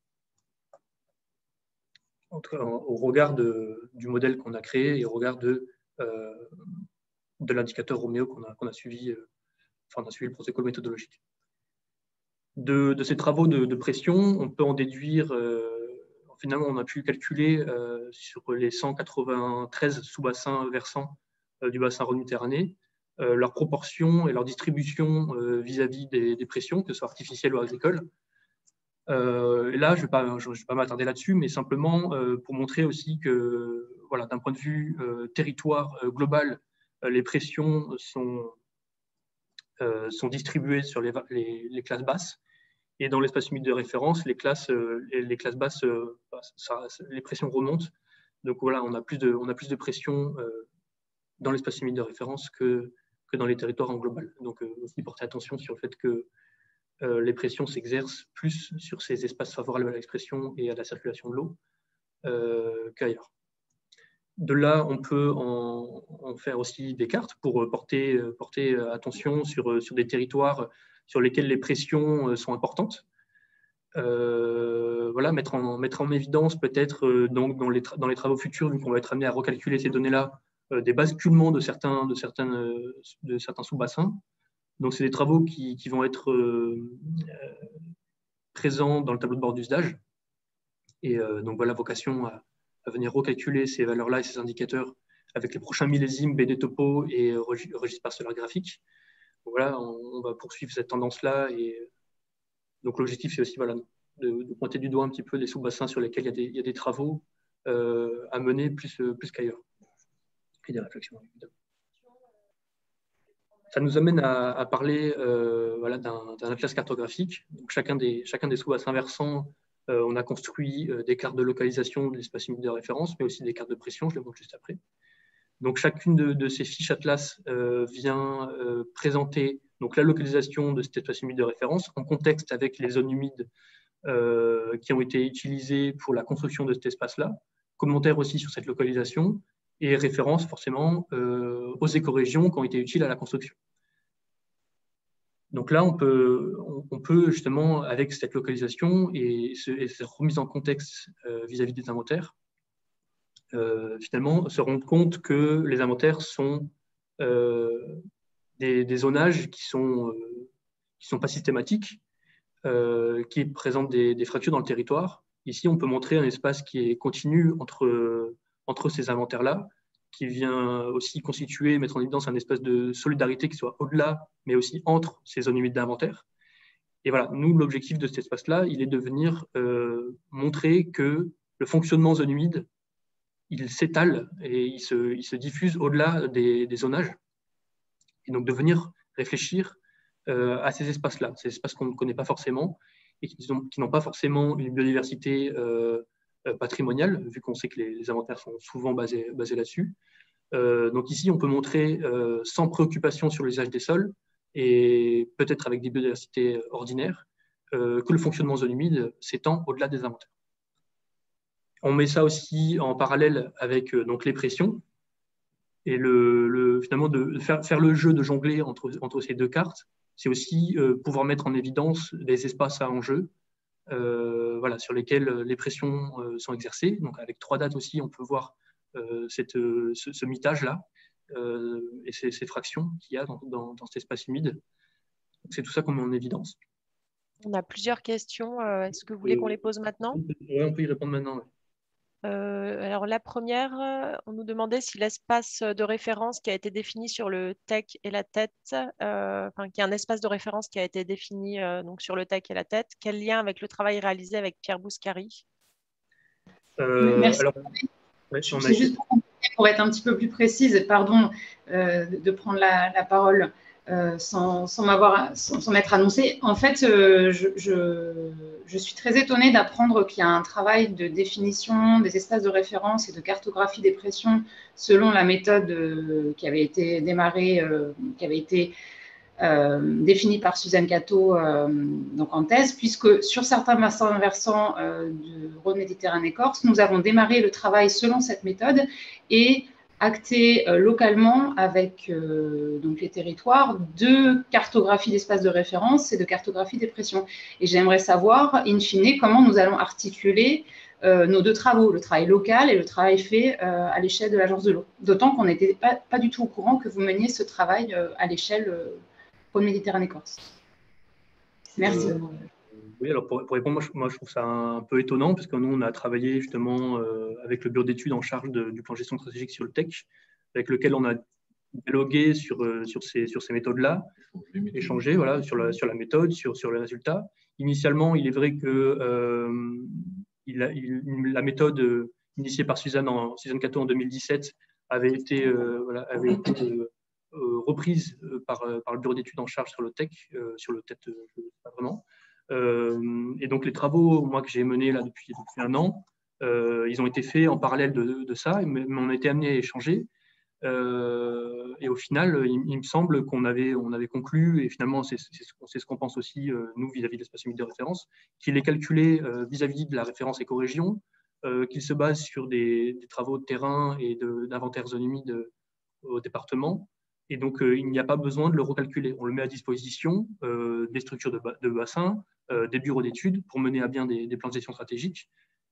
En tout cas, au regard du modèle qu'on a créé et au regard de l'indicateur Romeo qu'on a suivi, on a suivi le protocole méthodologique. De ces travaux de pression, on peut en déduire, finalement, on a pu calculer sur les 193 sous-bassins versants du bassin Rhône-Méditerranée, leur proportion et leur distribution vis-à-vis des pressions, que ce soit artificielles ou agricoles. Là, je ne vais pas m'attarder là-dessus, mais simplement pour montrer aussi que, voilà, d'un point de vue territoire global, les pressions sont distribuées sur les classes basses. Et dans l'espace humide de référence, les classes basses, les pressions remontent. Donc voilà, on a plus de pression dans l'espace humide de référence que dans les territoires en global. Donc aussi porter attention sur le fait que les pressions s'exercent plus sur ces espaces favorables à l'expression et à la circulation de l'eau qu'ailleurs. De là, on peut en faire aussi des cartes pour porter attention sur des territoires sur lesquels les pressions sont importantes. Voilà, mettre en évidence peut-être dans les travaux futurs, vu qu'on va être amené à recalculer ces données-là, des basculements de certains sous-bassins. Donc, c'est des travaux qui vont être présents dans le tableau de bord d'usage. Et donc, voilà, vocation à venir recalculer ces valeurs-là et ces indicateurs avec les prochains millésimes BD Topo et registre parcellaire graphique. Donc, voilà, on va poursuivre cette tendance-là. Et donc, l'objectif, c'est aussi voilà, de pointer du doigt un petit peu les sous-bassins sur lesquels il y a des travaux à mener plus qu'ailleurs. Et des réflexions, évidemment. Ça nous amène à parler voilà, d'un atlas cartographique. Donc, chacun des sous-bassins versants, on a construit des cartes de localisation de l'espace humide de référence, mais aussi des cartes de pression, je les montre juste après. Donc, chacune de ces fiches atlas vient présenter donc, la localisation de cet espace humide de référence en contexte avec les zones humides qui ont été utilisées pour la construction de cet espace-là, commentaires aussi sur cette localisation, et référence forcément aux écorégions qui ont été utiles à la construction. Donc là, on peut justement, avec cette localisation et cette remise en contexte vis-à-vis des inventaires, finalement se rendre compte que les inventaires sont des zonages qui sont pas systématiques, qui présentent des fractures dans le territoire. Ici, on peut montrer un espace qui est continu entre ces inventaires-là, qui vient aussi constituer, mettre en évidence un espace de solidarité qui soit au-delà, mais aussi entre ces zones humides d'inventaire. Et voilà, nous, l'objectif de cet espace-là, il est de venir montrer que le fonctionnement zone humide il s'étale et il se diffuse au-delà des zonages. Et donc de venir réfléchir à ces espaces-là, ces espaces qu'on ne connaît pas forcément et qui n'ont pas forcément une biodiversité patrimoniale, vu qu'on sait que les inventaires sont souvent basés là-dessus. Donc ici, on peut montrer sans préoccupation sur l'usage des sols et peut-être avec des biodiversités ordinaires que le fonctionnement en zone humide s'étend au-delà des inventaires. On met ça aussi en parallèle avec donc les pressions et finalement de faire le jeu de jongler entre ces deux cartes. C'est aussi pouvoir mettre en évidence des espaces à enjeu voilà, sur lesquels les pressions sont exercées. Donc avec 3 dates aussi, on peut voir ce mitage-là et ces fractions qu'il y a dans cet espace humide. C'est tout ça qu'on met en évidence. On a plusieurs questions. Est-ce que vous voulez qu'on les pose maintenant? Oui, on peut y répondre maintenant. Ouais. Alors la première, on nous demandait si l'espace de référence qui a été défini sur le TEC et la tête, enfin qu'il y a un espace de référence qui a été défini donc sur le TEC et la tête, quel lien avec le travail réalisé avec Pierre Bouscari? Merci. Alors, ouais, c'est juste pour être un petit peu plus précise, pardon de prendre la parole sans m'être annoncé. En fait, je suis très étonnée d'apprendre qu'il y a un travail de définition des espaces de référence et de cartographie des pressions selon la méthode qui avait été démarrée, qui avait été définie par Suzanne Catteau donc en thèse, puisque sur certains bassins versants de Rhône-Méditerranée-Corse, nous avons démarré le travail selon cette méthode et acté localement avec donc les territoires de cartographie d'espaces de référence et de cartographie des pressions. Et j'aimerais savoir, in fine, comment nous allons articuler nos 2 travaux, le travail local et le travail fait à l'échelle de l'Agence de l'eau. D'autant qu'on n'était pas du tout au courant que vous meniez ce travail à l'échelle Rhône-Méditerranée-Corse. Merci. Oui, alors pour répondre, moi je trouve ça un peu étonnant parce que nous on a travaillé justement avec le bureau d'études en charge du plan gestion stratégique sur le TEC, avec lequel on a dialogué sur ces méthodes-là, échangé voilà, sur la méthode, sur les résultats. Initialement, il est vrai que la méthode initiée par Suzanne Catteau en 2017 avait été reprise par le bureau d'études en charge sur le TEC, sur le TEC, pas vraiment. Et donc les travaux moi que j'ai menés là depuis 1 an, ils ont été faits en parallèle de ça, mais on a été amené à échanger. Et au final, il me semble qu'on avait conclu, et finalement c'est ce qu'on pense aussi nous vis-à-vis de l'espace humide de référence, qu'il est calculé vis-à-vis de la référence écorégion, qu'il se base sur des travaux de terrain et d'inventaire zone humide au département. Et donc, il n'y a pas besoin de le recalculer. On le met à disposition des structures de bassin, des bureaux d'études pour mener à bien des plans de gestion stratégique.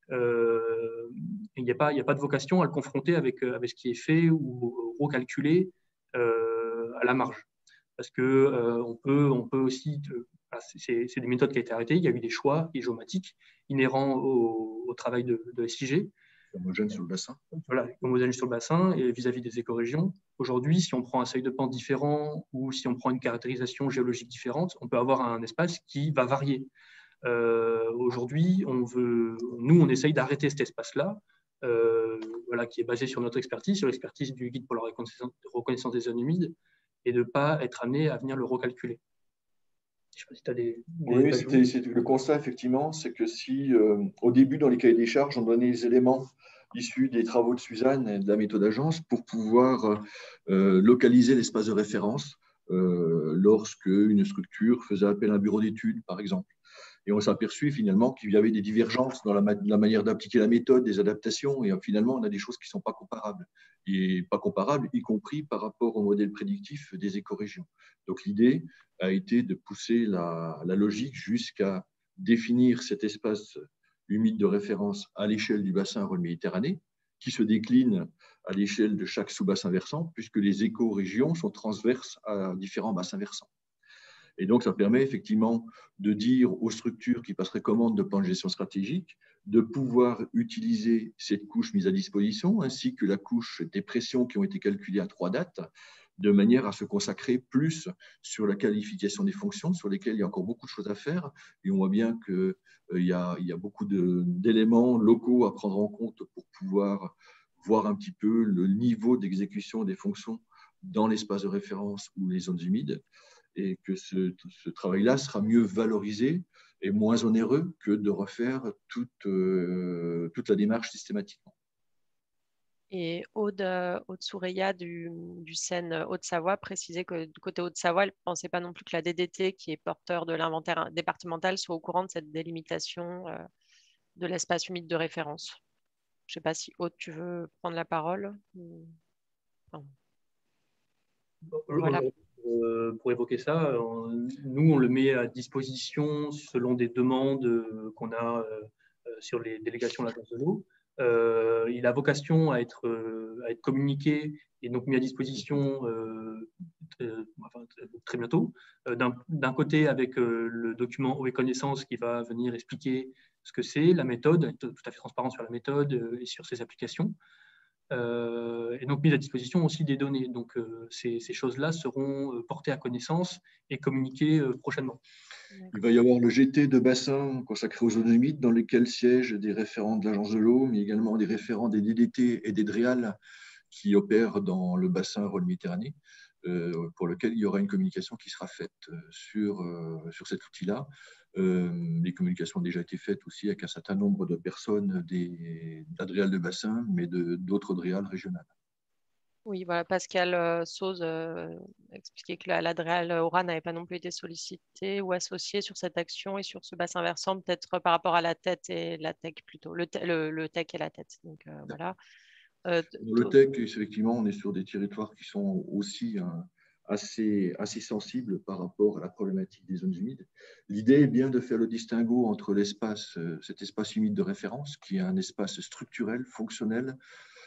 Il n'y a pas de vocation à le confronter avec ce qui est fait ou recalculer à la marge. Parce que on peut aussi, c'est des méthodes qui ont été arrêtées, il y a eu des choix géomatiques inhérents au travail de SIG. Homogène sur le bassin. Voilà, homogène sur le bassin et vis-à-vis des écorégions. Aujourd'hui, si on prend un seuil de pente différent ou si on prend une caractérisation géologique différente, on peut avoir un espace qui va varier. Aujourd'hui, on essaye d'arrêter cet espace-là, voilà, qui est basé sur notre expertise, sur l'expertise du guide pour la reconnaissance des zones humides, et de ne pas être amené à venir le recalculer. Je sais pas si tu as des oui, c'était le constat, effectivement, c'est que si au début, dans les cahiers des charges, on donnait les éléments issus des travaux de Suzanne et de la méthode agence pour pouvoir localiser l'espace de référence lorsque une structure faisait appel à un bureau d'études, par exemple. Et on s'est aperçu finalement qu'il y avait des divergences dans la manière d'appliquer la méthode, des adaptations, et finalement, on a des choses qui ne sont pas comparables. Et pas comparables, y compris par rapport au modèle prédictif des écorégions. Donc l'idée a été de pousser la logique jusqu'à définir cet espace humide de référence à l'échelle du bassin Rhône-Méditerranée, qui se décline à l'échelle de chaque sous-bassin versant, puisque les écorégions sont transverses à différents bassins versants. Et donc, ça permet effectivement de dire aux structures qui passeraient commande de plan de gestion stratégique de pouvoir utiliser cette couche mise à disposition, ainsi que la couche des pressions qui ont été calculées à 3 dates, de manière à se consacrer plus sur la qualification des fonctions, sur lesquelles il y a encore beaucoup de choses à faire. Et on voit bien qu'il y a beaucoup d'éléments locaux à prendre en compte pour pouvoir voir un petit peu le niveau d'exécution des fonctions dans l'espace de référence ou les zones humides, et que ce travail-là sera mieux valorisé et moins onéreux que de refaire toute la démarche systématiquement. Et Aude Soureya du SEN Haute-Savoie précisait que du côté Haute-Savoie, elle ne pensait pas non plus que la DDT, qui est porteur de l'inventaire départemental, soit au courant de cette délimitation de l'espace humide de référence. Je ne sais pas si Aude, tu veux prendre la parole. Voilà. Pour évoquer ça, nous, on le met à disposition selon des demandes qu'on a sur les délégations de l'Agence de l'eau. Il a vocation à être communiqué et donc mis à disposition très bientôt. D'un côté, avec le document Eau et Connaissance qui va venir expliquer ce que c'est, la méthode, tout à fait transparent sur la méthode et sur ses applications. Et donc mise à disposition aussi des données. Donc ces choses-là seront portées à connaissance et communiquées prochainement. Il va y avoir le GT de bassin consacré aux zones humides dans lesquelles siègent des référents de l'Agence de l'eau, mais également des référents des DDT et des DREAL qui opèrent dans le bassin Rhône-Méditerranée, pour lequel il y aura une communication qui sera faite sur cet outil-là. Les communications ont déjà été faites aussi avec un certain nombre de personnes d'ADREAL de bassin, mais d'autres DREAL régionales. Oui, voilà, Pascal Sauze expliquait que l'ADREAL Aura n'avait pas non plus été sollicité ou associé sur cette action et sur ce bassin versant, peut-être par rapport à la tête et la tech plutôt, le tech et la tête. Donc voilà. Le tech, effectivement, on est sur des territoires qui sont aussi assez sensibles par rapport à la problématique des zones humides. L'idée est bien de faire le distinguo entre cet espace humide de référence, qui est un espace structurel, fonctionnel,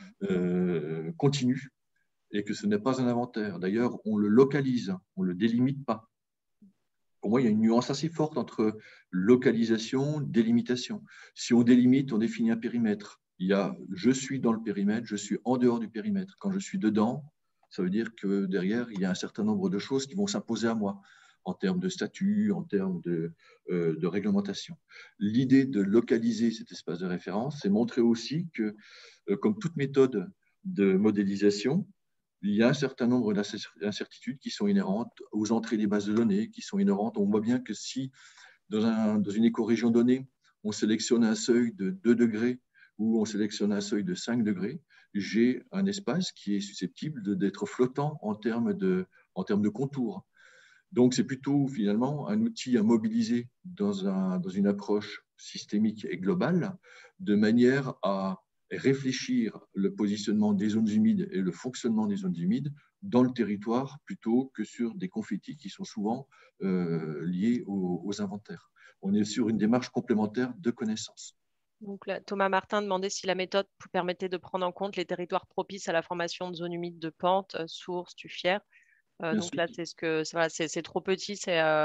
continu, et que ce n'est pas un inventaire. D'ailleurs, on le localise, on ne le délimite pas. Pour moi, il y a une nuance assez forte entre localisation et délimitation. Si on délimite, on définit un périmètre. Il y a « je suis dans le périmètre », « je suis en dehors du périmètre ». Quand je suis dedans, ça veut dire que derrière, il y a un certain nombre de choses qui vont s'imposer à moi en termes de statut, en termes de réglementation. L'idée de localiser cet espace de référence, c'est montrer aussi que, comme toute méthode de modélisation, il y a un certain nombre d'incertitudes qui sont inhérentes aux entrées des bases de données, qui sont inhérentes. On voit bien que si, dans une écorégion donnée, on sélectionne un seuil de 2 degrés ou on sélectionne un seuil de 5 degrés, j'ai un espace qui est susceptible d'être flottant en termes de contours. Donc, c'est plutôt finalement un outil à mobiliser dans une approche systémique et globale, de manière à réfléchir le positionnement des zones humides et le fonctionnement des zones humides dans le territoire plutôt que sur des confettis qui sont souvent liés aux inventaires. On est sur une démarche complémentaire de connaissances. Donc là, Thomas Martin demandait si la méthode permettait de prendre en compte les territoires propices à la formation de zones humides de pente, sources, tuffières. Donc là, c'est trop petit.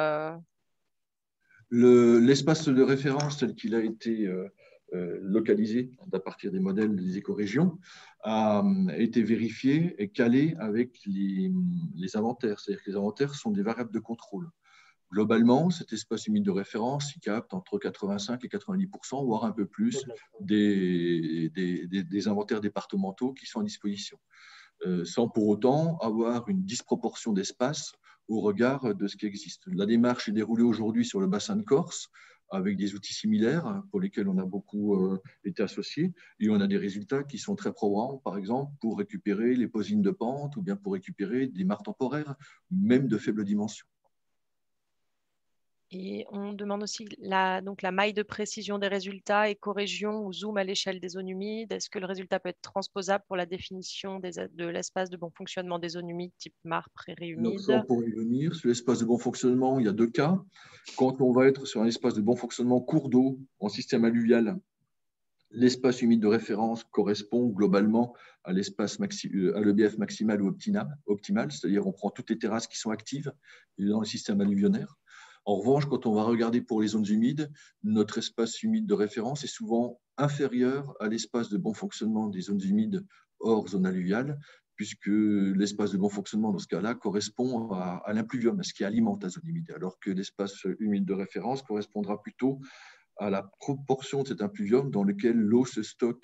L'espace de référence tel qu'il a été localisé à partir des modèles des écorégions a été vérifié et calé avec les inventaires. C'est-à-dire que les inventaires sont des variables de contrôle. Globalement, cet espace humide de référence, il capte entre 85 et 90%, voire un peu plus, des inventaires départementaux qui sont à disposition, sans pour autant avoir une disproportion d'espace au regard de ce qui existe. La démarche est déroulée aujourd'hui sur le bassin de Corse, avec des outils similaires pour lesquels on a beaucoup été associés, et on a des résultats qui sont très probants, par exemple, pour récupérer les posines de pente ou bien pour récupérer des mares temporaires, même de faible dimension. Et on demande aussi la maille de précision des résultats, écorégion ou zoom à l'échelle des zones humides. Est-ce que le résultat peut être transposable pour la définition de l'espace de bon fonctionnement des zones humides type mare, prairie humide? Donc, pour y venir, sur l'espace de bon fonctionnement, il y a 2 cas. Quand on va être sur un espace de bon fonctionnement cours d'eau en système alluvial, l'espace humide de référence correspond globalement à l'EBF maximal ou optimal, c'est-à-dire on prend toutes les terrasses qui sont actives dans le système alluvionnaire. En revanche, quand on va regarder pour les zones humides, notre espace humide de référence est souvent inférieur à l'espace de bon fonctionnement des zones humides hors zone alluviale, puisque l'espace de bon fonctionnement dans ce cas-là correspond à l'impluvium, à ce qui alimente la zone humide, alors que l'espace humide de référence correspondra plutôt à la proportion de cet impluvium dans lequel l'eau se stocke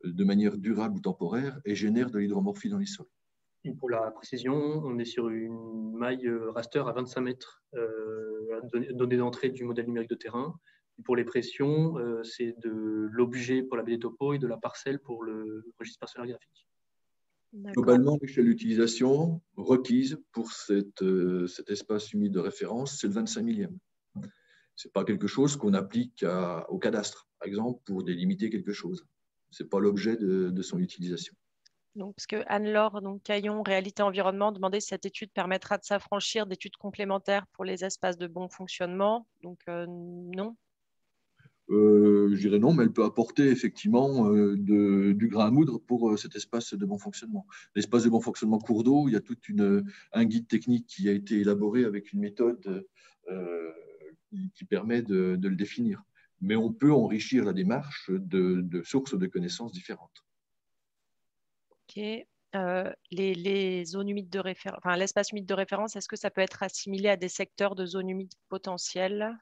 de manière durable ou temporaire et génèrent de l'hydromorphie dans les sols. Et pour la précision, on est sur une maille raster à 25 mètres, données d'entrée du modèle numérique de terrain. Et pour les pressions, c'est de l'objet pour la BD topo et de la parcelle pour le registre parcellaire graphique. Globalement, l'échelle d'utilisation requise pour cet espace humide de référence, c'est le 25 millième. Ce n'est pas quelque chose qu'on applique au cadastre, par exemple, pour délimiter quelque chose. Ce n'est pas l'objet de son utilisation. Donc, parce que Anne-Laure Caillon, Réalité Environnement, demandait si cette étude permettra de s'affranchir d'études complémentaires pour les espaces de bon fonctionnement. Donc, non. Je dirais non, mais elle peut apporter effectivement du grain à moudre pour cet espace de bon fonctionnement. L'espace de bon fonctionnement cours d'eau, il y a tout un guide technique qui a été élaboré avec une méthode qui permet de le définir. Mais on peut enrichir la démarche de sources de connaissances différentes. Ok. Les zones humides de référence, enfin, l'espace humide de référence, est-ce que ça peut être assimilé à des secteurs de zones humides potentielles?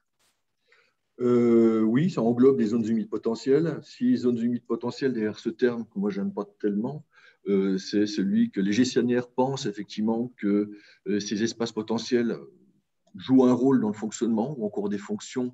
Oui, ça englobe les zones humides potentielles. Si les zones humides potentielles, derrière ce terme que moi je n'aime pas tellement, c'est celui que les gestionnaires pensent effectivement que ces espaces potentiels jouent un rôle dans le fonctionnement ou encore des fonctions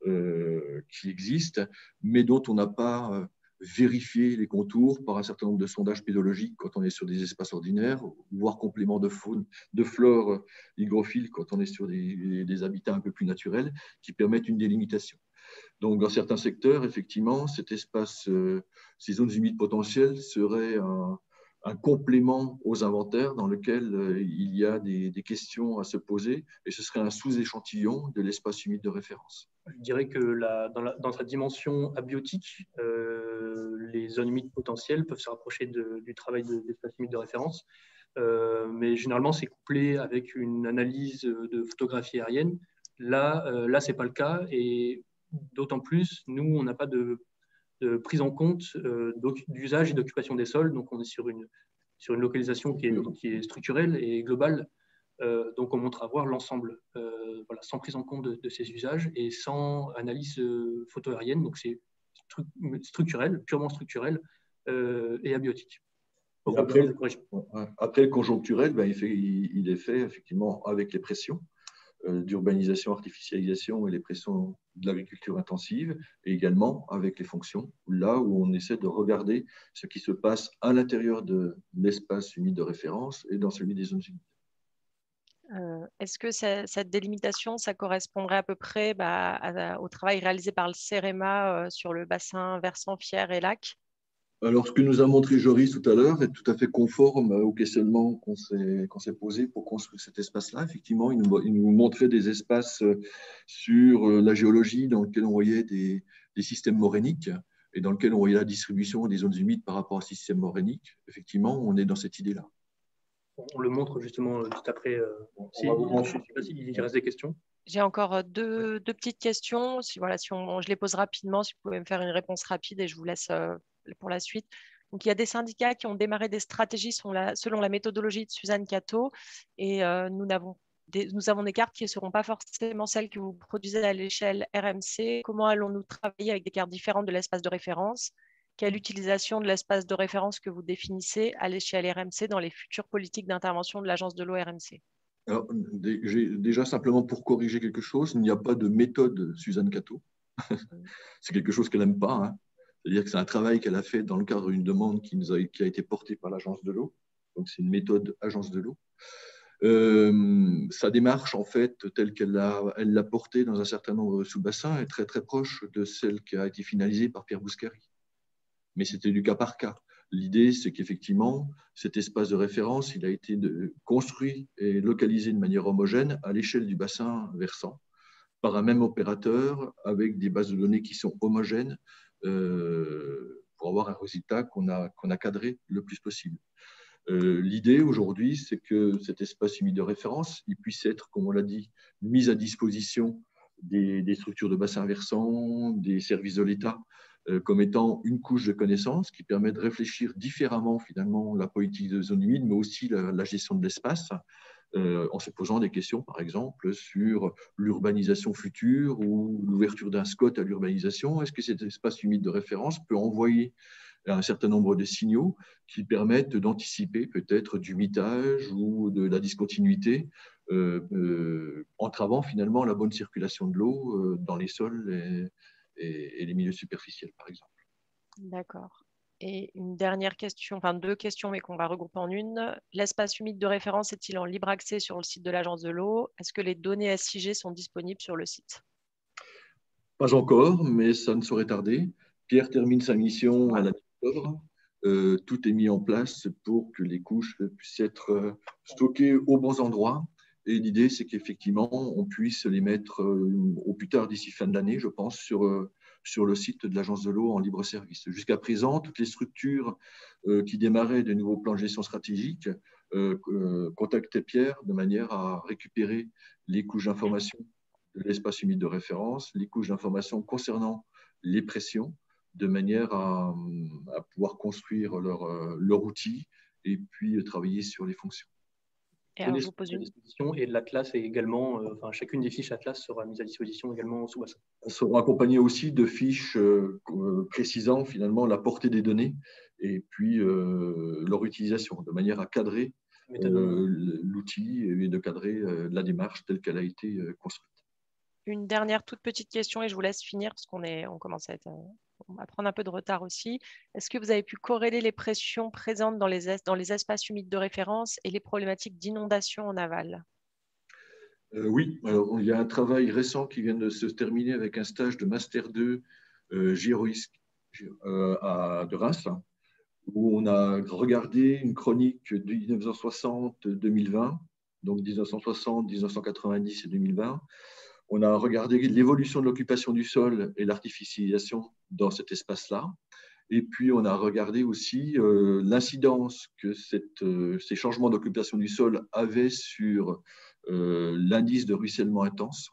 qui existent, mais dont on n'a pas vérifié les contours par un certain nombre de sondages pédologiques quand on est sur des espaces ordinaires, voire complément de faune, de flore hygrophile quand on est sur des habitats un peu plus naturels qui permettent une délimitation. Donc, dans certains secteurs, effectivement, cet espace, ces zones humides potentielles seraient un complément aux inventaires dans lequel il y a des questions à se poser et ce serait un sous-échantillon de l'espace humide de référence. Je dirais que dans sa dimension abiotique, les zones humides potentielles peuvent se rapprocher du travail de l'espace humide de référence, mais généralement c'est couplé avec une analyse de photographie aérienne. Là ce n'est pas le cas et d'autant plus, nous, on n'a pas de prise en compte d'usage et d'occupation des sols. Donc, on est sur une localisation qui est structurelle et globale. Donc, on montre à voir l'ensemble, voilà, sans prise en compte de ces usages et sans analyse photo-aérienne. Donc, c'est structurel, purement structurel et abiotique. Après, le conjoncturel, ben, il est fait effectivement avec les pressions d'urbanisation, artificialisation et les pressions de l'agriculture intensive, et également avec les fonctions, là où on essaie de regarder ce qui se passe à l'intérieur de l'espace humide de référence et dans celui des zones humides. Est-ce que cette délimitation, ça correspondrait à peu près au travail réalisé par le CEREMA sur le bassin versant Fier et Lac? Alors, ce que nous a montré Joris tout à l'heure est tout à fait conforme au questionnement qu'on s'est posé pour construire cet espace-là. Effectivement, il nous montrait des espaces sur la géologie dans lesquels on voyait des systèmes morainiques et dans lesquels on voyait la distribution des zones humides par rapport à ces systèmes morainiques. Effectivement, on est dans cette idée-là. On le montre justement juste après. Je ne sais pas s'il reste des questions. J'ai encore deux petites questions. Je les pose rapidement, si vous pouvez me faire une réponse rapide et je vous laisse pour la suite. Donc, il y a des syndicats qui ont démarré des stratégies selon la méthodologie de Suzanne Cato et nous avons des cartes qui ne seront pas forcément celles que vous produisez à l'échelle RMC. Comment allons-nous travailler avec des cartes différentes de l'espace de référence? Quelle utilisation de l'espace de référence que vous définissez à l'échelle RMC dans les futures politiques d'intervention de l'agence de l'eau RMC? Alors, déjà, simplement pour corriger quelque chose, il n'y a pas de méthode Suzanne Cato. C'est quelque chose qu'elle n'aime pas. Hein. C'est-à-dire que c'est un travail qu'elle a fait dans le cadre d'une demande qui a été portée par l'agence de l'eau. Donc, c'est une méthode agence de l'eau. Sa démarche, en fait, telle qu'elle l'a portée dans un certain nombre de sous-bassins, est très, très proche de celle qui a été finalisée par Pierre Bouscari. Mais c'était du cas par cas. L'idée, c'est qu'effectivement, cet espace de référence, il a été construit et localisé de manière homogène à l'échelle du bassin versant par un même opérateur avec des bases de données qui sont homogènes pour avoir un résultat qu'on a cadré le plus possible. L'idée aujourd'hui, c'est que cet espace humide de référence, il puisse être, comme on l'a dit, mis à disposition des structures de bassin versant, des services de l'État, comme étant une couche de connaissances qui permet de réfléchir différemment finalement la politique de zone humide, mais aussi la gestion de l'espace, en se posant des questions, par exemple, sur l'urbanisation future ou l'ouverture d'un SCOT à l'urbanisation. Est-ce que cet espace humide de référence peut envoyer un certain nombre de signaux qui permettent d'anticiper peut-être du mitage ou de la discontinuité, entravant finalement la bonne circulation de l'eau dans les sols et les milieux superficiels, par exemple. D'accord. Et une dernière question, enfin 2 questions, mais qu'on va regrouper en une. L'espace humide de référence est-il en libre accès sur le site de l'Agence de l'eau? Est-ce que les données SIG sont disponibles sur le site? Pas encore, mais ça ne saurait tarder. Pierre termine sa mission à la mi-octobre. Tout est mis en place pour que les couches puissent être stockées aux bons endroits. Et l'idée, c'est qu'effectivement, on puisse les mettre au plus tard d'ici fin de l'année, je pense, sur le site de l'Agence de l'eau en libre service. Jusqu'à présent, toutes les structures qui démarraient de nouveaux plans de gestion stratégique contactaient Pierre de manière à récupérer les couches d'information de l'espace humide de référence, les couches d'information concernant les pressions, de manière à pouvoir construire leur outil et puis travailler sur les fonctions. Et alors, je vous pose une... Et l'Atlas est également, chacune des fiches Atlas sera mise à disposition également sous bassin. Elles seront accompagnées aussi de fiches précisant finalement la portée des données et puis leur utilisation, de manière à cadrer l'outil et de cadrer la démarche telle qu'elle a été construite. Une dernière toute petite question et je vous laisse finir parce on commence on va prendre un peu de retard aussi. Est-ce que vous avez pu corréler les pressions présentes dans les espaces humides de référence et les problématiques d'inondation en aval? Oui, alors, il y a un travail récent qui vient de se terminer avec un stage de Master 2 Géorisque de Reims, où on a regardé une chronique de 1960-2020, donc 1960, 1990 et 2020. On a regardé l'évolution de l'occupation du sol et l'artificialisation dans cet espace-là. Et puis, on a regardé aussi l'incidence que ces changements d'occupation du sol avaient sur l'indice de ruissellement intense.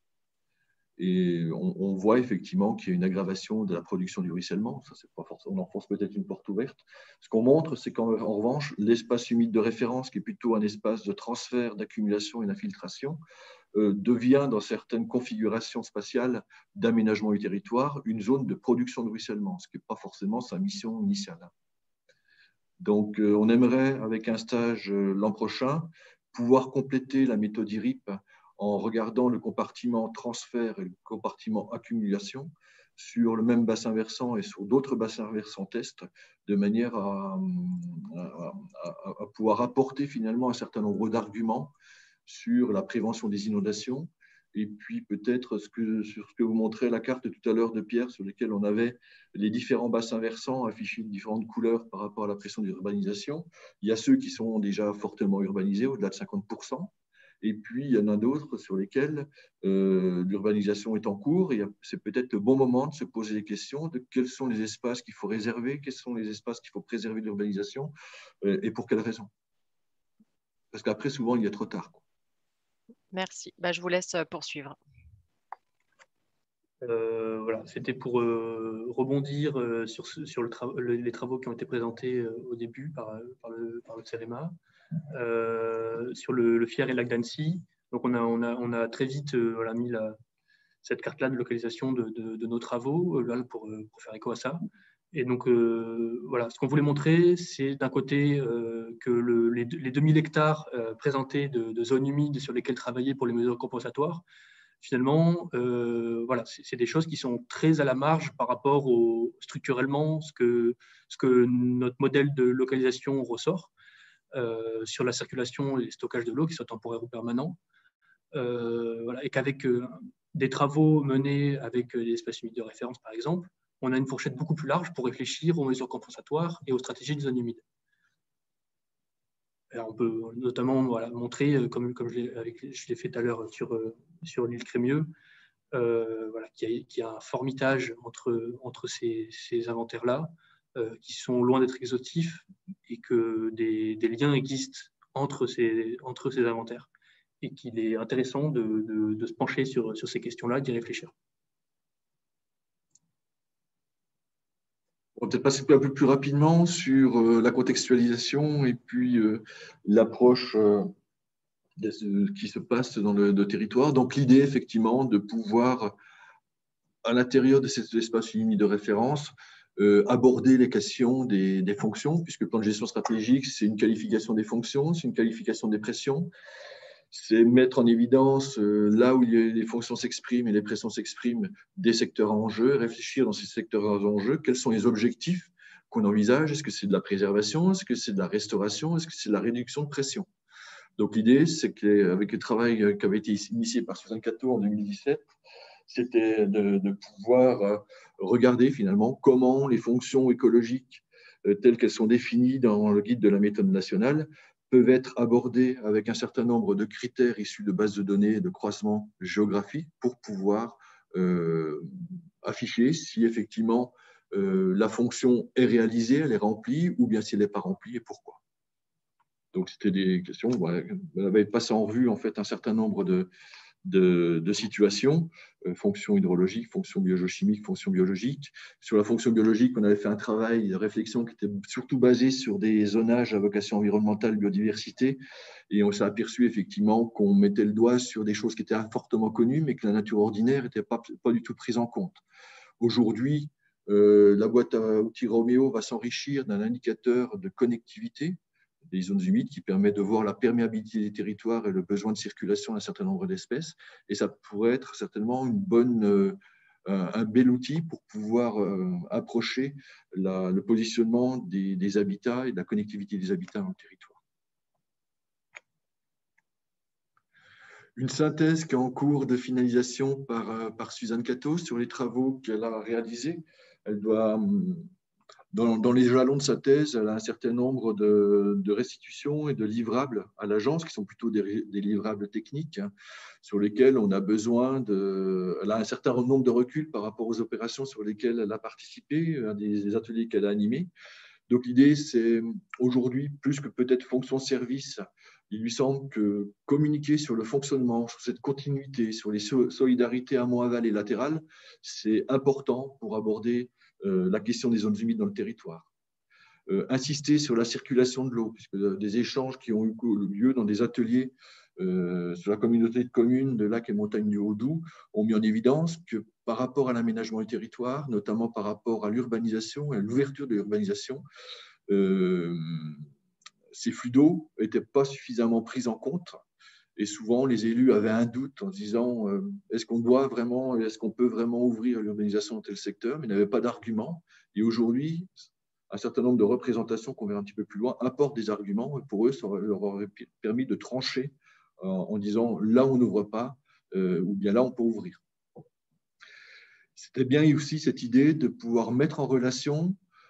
Et on voit effectivement qu'il y a une aggravation de la production du ruissellement. Ça, c'est pas forcément, on enfonce peut-être une porte ouverte. Ce qu'on montre, c'est qu'en revanche, l'espace humide de référence, qui est plutôt un espace de transfert, d'accumulation et d'infiltration, devient dans certaines configurations spatiales d'aménagement du territoire une zone de production de ruissellement, ce qui n'est pas forcément sa mission initiale. Donc, on aimerait, avec un stage l'an prochain, pouvoir compléter la méthode IRIP en regardant le compartiment transfert et le compartiment accumulation sur le même bassin versant et sur d'autres bassins versants test, de manière à pouvoir apporter finalement un certain nombre d'arguments sur la prévention des inondations, et puis peut-être sur ce que vous montrez la carte tout à l'heure de Pierre, sur lesquels on avait les différents bassins versants affichés de différentes couleurs par rapport à la pression d'urbanisation. Il y a ceux qui sont déjà fortement urbanisés, au-delà de 50%, et puis il y en a d'autres sur lesquels l'urbanisation est en cours, et c'est peut-être le bon moment de se poser les questions de quels sont les espaces qu'il faut réserver, quels sont les espaces qu'il faut préserver de l'urbanisation, et pour quelles raisons. Parce qu'après, souvent, il est trop tard. Merci. Je vous laisse poursuivre. Voilà, c'était pour rebondir sur les travaux qui ont été présentés au début par le CEREMA, sur le FIER et le lac d'Annecy. Donc, on a très vite mis cette carte-là de localisation de nos travaux pour faire écho à ça. Et donc, voilà, ce qu'on voulait montrer, c'est d'un côté que les 2000 hectares présentés de zones humides sur lesquelles travailler pour les mesures compensatoires, finalement, voilà, c'est des choses qui sont très à la marge par rapport structurellement ce que notre modèle de localisation ressort sur la circulation et le stockage de l'eau, qui soit temporaire ou permanent. Voilà, et qu'avec des travaux menés avec les espaces humides de référence, par exemple, on a une fourchette beaucoup plus large pour réfléchir aux mesures compensatoires et aux stratégies de zones humides. Alors, on peut notamment montrer, comme je l'ai fait tout à l'heure sur l'île Crémieux, qu'il y a un formitage entre ces inventaires-là, qui sont loin d'être exhaustifs, et que des liens existent entre ces inventaires, et qu'il est intéressant de se pencher sur ces questions-là, d'y réfléchir. On va peut-être passer un peu plus rapidement sur la contextualisation et puis l'approche qui se passe dans le territoire. Donc, l'idée, effectivement, de pouvoir, à l'intérieur de cet espace humide de référence, aborder les questions des fonctions, puisque le plan de gestion stratégique, c'est une qualification des fonctions, c'est une qualification des pressions, c'est mettre en évidence là où les fonctions s'expriment et les pressions s'expriment des secteurs en jeu, réfléchir dans ces secteurs en jeu, quels sont les objectifs qu'on envisage, est-ce que c'est de la préservation, est-ce que c'est de la restauration, est-ce que c'est de la réduction de pression. Donc l'idée, c'est qu'avec le travail qui avait été initié par Suzanne Catteau en 2017, c'était de pouvoir regarder finalement comment les fonctions écologiques telles qu'elles sont définies dans le guide de la méthode nationale peuvent être abordées avec un certain nombre de critères issus de bases de données de croisement géographique pour pouvoir afficher si effectivement la fonction est réalisée, elle est remplie, ou bien si elle n'est pas remplie et pourquoi. Donc, c'était des questions. On avait passé en revue en fait un certain nombre de situations, fonctions hydrologiques, fonctions biogéochimiques, fonctions biologiques. Sur la fonction biologique, on avait fait un travail de réflexion qui était surtout basé sur des zonages à vocation environnementale, biodiversité, et on s'est aperçu effectivement qu'on mettait le doigt sur des choses qui étaient fortement connues, mais que la nature ordinaire n'était pas du tout prise en compte. Aujourd'hui, la boîte à outils Roméo va s'enrichir d'un indicateur de connectivité des zones humides qui permet de voir la perméabilité des territoires et le besoin de circulation d'un certain nombre d'espèces. Et ça pourrait être certainement un bel outil pour pouvoir approcher le positionnement des habitats et de la connectivité des habitats dans le territoire. Une synthèse qui est en cours de finalisation par Suzanne Catteau sur les travaux qu'elle a réalisés. Elle doit... Dans les jalons de sa thèse, elle a un certain nombre de restitutions et de livrables à l'agence, qui sont plutôt des livrables techniques, hein, sur lesquels on a besoin de... Elle a un certain nombre de reculs par rapport aux opérations sur lesquelles elle a participé, à des ateliers qu'elle a animés. Donc l'idée, c'est aujourd'hui, plus que peut-être fonction-service, il lui semble que communiquer sur le fonctionnement, sur cette continuité, sur les solidarités amont-aval et latérales, c'est important pour aborder la question des zones humides dans le territoire. Insister sur la circulation de l'eau, puisque des échanges qui ont eu lieu dans des ateliers sur la communauté de communes de Lacs et Montagnes du Haut-Doubs ont mis en évidence que par rapport à l'aménagement du territoire, notamment par rapport à l'urbanisation et à l'ouverture de l'urbanisation, ces flux d'eau n'étaient pas suffisamment pris en compte. Et souvent, les élus avaient un doute en se disant est-ce qu'on doit vraiment, est-ce qu'on peut vraiment ouvrir l'urbanisation dans tel secteur, mais ils n'avaient pas d'argument. Et aujourd'hui, un certain nombre de représentations qu'on verra un petit peu plus loin apportent des arguments. Et pour eux, ça leur aurait permis de trancher en disant là, on n'ouvre pas, ou bien là, on peut ouvrir. C'était bien aussi cette idée de pouvoir mettre en relation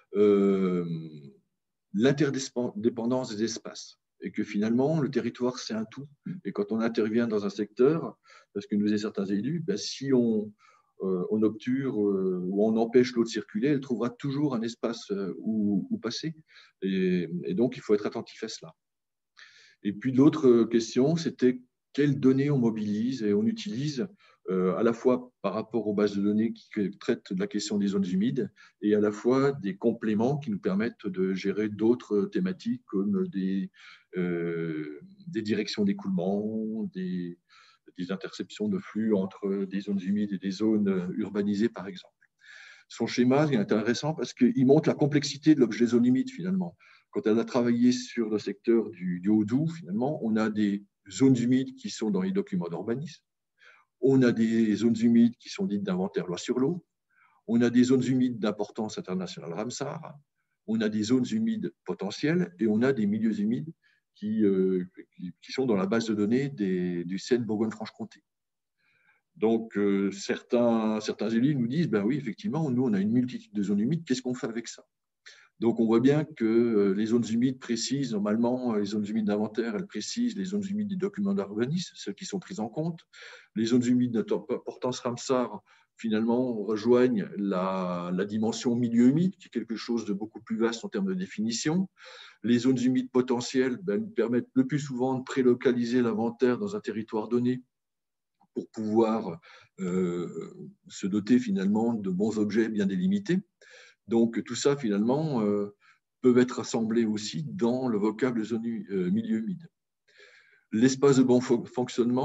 l'interdépendance des espaces. Et que finalement, le territoire, c'est un tout. Et quand on intervient dans un secteur, parce que nous disent certains élus, ben, si on obture ou on empêche l'eau de circuler, elle trouvera toujours un espace où passer. Et donc, il faut être attentif à cela. Et puis, l'autre question, c'était quelles données on mobilise et on utilise à la fois par rapport aux bases de données qui traitent de la question des zones humides et à la fois des compléments qui nous permettent de gérer d'autres thématiques comme des directions d'écoulement, des interceptions de flux entre des zones humides et des zones urbanisées, par exemple. Son schéma est intéressant parce qu'il montre la complexité de l'objet zone humide, finalement. Quand elle a travaillé sur le secteur du Haut-Doubs, finalement, on a des zones humides qui sont dans les documents d'urbanisme. On a des zones humides qui sont dites d'inventaire loi sur l'eau. On a des zones humides d'importance internationale Ramsar. On a des zones humides potentielles et on a des milieux humides qui sont dans la base de données du Seine Bourgogne-Franche-Comté. Donc, certains élus nous disent, ben oui, effectivement, nous, on a une multitude de zones humides, qu'est-ce qu'on fait avec ça? Donc, on voit bien que les zones humides précisent, normalement, les zones humides d'inventaire, elles précisent les zones humides des documents d'urbanisme, celles qui sont prises en compte. Les zones humides d'importance Ramsar, finalement, rejoignent la dimension milieu humide, qui est quelque chose de beaucoup plus vaste en termes de définition. Les zones humides potentielles nous permettent le plus souvent de prélocaliser l'inventaire dans un territoire donné pour pouvoir se doter finalement de bons objets bien délimités. Donc, tout ça, finalement, peut être assemblé aussi dans le vocable zone milieu humide. L'espace de bon fonctionnement,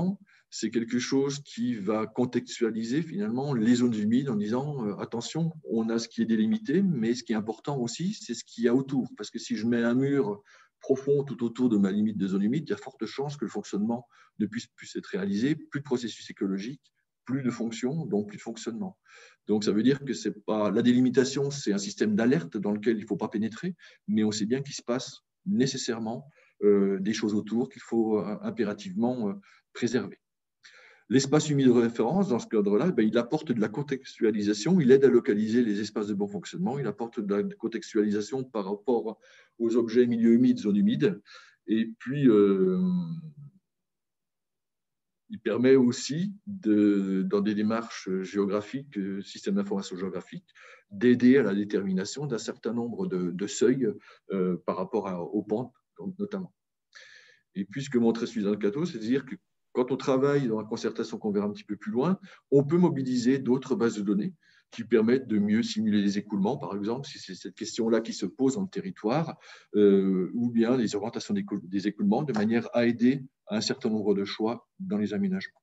c'est quelque chose qui va contextualiser finalement les zones humides en disant attention, on a ce qui est délimité, mais ce qui est important aussi, c'est ce qu'il y a autour. Parce que si je mets un mur profond tout autour de ma limite de zone humide, il y a forte chance que le fonctionnement ne puisse plus être réalisé, plus de processus écologiques, plus de fonctions, donc plus de fonctionnement. Donc ça veut dire que c'est pas la délimitation, c'est un système d'alerte dans lequel il ne faut pas pénétrer, mais on sait bien qu'il se passe nécessairement des choses autour qu'il faut impérativement préserver. L'espace humide de référence, dans ce cadre-là, il apporte de la contextualisation, il aide à localiser les espaces de bon fonctionnement, il apporte de la contextualisation par rapport aux objets milieux humides, zones humides, et puis il permet aussi, dans des démarches géographiques, système d'information géographique, d'aider à la détermination d'un certain nombre de seuils par rapport aux pentes, notamment. Et puis, ce que montrait Suzanne Cato, c'est de dire que quand on travaille dans la concertation qu'on verra un petit peu plus loin, on peut mobiliser d'autres bases de données qui permettent de mieux simuler les écoulements, par exemple, si c'est cette question-là qui se pose dans le territoire, ou bien les orientations des écoulements, de manière à aider à un certain nombre de choix dans les aménagements.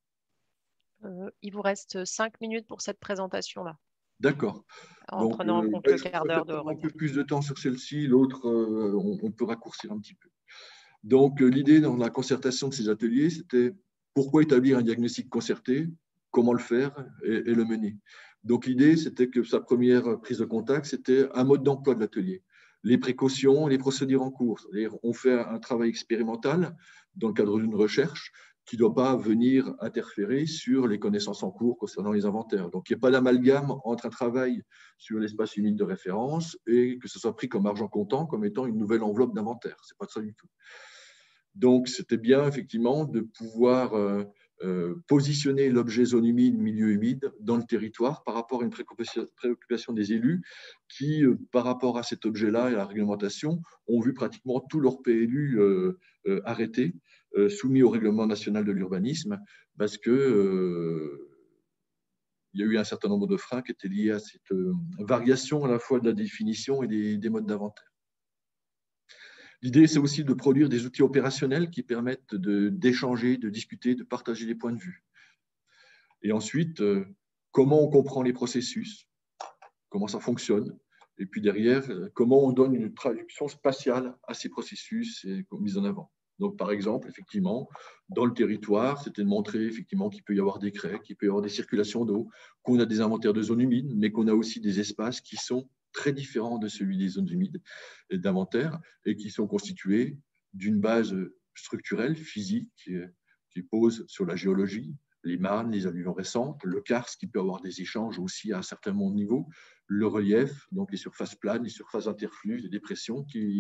Il vous reste 5 minutes pour cette présentation-là. D'accord. En prenant en compte le quart d'heure de retard. Un peu plus de temps sur celle-ci, l'autre, on peut raccourcir un petit peu. Donc, l'idée dans la concertation de ces ateliers, c'était pourquoi établir un diagnostic concerté, comment le faire et le mener. Donc, l'idée, c'était que sa première prise de contact, c'était un mode d'emploi de l'atelier. Les précautions, les procédures en cours. C'est-à-dire, on fait un travail expérimental dans le cadre d'une recherche qui ne doit pas venir interférer sur les connaissances en cours concernant les inventaires. Donc, il n'y a pas d'amalgame entre un travail sur l'espace humide de référence et que ce soit pris comme argent comptant, comme étant une nouvelle enveloppe d'inventaire. Ce n'est pas ça du tout. Donc, c'était bien, effectivement, de pouvoir positionner l'objet zone humide, milieu humide dans le territoire par rapport à une préoccupation des élus qui, par rapport à cet objet-là et à la réglementation, ont vu pratiquement tout leur PLU arrêté, soumis au règlement national de l'urbanisme, parce que il y a eu un certain nombre de freins qui étaient liés à cette variation à la fois de la définition et des modes d'inventaire. L'idée, c'est aussi de produire des outils opérationnels qui permettent d'échanger, de discuter, de partager des points de vue. Et ensuite, comment on comprend les processus, comment ça fonctionne, et puis derrière, comment on donne une traduction spatiale à ces processus mis en avant. Donc, par exemple, effectivement, dans le territoire, c'était de montrer effectivement qu'il peut y avoir des crêts, qu'il peut y avoir des circulations d'eau, qu'on a des inventaires de zones humides, mais qu'on a aussi des espaces qui sont très différents de celui des zones humides d'inventaire et qui sont constitués d'une base structurelle, physique, qui pose sur la géologie, les marnes, les alluvions récentes, le karst qui peut avoir des échanges aussi à un certain niveau, le relief, donc les surfaces planes, les surfaces interfluves, les dépressions qui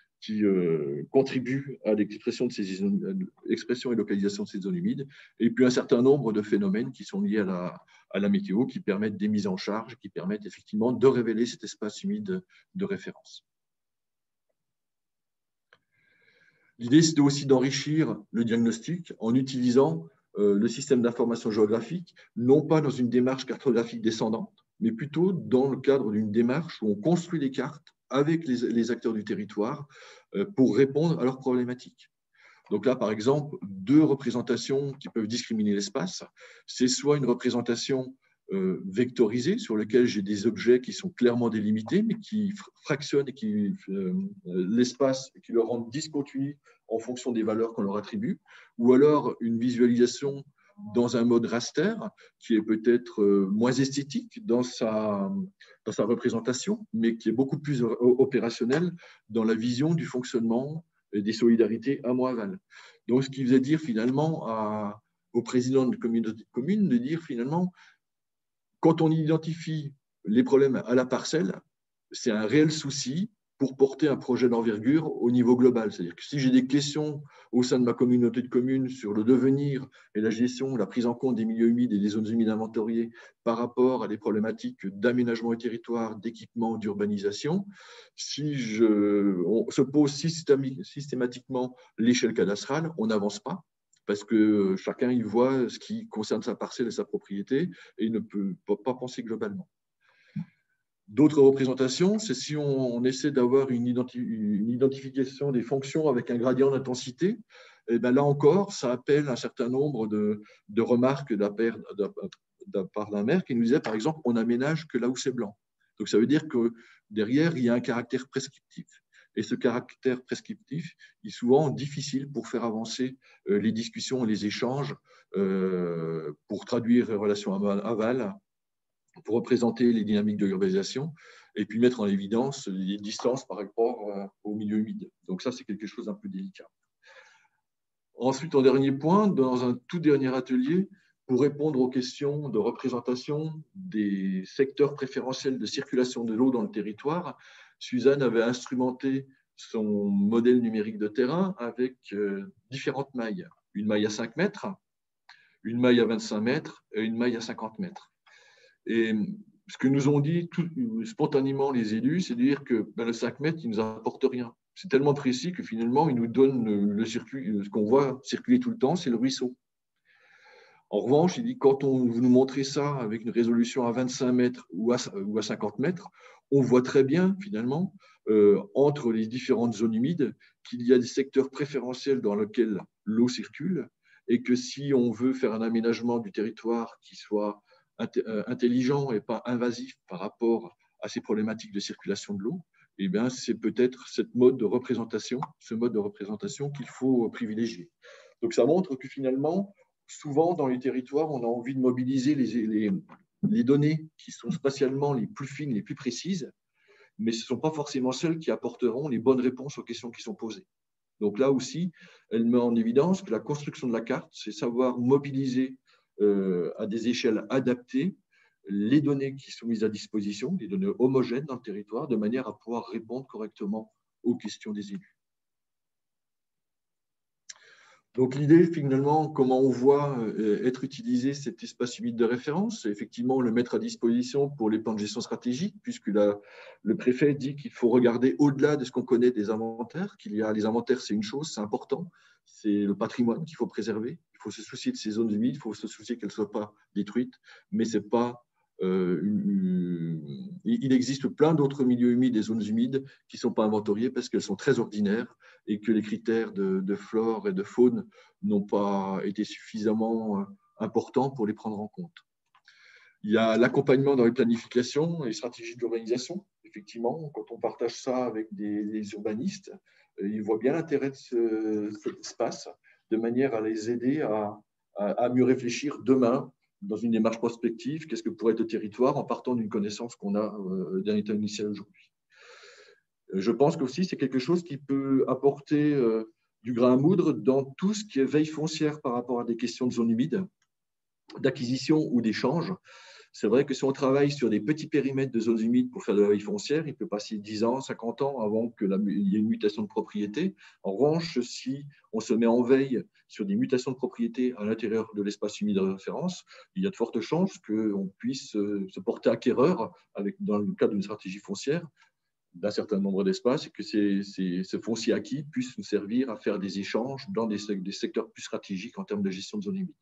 contribuent à l'expression de ces expressions et localisation de ces zones humides, et puis un certain nombre de phénomènes qui sont liés à la météo, qui permettent des mises en charge, qui permettent effectivement de révéler cet espace humide de référence. L'idée, c'était aussi d'enrichir le diagnostic en utilisant le système d'information géographique, non pas dans une démarche cartographique descendante, mais plutôt dans le cadre d'une démarche où on construit des cartes avec les acteurs du territoire pour répondre à leurs problématiques. Donc là, par exemple, deux représentations qui peuvent discriminer l'espace. C'est soit une représentation vectorisée sur laquelle j'ai des objets qui sont clairement délimités, mais qui fractionnent et qui l'espace et qui le rendent discontinu en fonction des valeurs qu'on leur attribue, ou alors une visualisation dans un mode raster qui est peut-être moins esthétique dans sa représentation, mais qui est beaucoup plus opérationnel dans la vision du fonctionnement et des solidarités amont-aval. Donc, ce qui faisait dire finalement au président de communauté de communes de dire finalement, quand on identifie les problèmes à la parcelle, c'est un réel souci pour porter un projet d'envergure au niveau global. C'est-à-dire que si j'ai des questions au sein de ma communauté de communes sur le devenir et la gestion, la prise en compte des milieux humides et des zones humides inventoriées par rapport à des problématiques d'aménagement du territoire, d'équipement, d'urbanisation, si on se pose systématiquement l'échelle cadastrale, on n'avance pas, parce que chacun y voit ce qui concerne sa parcelle et sa propriété et ne peut pas penser globalement. D'autres représentations, c'est si on essaie d'avoir une identification des fonctions avec un gradient d'intensité, Et ben là encore, ça appelle un certain nombre de remarques de la part d'un maire qui nous disait, par exemple, on n'aménage que là où c'est blanc. Donc, ça veut dire que derrière, il y a un caractère prescriptif. Et ce caractère prescriptif est souvent difficile pour faire avancer les discussions et les échanges, pour traduire les relations aval, pour représenter les dynamiques de l'urbanisation et puis mettre en évidence les distances par rapport au milieu humide. Donc ça, c'est quelque chose d'un peu délicat. Ensuite, en dernier point, dans un tout dernier atelier, pour répondre aux questions de représentation des secteurs préférentiels de circulation de l'eau dans le territoire, Suzanne avait instrumenté son modèle numérique de terrain avec différentes mailles. Une maille à 5 mètres, une maille à 25 mètres et une maille à 50 mètres. Et ce que nous ont dit spontanément les élus, c'est de dire que le 5 mètres, il ne nous apporte rien. C'est tellement précis que finalement, il nous donne le circuit, ce qu'on voit circuler tout le temps, c'est le ruisseau. En revanche, il dit, quand vous nous montrez ça avec une résolution à 25 mètres ou à 50 mètres, on voit très bien, finalement, entre les différentes zones humides, qu'il y a des secteurs préférentiels dans lesquels l'eau circule et que si on veut faire un aménagement du territoire qui soit intelligent et pas invasif par rapport à ces problématiques de circulation de l'eau, eh bien, c'est peut-être ce mode de représentation qu'il faut privilégier. Donc, ça montre que finalement, souvent dans les territoires, on a envie de mobiliser les données qui sont spatialement les plus fines, les plus précises, mais ce ne sont pas forcément celles qui apporteront les bonnes réponses aux questions qui sont posées. Donc là aussi, elle met en évidence que la construction de la carte, c'est savoir mobiliser à des échelles adaptées les données qui sont mises à disposition, des données homogènes dans le territoire, de manière à pouvoir répondre correctement aux questions des élus. Donc l'idée, finalement, comment on voit être utilisé cet espace humide de référence, c'est effectivement le mettre à disposition pour les plans de gestion stratégique, puisque le préfet dit qu'il faut regarder au-delà de ce qu'on connaît des inventaires, les inventaires, c'est une chose, c'est important, c'est le patrimoine qu'il faut préserver, il faut se soucier de ces zones humides, il faut se soucier qu'elles ne soient pas détruites, mais c'est pas il existe plein d'autres milieux humides et zones humides qui ne sont pas inventoriés parce qu'elles sont très ordinaires et que les critères de flore et de faune n'ont pas été suffisamment importants pour les prendre en compte. Il y a l'accompagnement dans les planifications et les stratégies d'urbanisation. Effectivement, quand on partage ça avec des urbanistes, ils voient bien l'intérêt de cet espace de manière à les aider à mieux réfléchir demain dans une démarche prospective, qu'est-ce que pourrait être le territoire en partant d'une connaissance qu'on a d'un état initial aujourd'hui. Je pense qu'aussi, c'est quelque chose qui peut apporter du grain à moudre dans tout ce qui est veille foncière par rapport à des questions de zones humides, d'acquisition ou d'échange. C'est vrai que si on travaille sur des petits périmètres de zones humides pour faire de la veille foncière, il peut passer 10 ans, 50 ans avant qu'il y ait une mutation de propriété. En revanche, si on se met en veille sur des mutations de propriété à l'intérieur de l'espace humide de référence, il y a de fortes chances qu'on puisse se porter acquéreur dans le cadre d'une stratégie foncière d'un certain nombre d'espaces et que ce foncier acquis puisse nous servir à faire des échanges dans des secteurs plus stratégiques en termes de gestion de zones humides.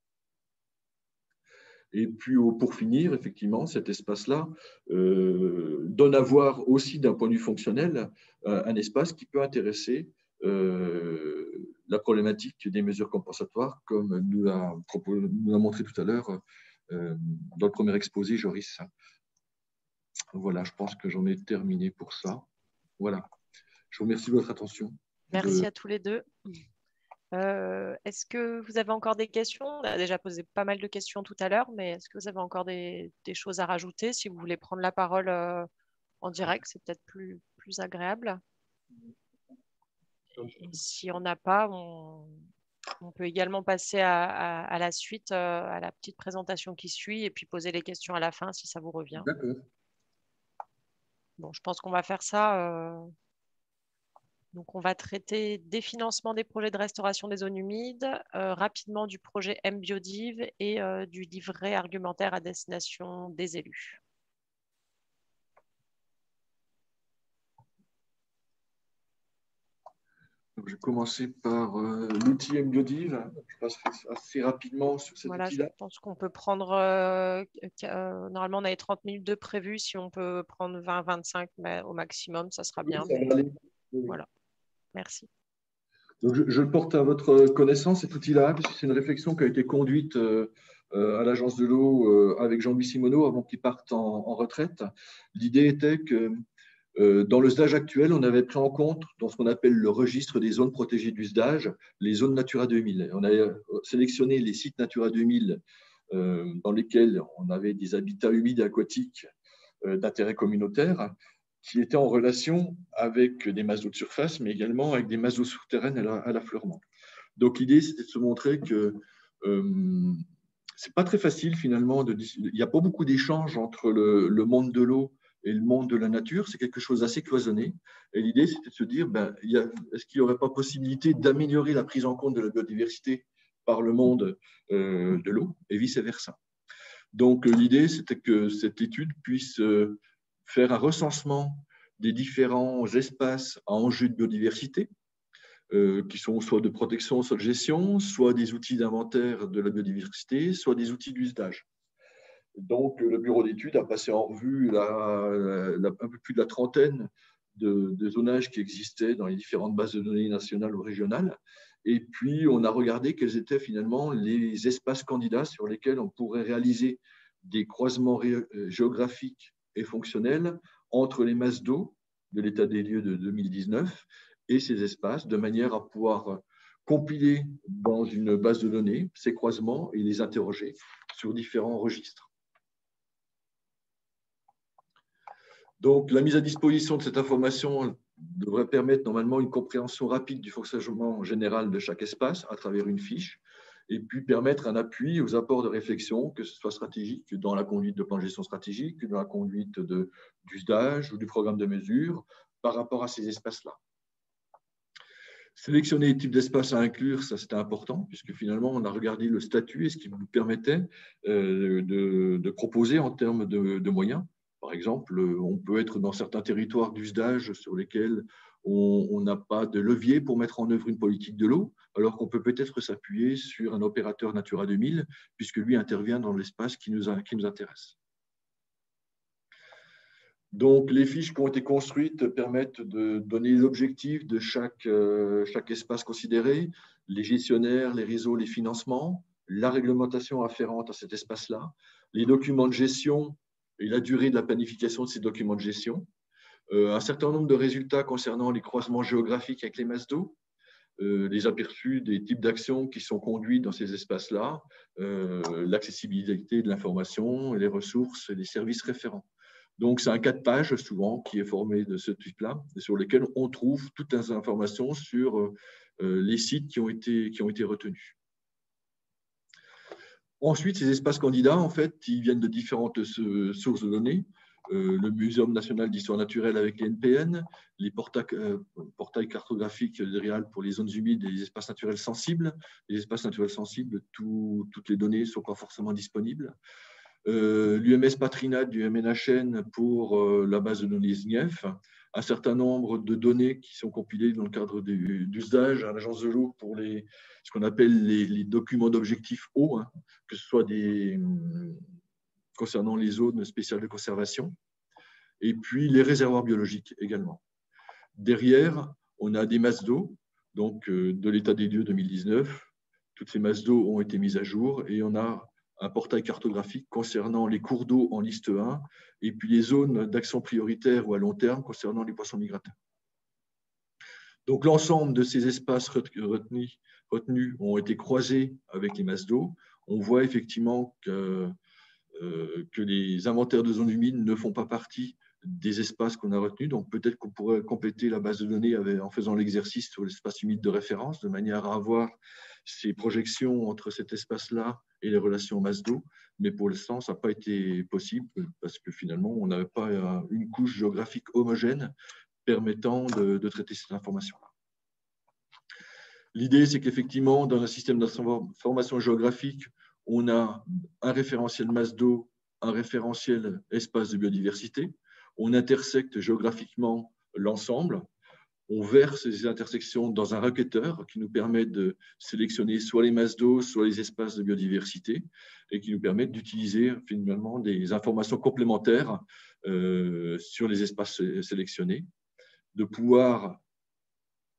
Et puis, pour finir, effectivement, cet espace-là donne à voir aussi d'un point de vue fonctionnel un espace qui peut intéresser la problématique des mesures compensatoires, comme nous l'a montré tout à l'heure dans le premier exposé, Joris. Voilà, je pense que j'en ai terminé pour ça. Voilà. Je vous remercie de votre attention. Merci à tous les deux. Est-ce que vous avez encore des questions? On a déjà posé pas mal de questions tout à l'heure, mais est-ce que vous avez encore des choses à rajouter? Si vous voulez prendre la parole en direct, c'est peut-être plus agréable. Et si on n'a pas, on peut également passer à la suite, à la petite présentation qui suit, et puis poser les questions à la fin si ça vous revient. D'accord. Bon, je pense qu'on va faire ça. Donc, on va traiter des financements des projets de restauration des zones humides, rapidement du projet MBiodiv et du livret argumentaire à destination des élus. Je vais commencer par l'outil MBiodiv. Je passerai assez rapidement sur cet outil-là. Je pense qu'on peut prendre, normalement on avait 30 minutes de prévu, si on peut prendre 20-25 au maximum, ça sera bien. Ça va aller. Voilà, merci. Donc, je le porte à votre connaissance, cet outil-là, puisque c'est une réflexion qui a été conduite à l'Agence de l'eau avec Jean-Louis Simoneau avant qu'il parte en retraite. L'idée était que dans le SDAGE actuel, on avait pris en compte dans ce qu'on appelle le registre des zones protégées du SDAGE, les zones Natura 2000. On a sélectionné les sites Natura 2000 dans lesquels on avait des habitats humides et aquatiques d'intérêt communautaire qui étaient en relation avec des masses d'eau de surface, mais également avec des masses d'eau souterraines à l'affleurement. Donc l'idée, c'était de se montrer que c'est pas très facile finalement. Il n'y a pas beaucoup d'échanges entre le monde de l'eau et le monde de la nature. C'est quelque chose d'assez cloisonné. Et l'idée, c'était de se dire, est-ce qu'il n'y aurait pas possibilité d'améliorer la prise en compte de la biodiversité par le monde de l'eau et vice-versa. Donc l'idée, c'était que cette étude puisse faire un recensement des différents espaces à enjeu de biodiversité, qui sont soit de protection, soit de gestion, soit des outils d'inventaire de la biodiversité, soit des outils d'usage. Donc, le bureau d'études a passé en revue un peu plus de la trentaine de zonages qui existaient dans les différentes bases de données nationales ou régionales. Et puis, on a regardé quels étaient finalement les espaces candidats sur lesquels on pourrait réaliser des croisements géographiques et fonctionnels entre les masses d'eau de l'état des lieux de 2019 et ces espaces, de manière à pouvoir compiler dans une base de données ces croisements et les interroger sur différents registres. Donc, la mise à disposition de cette information devrait permettre normalement une compréhension rapide du fonctionnement général de chaque espace à travers une fiche, et puis permettre un appui aux apports de réflexion, que ce soit stratégique dans la conduite de plan de gestion stratégique, dans la conduite du SDAGE ou du programme de mesure par rapport à ces espaces-là. Sélectionner les types d'espaces à inclure, ça c'était important, puisque finalement on a regardé le statut et ce qui nous permettait de proposer en termes de moyens. Par exemple, on peut être dans certains territoires d'usage sur lesquels on n'a pas de levier pour mettre en œuvre une politique de l'eau, alors qu'on peut peut-être s'appuyer sur un opérateur Natura 2000, puisque lui intervient dans l'espace qui nous intéresse. Donc, les fiches qui ont été construites permettent de donner l'objectif de chaque espace considéré, les gestionnaires, les réseaux, les financements, la réglementation afférente à cet espace-là, les documents de gestion et la durée de la planification de ces documents de gestion, un certain nombre de résultats concernant les croisements géographiques avec les masses d'eau, les aperçus des types d'actions qui sont conduits dans ces espaces-là, l'accessibilité de l'information, les ressources et les services référents. Donc, c'est un 4 pages souvent qui est formé de ce type-là, sur lesquels on trouve toutes les informations sur les sites qui ont été retenus. Ensuite, ces espaces candidats, en fait, ils viennent de différentes sources de données. Le Muséum national d'histoire naturelle avec les NPN, les portails cartographiques de RIAL pour les zones humides et les espaces naturels sensibles. Les espaces naturels sensibles, toutes les données ne sont pas forcément disponibles. L'UMS Patrinat du MNHN pour la base de données SNIEF, un certain nombre de données qui sont compilées dans le cadre du SDAGE à l'Agence de l'eau pour ce qu'on appelle les documents d'objectifs eau, hein, que ce soit concernant les zones spéciales de conservation, et puis les réservoirs biologiques également. Derrière, on a des masses d'eau, donc de l'état des lieux 2019. Toutes ces masses d'eau ont été mises à jour et on a un portail cartographique concernant les cours d'eau en liste 1 et puis les zones d'action prioritaire ou à long terme concernant les poissons migrateurs. Donc, l'ensemble de ces espaces retenus ont été croisés avec les masses d'eau. On voit effectivement que les inventaires de zones humides ne font pas partie des espaces qu'on a retenus. Donc, peut-être qu'on pourrait compléter la base de données en faisant l'exercice sur l'espace humide de référence, de manière à avoir ces projections entre cet espace-là et les relations masse d'eau. Mais pour l'instant, ça n'a pas été possible parce que finalement, on n'avait pas une couche géographique homogène permettant de traiter cette information-là. L'idée, c'est qu'effectivement, dans un système d'information géographique, on a un référentiel masse d'eau, un référentiel espace de biodiversité. On intersecte géographiquement l'ensemble. On verse ces intersections dans un requêteur qui nous permet de sélectionner soit les masses d'eau, soit les espaces de biodiversité et qui nous permettent d'utiliser finalement des informations complémentaires sur les espaces sélectionnés, de pouvoir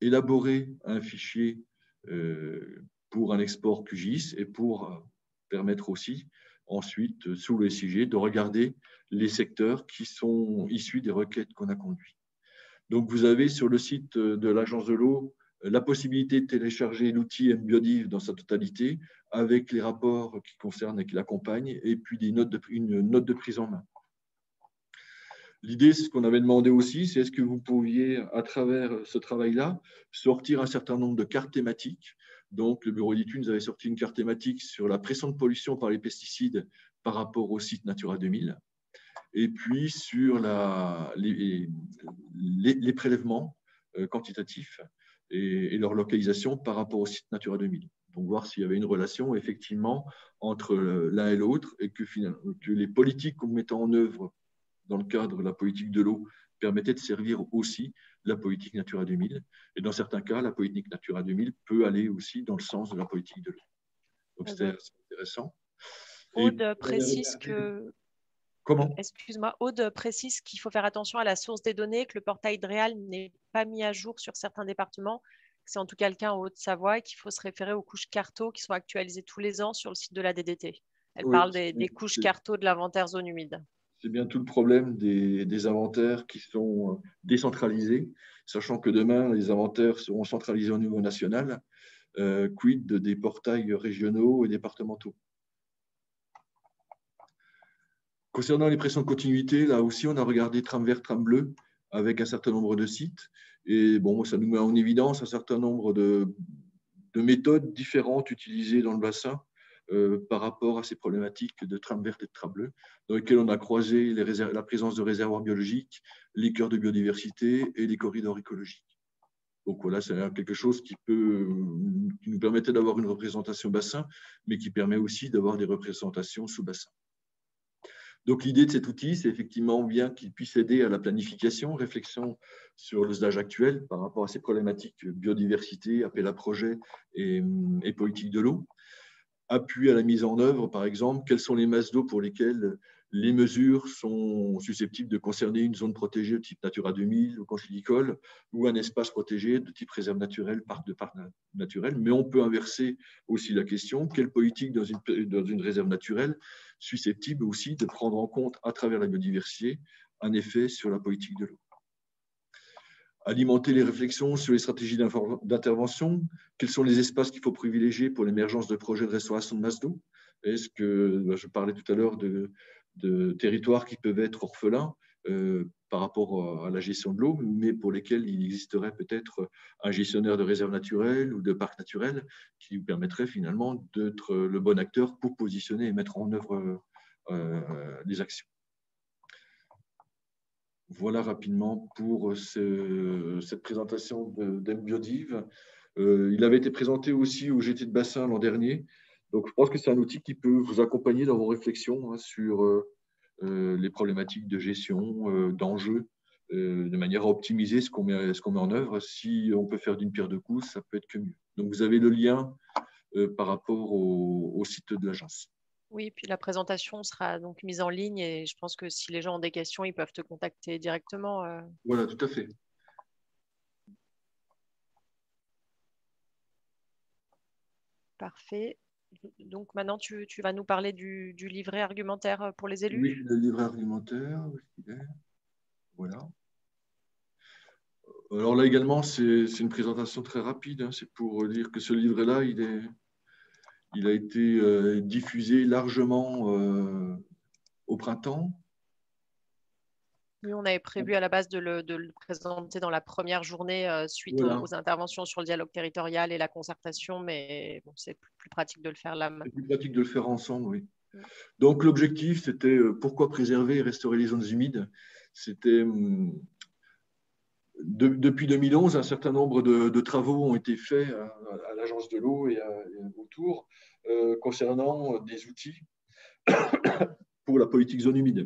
élaborer un fichier pour un export QGIS et pour permettre aussi ensuite, sous le SIG, de regarder les secteurs qui sont issus des requêtes qu'on a conduites. Donc, vous avez sur le site de l'Agence de l'eau la possibilité de télécharger l'outil MBiodiv dans sa totalité avec les rapports qui concernent et qui l'accompagnent et puis une note de prise en main. L'idée, c'est ce qu'on avait demandé aussi, c'est est-ce que vous pouviez, à travers ce travail-là, sortir un certain nombre de cartes thématiques. Donc, le bureau d'études nous avait sorti une carte thématique sur la pression de pollution par les pesticides par rapport au site Natura 2000, et puis sur les prélèvements quantitatifs et leur localisation par rapport au site Natura 2000. Donc, voir s'il y avait une relation, effectivement, entre l'un et l'autre, et que les politiques qu'on mettait en œuvre dans le cadre de la politique de l'eau permettait de servir aussi la politique Natura 2000. Et dans certains cas, la politique Natura 2000 peut aller aussi dans le sens de la politique de l'eau. Donc, c'était intéressant. Aude précise que... Comment ? Excuse-moi, Aude précise qu'il faut faire attention à la source des données, que le portail DREAL n'est pas mis à jour sur certains départements, que c'est en tout cas le cas en Haute-Savoie et qu'il faut se référer aux couches carto qui sont actualisées tous les ans sur le site de la DDT. Elle parle des couches carto de l'inventaire zone humide. C'est bien tout le problème des inventaires qui sont décentralisés, sachant que demain, les inventaires seront centralisés au niveau national. Quid des portails régionaux et départementaux? Concernant les pressions de continuité, là aussi, on a regardé tram vert, tram bleu avec un certain nombre de sites. Et bon, ça nous met en évidence un certain nombre de méthodes différentes utilisées dans le bassin par rapport à ces problématiques de trame verte et de trame bleue, dans lesquelles on a croisé la présence de réservoirs biologiques, les cœurs de biodiversité et les corridors écologiques. Donc voilà, c'est quelque chose qui nous permettait d'avoir une représentation bassin, mais qui permet aussi d'avoir des représentations sous bassin. Donc l'idée de cet outil, c'est effectivement bien qu'il puisse aider à la planification, réflexion sur le stage actuel par rapport à ces problématiques biodiversité, appel à projet et politique de l'eau. Appui à la mise en œuvre, par exemple, quelles sont les masses d'eau pour lesquelles les mesures sont susceptibles de concerner une zone protégée de type Natura 2000 ou conchylicole ou un espace protégé de type réserve naturelle, parc naturel. Mais on peut inverser aussi la question, quelle politique dans une réserve naturelle susceptible aussi de prendre en compte à travers la biodiversité un effet sur la politique de l'eau. Alimenter les réflexions sur les stratégies d'intervention. Quels sont les espaces qu'il faut privilégier pour l'émergence de projets de restauration de masse d'eau? Est-ce que, je parlais tout à l'heure de territoires qui peuvent être orphelins par rapport à la gestion de l'eau, mais pour lesquels il existerait peut-être un gestionnaire de réserve naturelle ou de parc naturel qui vous permettrait finalement d'être le bon acteur pour positionner et mettre en œuvre des actions. Voilà rapidement pour cette présentation d'MBiodiv. Il avait été présenté aussi au GT de bassin l'an dernier. Donc, je pense que c'est un outil qui peut vous accompagner dans vos réflexions sur les problématiques de gestion, d'enjeux, de manière à optimiser ce qu'on met en œuvre. Si on peut faire d'une pierre deux coups, ça peut être que mieux. Donc, vous avez le lien par rapport au site de l'agence. Oui, puis la présentation sera donc mise en ligne et je pense que si les gens ont des questions, ils peuvent te contacter directement. Voilà, tout à fait. Parfait. Donc maintenant, tu vas nous parler du livret argumentaire pour les élus. Oui, le livret argumentaire, où est-ce qu'il est ? Voilà. Alors là également, c'est une présentation très rapide. Hein. C'est pour dire que ce livret-là, il a été diffusé largement au printemps. Oui, on avait prévu à la base de le présenter dans la première journée suite aux interventions sur le dialogue territorial et la concertation, mais bon, c'est plus pratique de le faire là maintenant. C'est plus pratique de le faire ensemble, oui. Donc l'objectif, c'était pourquoi préserver et restaurer les zones humides. C'était depuis 2011, un certain nombre de travaux ont été faits à l'Agence de l'eau et autour concernant des outils pour la politique zone humide.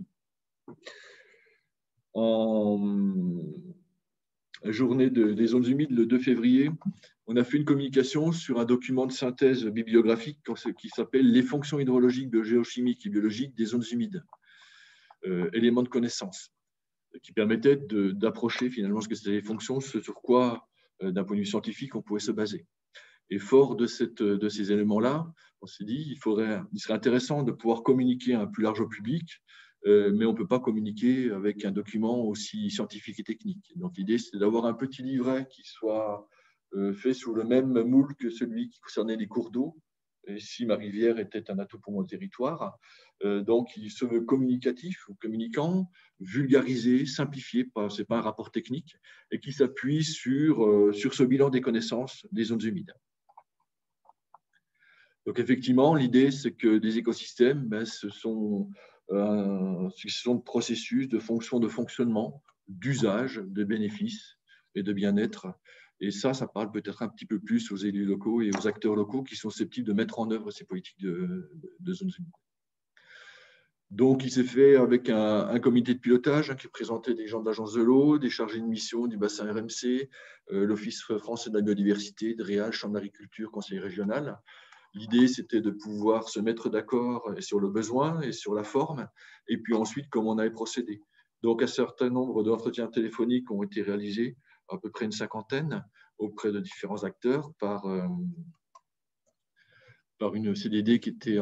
En journée des zones humides, le 2 février, on a fait une communication sur un document de synthèse bibliographique qui s'appelle « Les fonctions hydrologiques, géochimiques et biologiques des zones humides », éléments de connaissance, qui permettait d'approcher finalement ce que c'était les fonctions, ce sur quoi d'un point de vue scientifique, on pouvait se baser. Et fort de ces éléments-là, on s'est dit il serait intéressant de pouvoir communiquer à un plus large public, mais on ne peut pas communiquer avec un document aussi scientifique et technique. Donc l'idée, c'est d'avoir un petit livret qui soit fait sous le même moule que celui qui concernait les cours d'eau, et si ma rivière était un atout pour mon territoire. Donc il se veut communicatif ou communicant, vulgarisé, simplifié, ce n'est pas un rapport technique, et qui s'appuie sur ce bilan des connaissances des zones humides. Donc effectivement, l'idée, c'est que des écosystèmes, ce sont de processus, de fonctions, de fonctionnement, d'usage, de bénéfices et de bien-être. Et ça parle peut-être un petit peu plus aux élus locaux et aux acteurs locaux qui sont susceptibles de mettre en œuvre ces politiques de zones humides. Donc, il s'est fait avec un comité de pilotage qui présentait des gens de l'Agence de l'eau, des chargés de mission du bassin RMC, l'Office français de la biodiversité, DREAL, Chambre d'agriculture, Conseil régional. L'idée, c'était de pouvoir se mettre d'accord sur le besoin et sur la forme, et puis ensuite, comment on allait procéder. Donc, un certain nombre d'entretiens téléphoniques ont été réalisés, à peu près une 50aine, auprès de différents acteurs, par une CDD qui était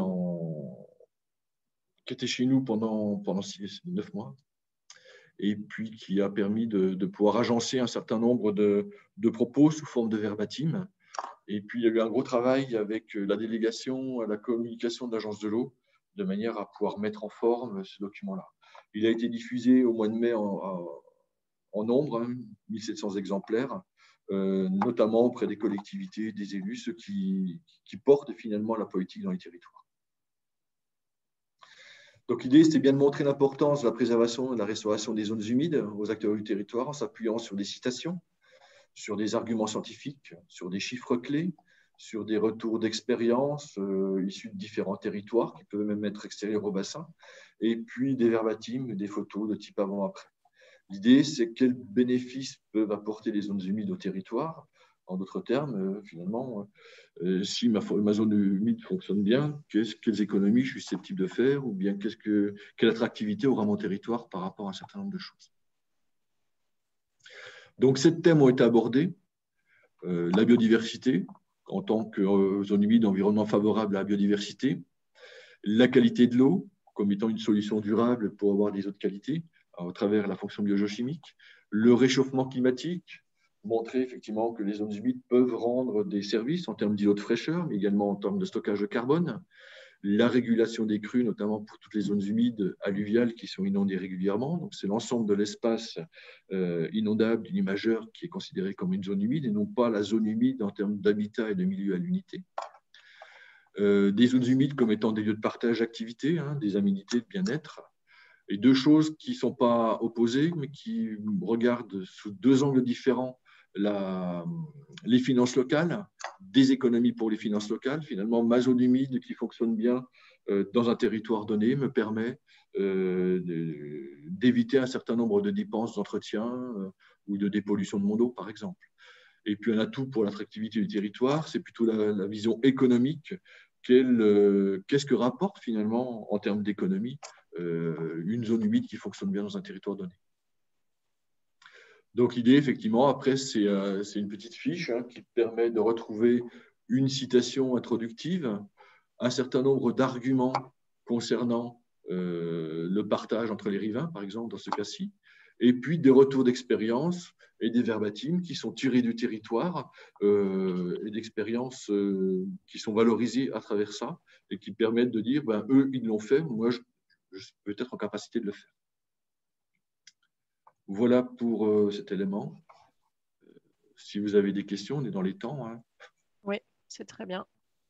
chez nous pendant 9 mois, et puis qui a permis de pouvoir agencer un certain nombre de propos sous forme de verbatim. Et puis, il y a eu un gros travail avec la délégation à la communication de l'Agence de l'eau, de manière à pouvoir mettre en forme ce document-là. Il a été diffusé au mois de mai en nombre, 1700 exemplaires, notamment auprès des collectivités, des élus, ceux qui portent finalement la politique dans les territoires. Donc l'idée, c'était bien de montrer l'importance de la préservation et de la restauration des zones humides aux acteurs du territoire en s'appuyant sur des citations, sur des arguments scientifiques, sur des chiffres clés, sur des retours d'expérience issus de différents territoires qui peuvent même être extérieurs au bassin, et puis des verbatims, des photos de type avant-après. L'idée, c'est quels bénéfices peuvent apporter les zones humides au territoire. En d'autres termes, finalement, si ma zone humide fonctionne bien, quelles économies je suis susceptible de faire, ou bien quelle attractivité aura mon territoire par rapport à un certain nombre de choses. Donc, ces thèmes ont été abordés. La biodiversité, en tant que zone humide, environnement favorable à la biodiversité. La qualité de l'eau, comme étant une solution durable pour avoir des eaux de qualité, à travers la fonction biogéochimique. Le réchauffement climatique, montrer effectivement que les zones humides peuvent rendre des services en termes d'îlots de fraîcheur, mais également en termes de stockage de carbone. La régulation des crues, notamment pour toutes les zones humides alluviales qui sont inondées régulièrement. Donc, c'est l'ensemble de l'espace inondable du majeur qui est considéré comme une zone humide et non pas la zone humide en termes d'habitat et de milieu à l'unité. Des zones humides comme étant des lieux de partage d'activités, des aménités de bien-être. Et deux choses qui ne sont pas opposées, mais qui regardent sous deux angles différents les finances locales, des économies pour les finances locales. Finalement, ma zone humide qui fonctionne bien dans un territoire donné me permet d'éviter un certain nombre de dépenses d'entretien ou de dépollution de mon eau, par exemple. Et puis un atout pour l'attractivité du territoire, c'est plutôt la vision économique. Qu'est-ce que rapporte finalement en termes d'économie une zone humide qui fonctionne bien dans un territoire donné. Donc l'idée, effectivement, après, c'est une petite fiche qui permet de retrouver une citation introductive, un certain nombre d'arguments concernant le partage entre les riverains, par exemple, dans ce cas-ci, et puis des retours d'expérience et des verbatims qui sont tirés du territoire et d'expériences qui sont valorisées à travers ça et qui permettent de dire, eux, ils l'ont fait, moi, je peux être en capacité de le faire. Voilà pour cet élément. Si vous avez des questions, on est dans les temps. Oui, c'est très bien.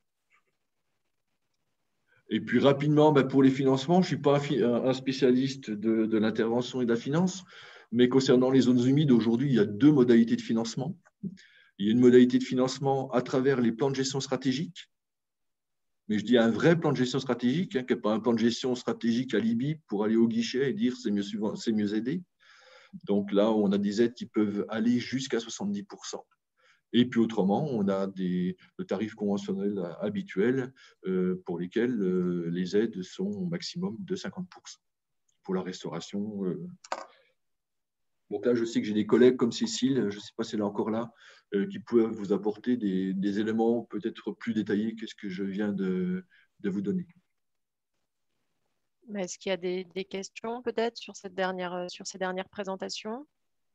Et puis rapidement, pour les financements, je ne suis pas un spécialiste de l'intervention et de la finance, mais concernant les zones humides, aujourd'hui, il y a deux modalités de financement. Il y a une modalité de financement à travers les plans de gestion stratégique. Mais je dis un vrai plan de gestion stratégique, qui n'est pas un plan de gestion stratégique alibi pour aller au guichet et dire c'est mieux aider. Donc là, on a des aides qui peuvent aller jusqu'à 70%. Et puis autrement, on a le tarif conventionnel habituel pour lesquels les aides sont au maximum de 50% pour la restauration Donc là, je sais que j'ai des collègues comme Cécile, je ne sais pas si elle est encore là, qui peuvent vous apporter des éléments peut-être plus détaillés que ce que je viens de vous donner. Est-ce qu'il y a des questions peut-être sur ces dernières présentations?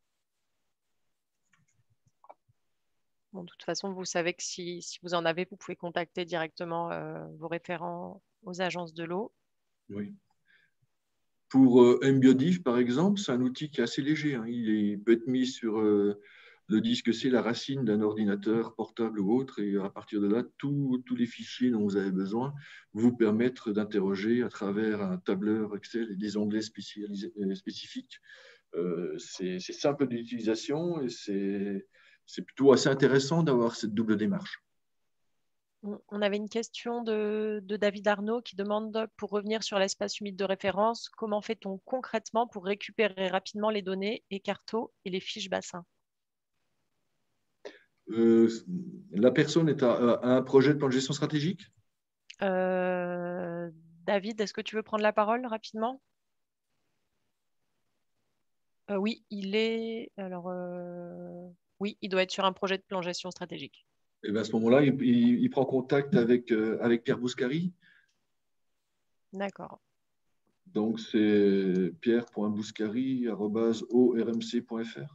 Bon, de toute façon, vous savez que si vous en avez, vous pouvez contacter directement vos référents aux agences de l'eau. Oui. Pour MBiodiff, par exemple, c'est un outil qui est assez léger. Hein. Il peut être mis sur le disque C, la racine d'un ordinateur portable ou autre, et à partir de là, tous les fichiers dont vous avez besoin vous permettent d'interroger à travers un tableur Excel et des onglets spécifiques. C'est simple d'utilisation et c'est plutôt assez intéressant d'avoir cette double démarche. On avait une question de David Arnaud qui demande, pour revenir sur l'espace humide de référence, comment fait-on concrètement pour récupérer rapidement les données, écartos et les fiches bassins? La personne a un projet de plan de gestion stratégique? David, est-ce que tu veux prendre la parole rapidement? Oui, oui, il doit être sur un projet de plan de gestion stratégique. Et bien à ce moment-là, il prend contact avec Pierre Bouscari. D'accord. Donc, c'est pierre.bouscari@ormc.fr.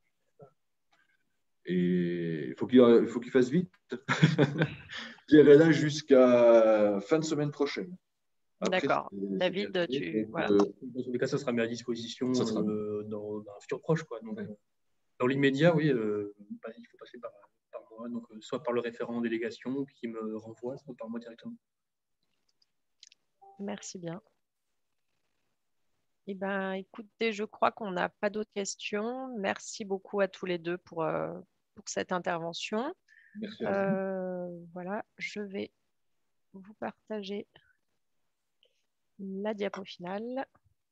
Et il faut qu'il fasse vite. J'irai là jusqu'à fin de semaine prochaine. D'accord. David, voilà. Dans tous les cas, ça sera mis à disposition dans un futur proche, quoi. Donc, dans l'immédiat, oui, il faut passer par moi, donc, soit par le référent en délégation qui me renvoie, soit par moi directement. Merci bien. Eh ben, écoutez, je crois qu'on n'a pas d'autres questions. Merci beaucoup à tous les deux pour cette intervention. Merci à vous. Voilà, je vais vous partager la diapo finale.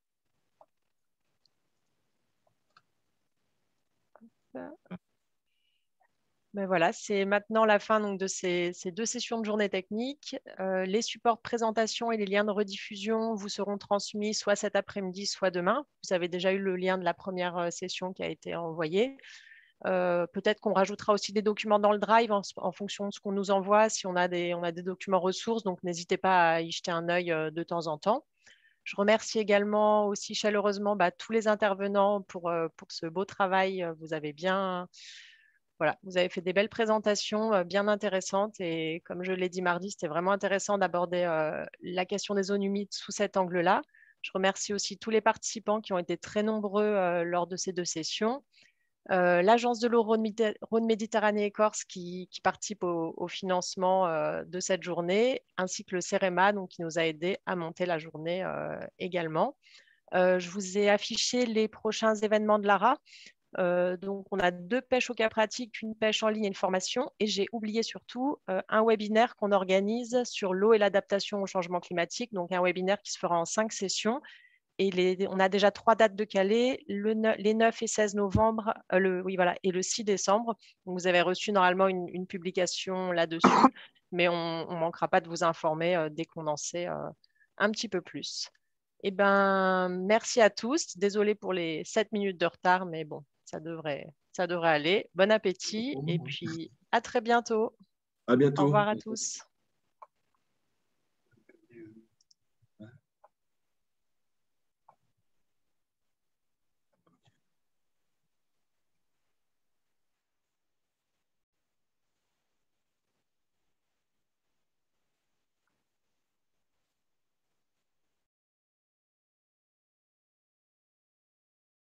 Ben voilà, c'est maintenant la fin donc, de ces 2 sessions de journée technique. Les supports présentation et les liens de rediffusion vous seront transmis soit cet après-midi, soit demain. Vous avez déjà eu le lien de la première session qui a été envoyé. Peut-être qu'on rajoutera aussi des documents dans le Drive en fonction de ce qu'on nous envoie, si on a des documents ressources, donc n'hésitez pas à y jeter un œil de temps en temps. Je remercie également aussi chaleureusement tous les intervenants pour ce beau travail. Vous avez fait des belles présentations bien intéressantes et comme je l'ai dit mardi, c'était vraiment intéressant d'aborder la question des zones humides sous cet angle-là. Je remercie aussi tous les participants qui ont été très nombreux lors de ces 2 sessions. L'Agence de l'eau Rhône-Méditerranée et Corse qui participe au financement de cette journée, ainsi que le CEREMA donc, qui nous a aidés à monter la journée également. Je vous ai affiché les prochains événements de l'ARA. Donc, on a 2 pêches au cas pratique, une pêche en ligne et une formation. Et j'ai oublié surtout un webinaire qu'on organise sur l'eau et l'adaptation au changement climatique. Donc, un webinaire qui se fera en 5 sessions. Et on a déjà 3 dates de Calais, les 9 et 16 novembre, et le 6 décembre. Donc, vous avez reçu normalement une publication là-dessus, mais on ne manquera pas de vous informer dès qu'on en sait un petit peu plus. Eh ben, merci à tous. Désolée pour les 7 minutes de retard, mais bon, ça devrait aller. Bon appétit et puis à très bientôt. À bientôt. Au revoir à tous.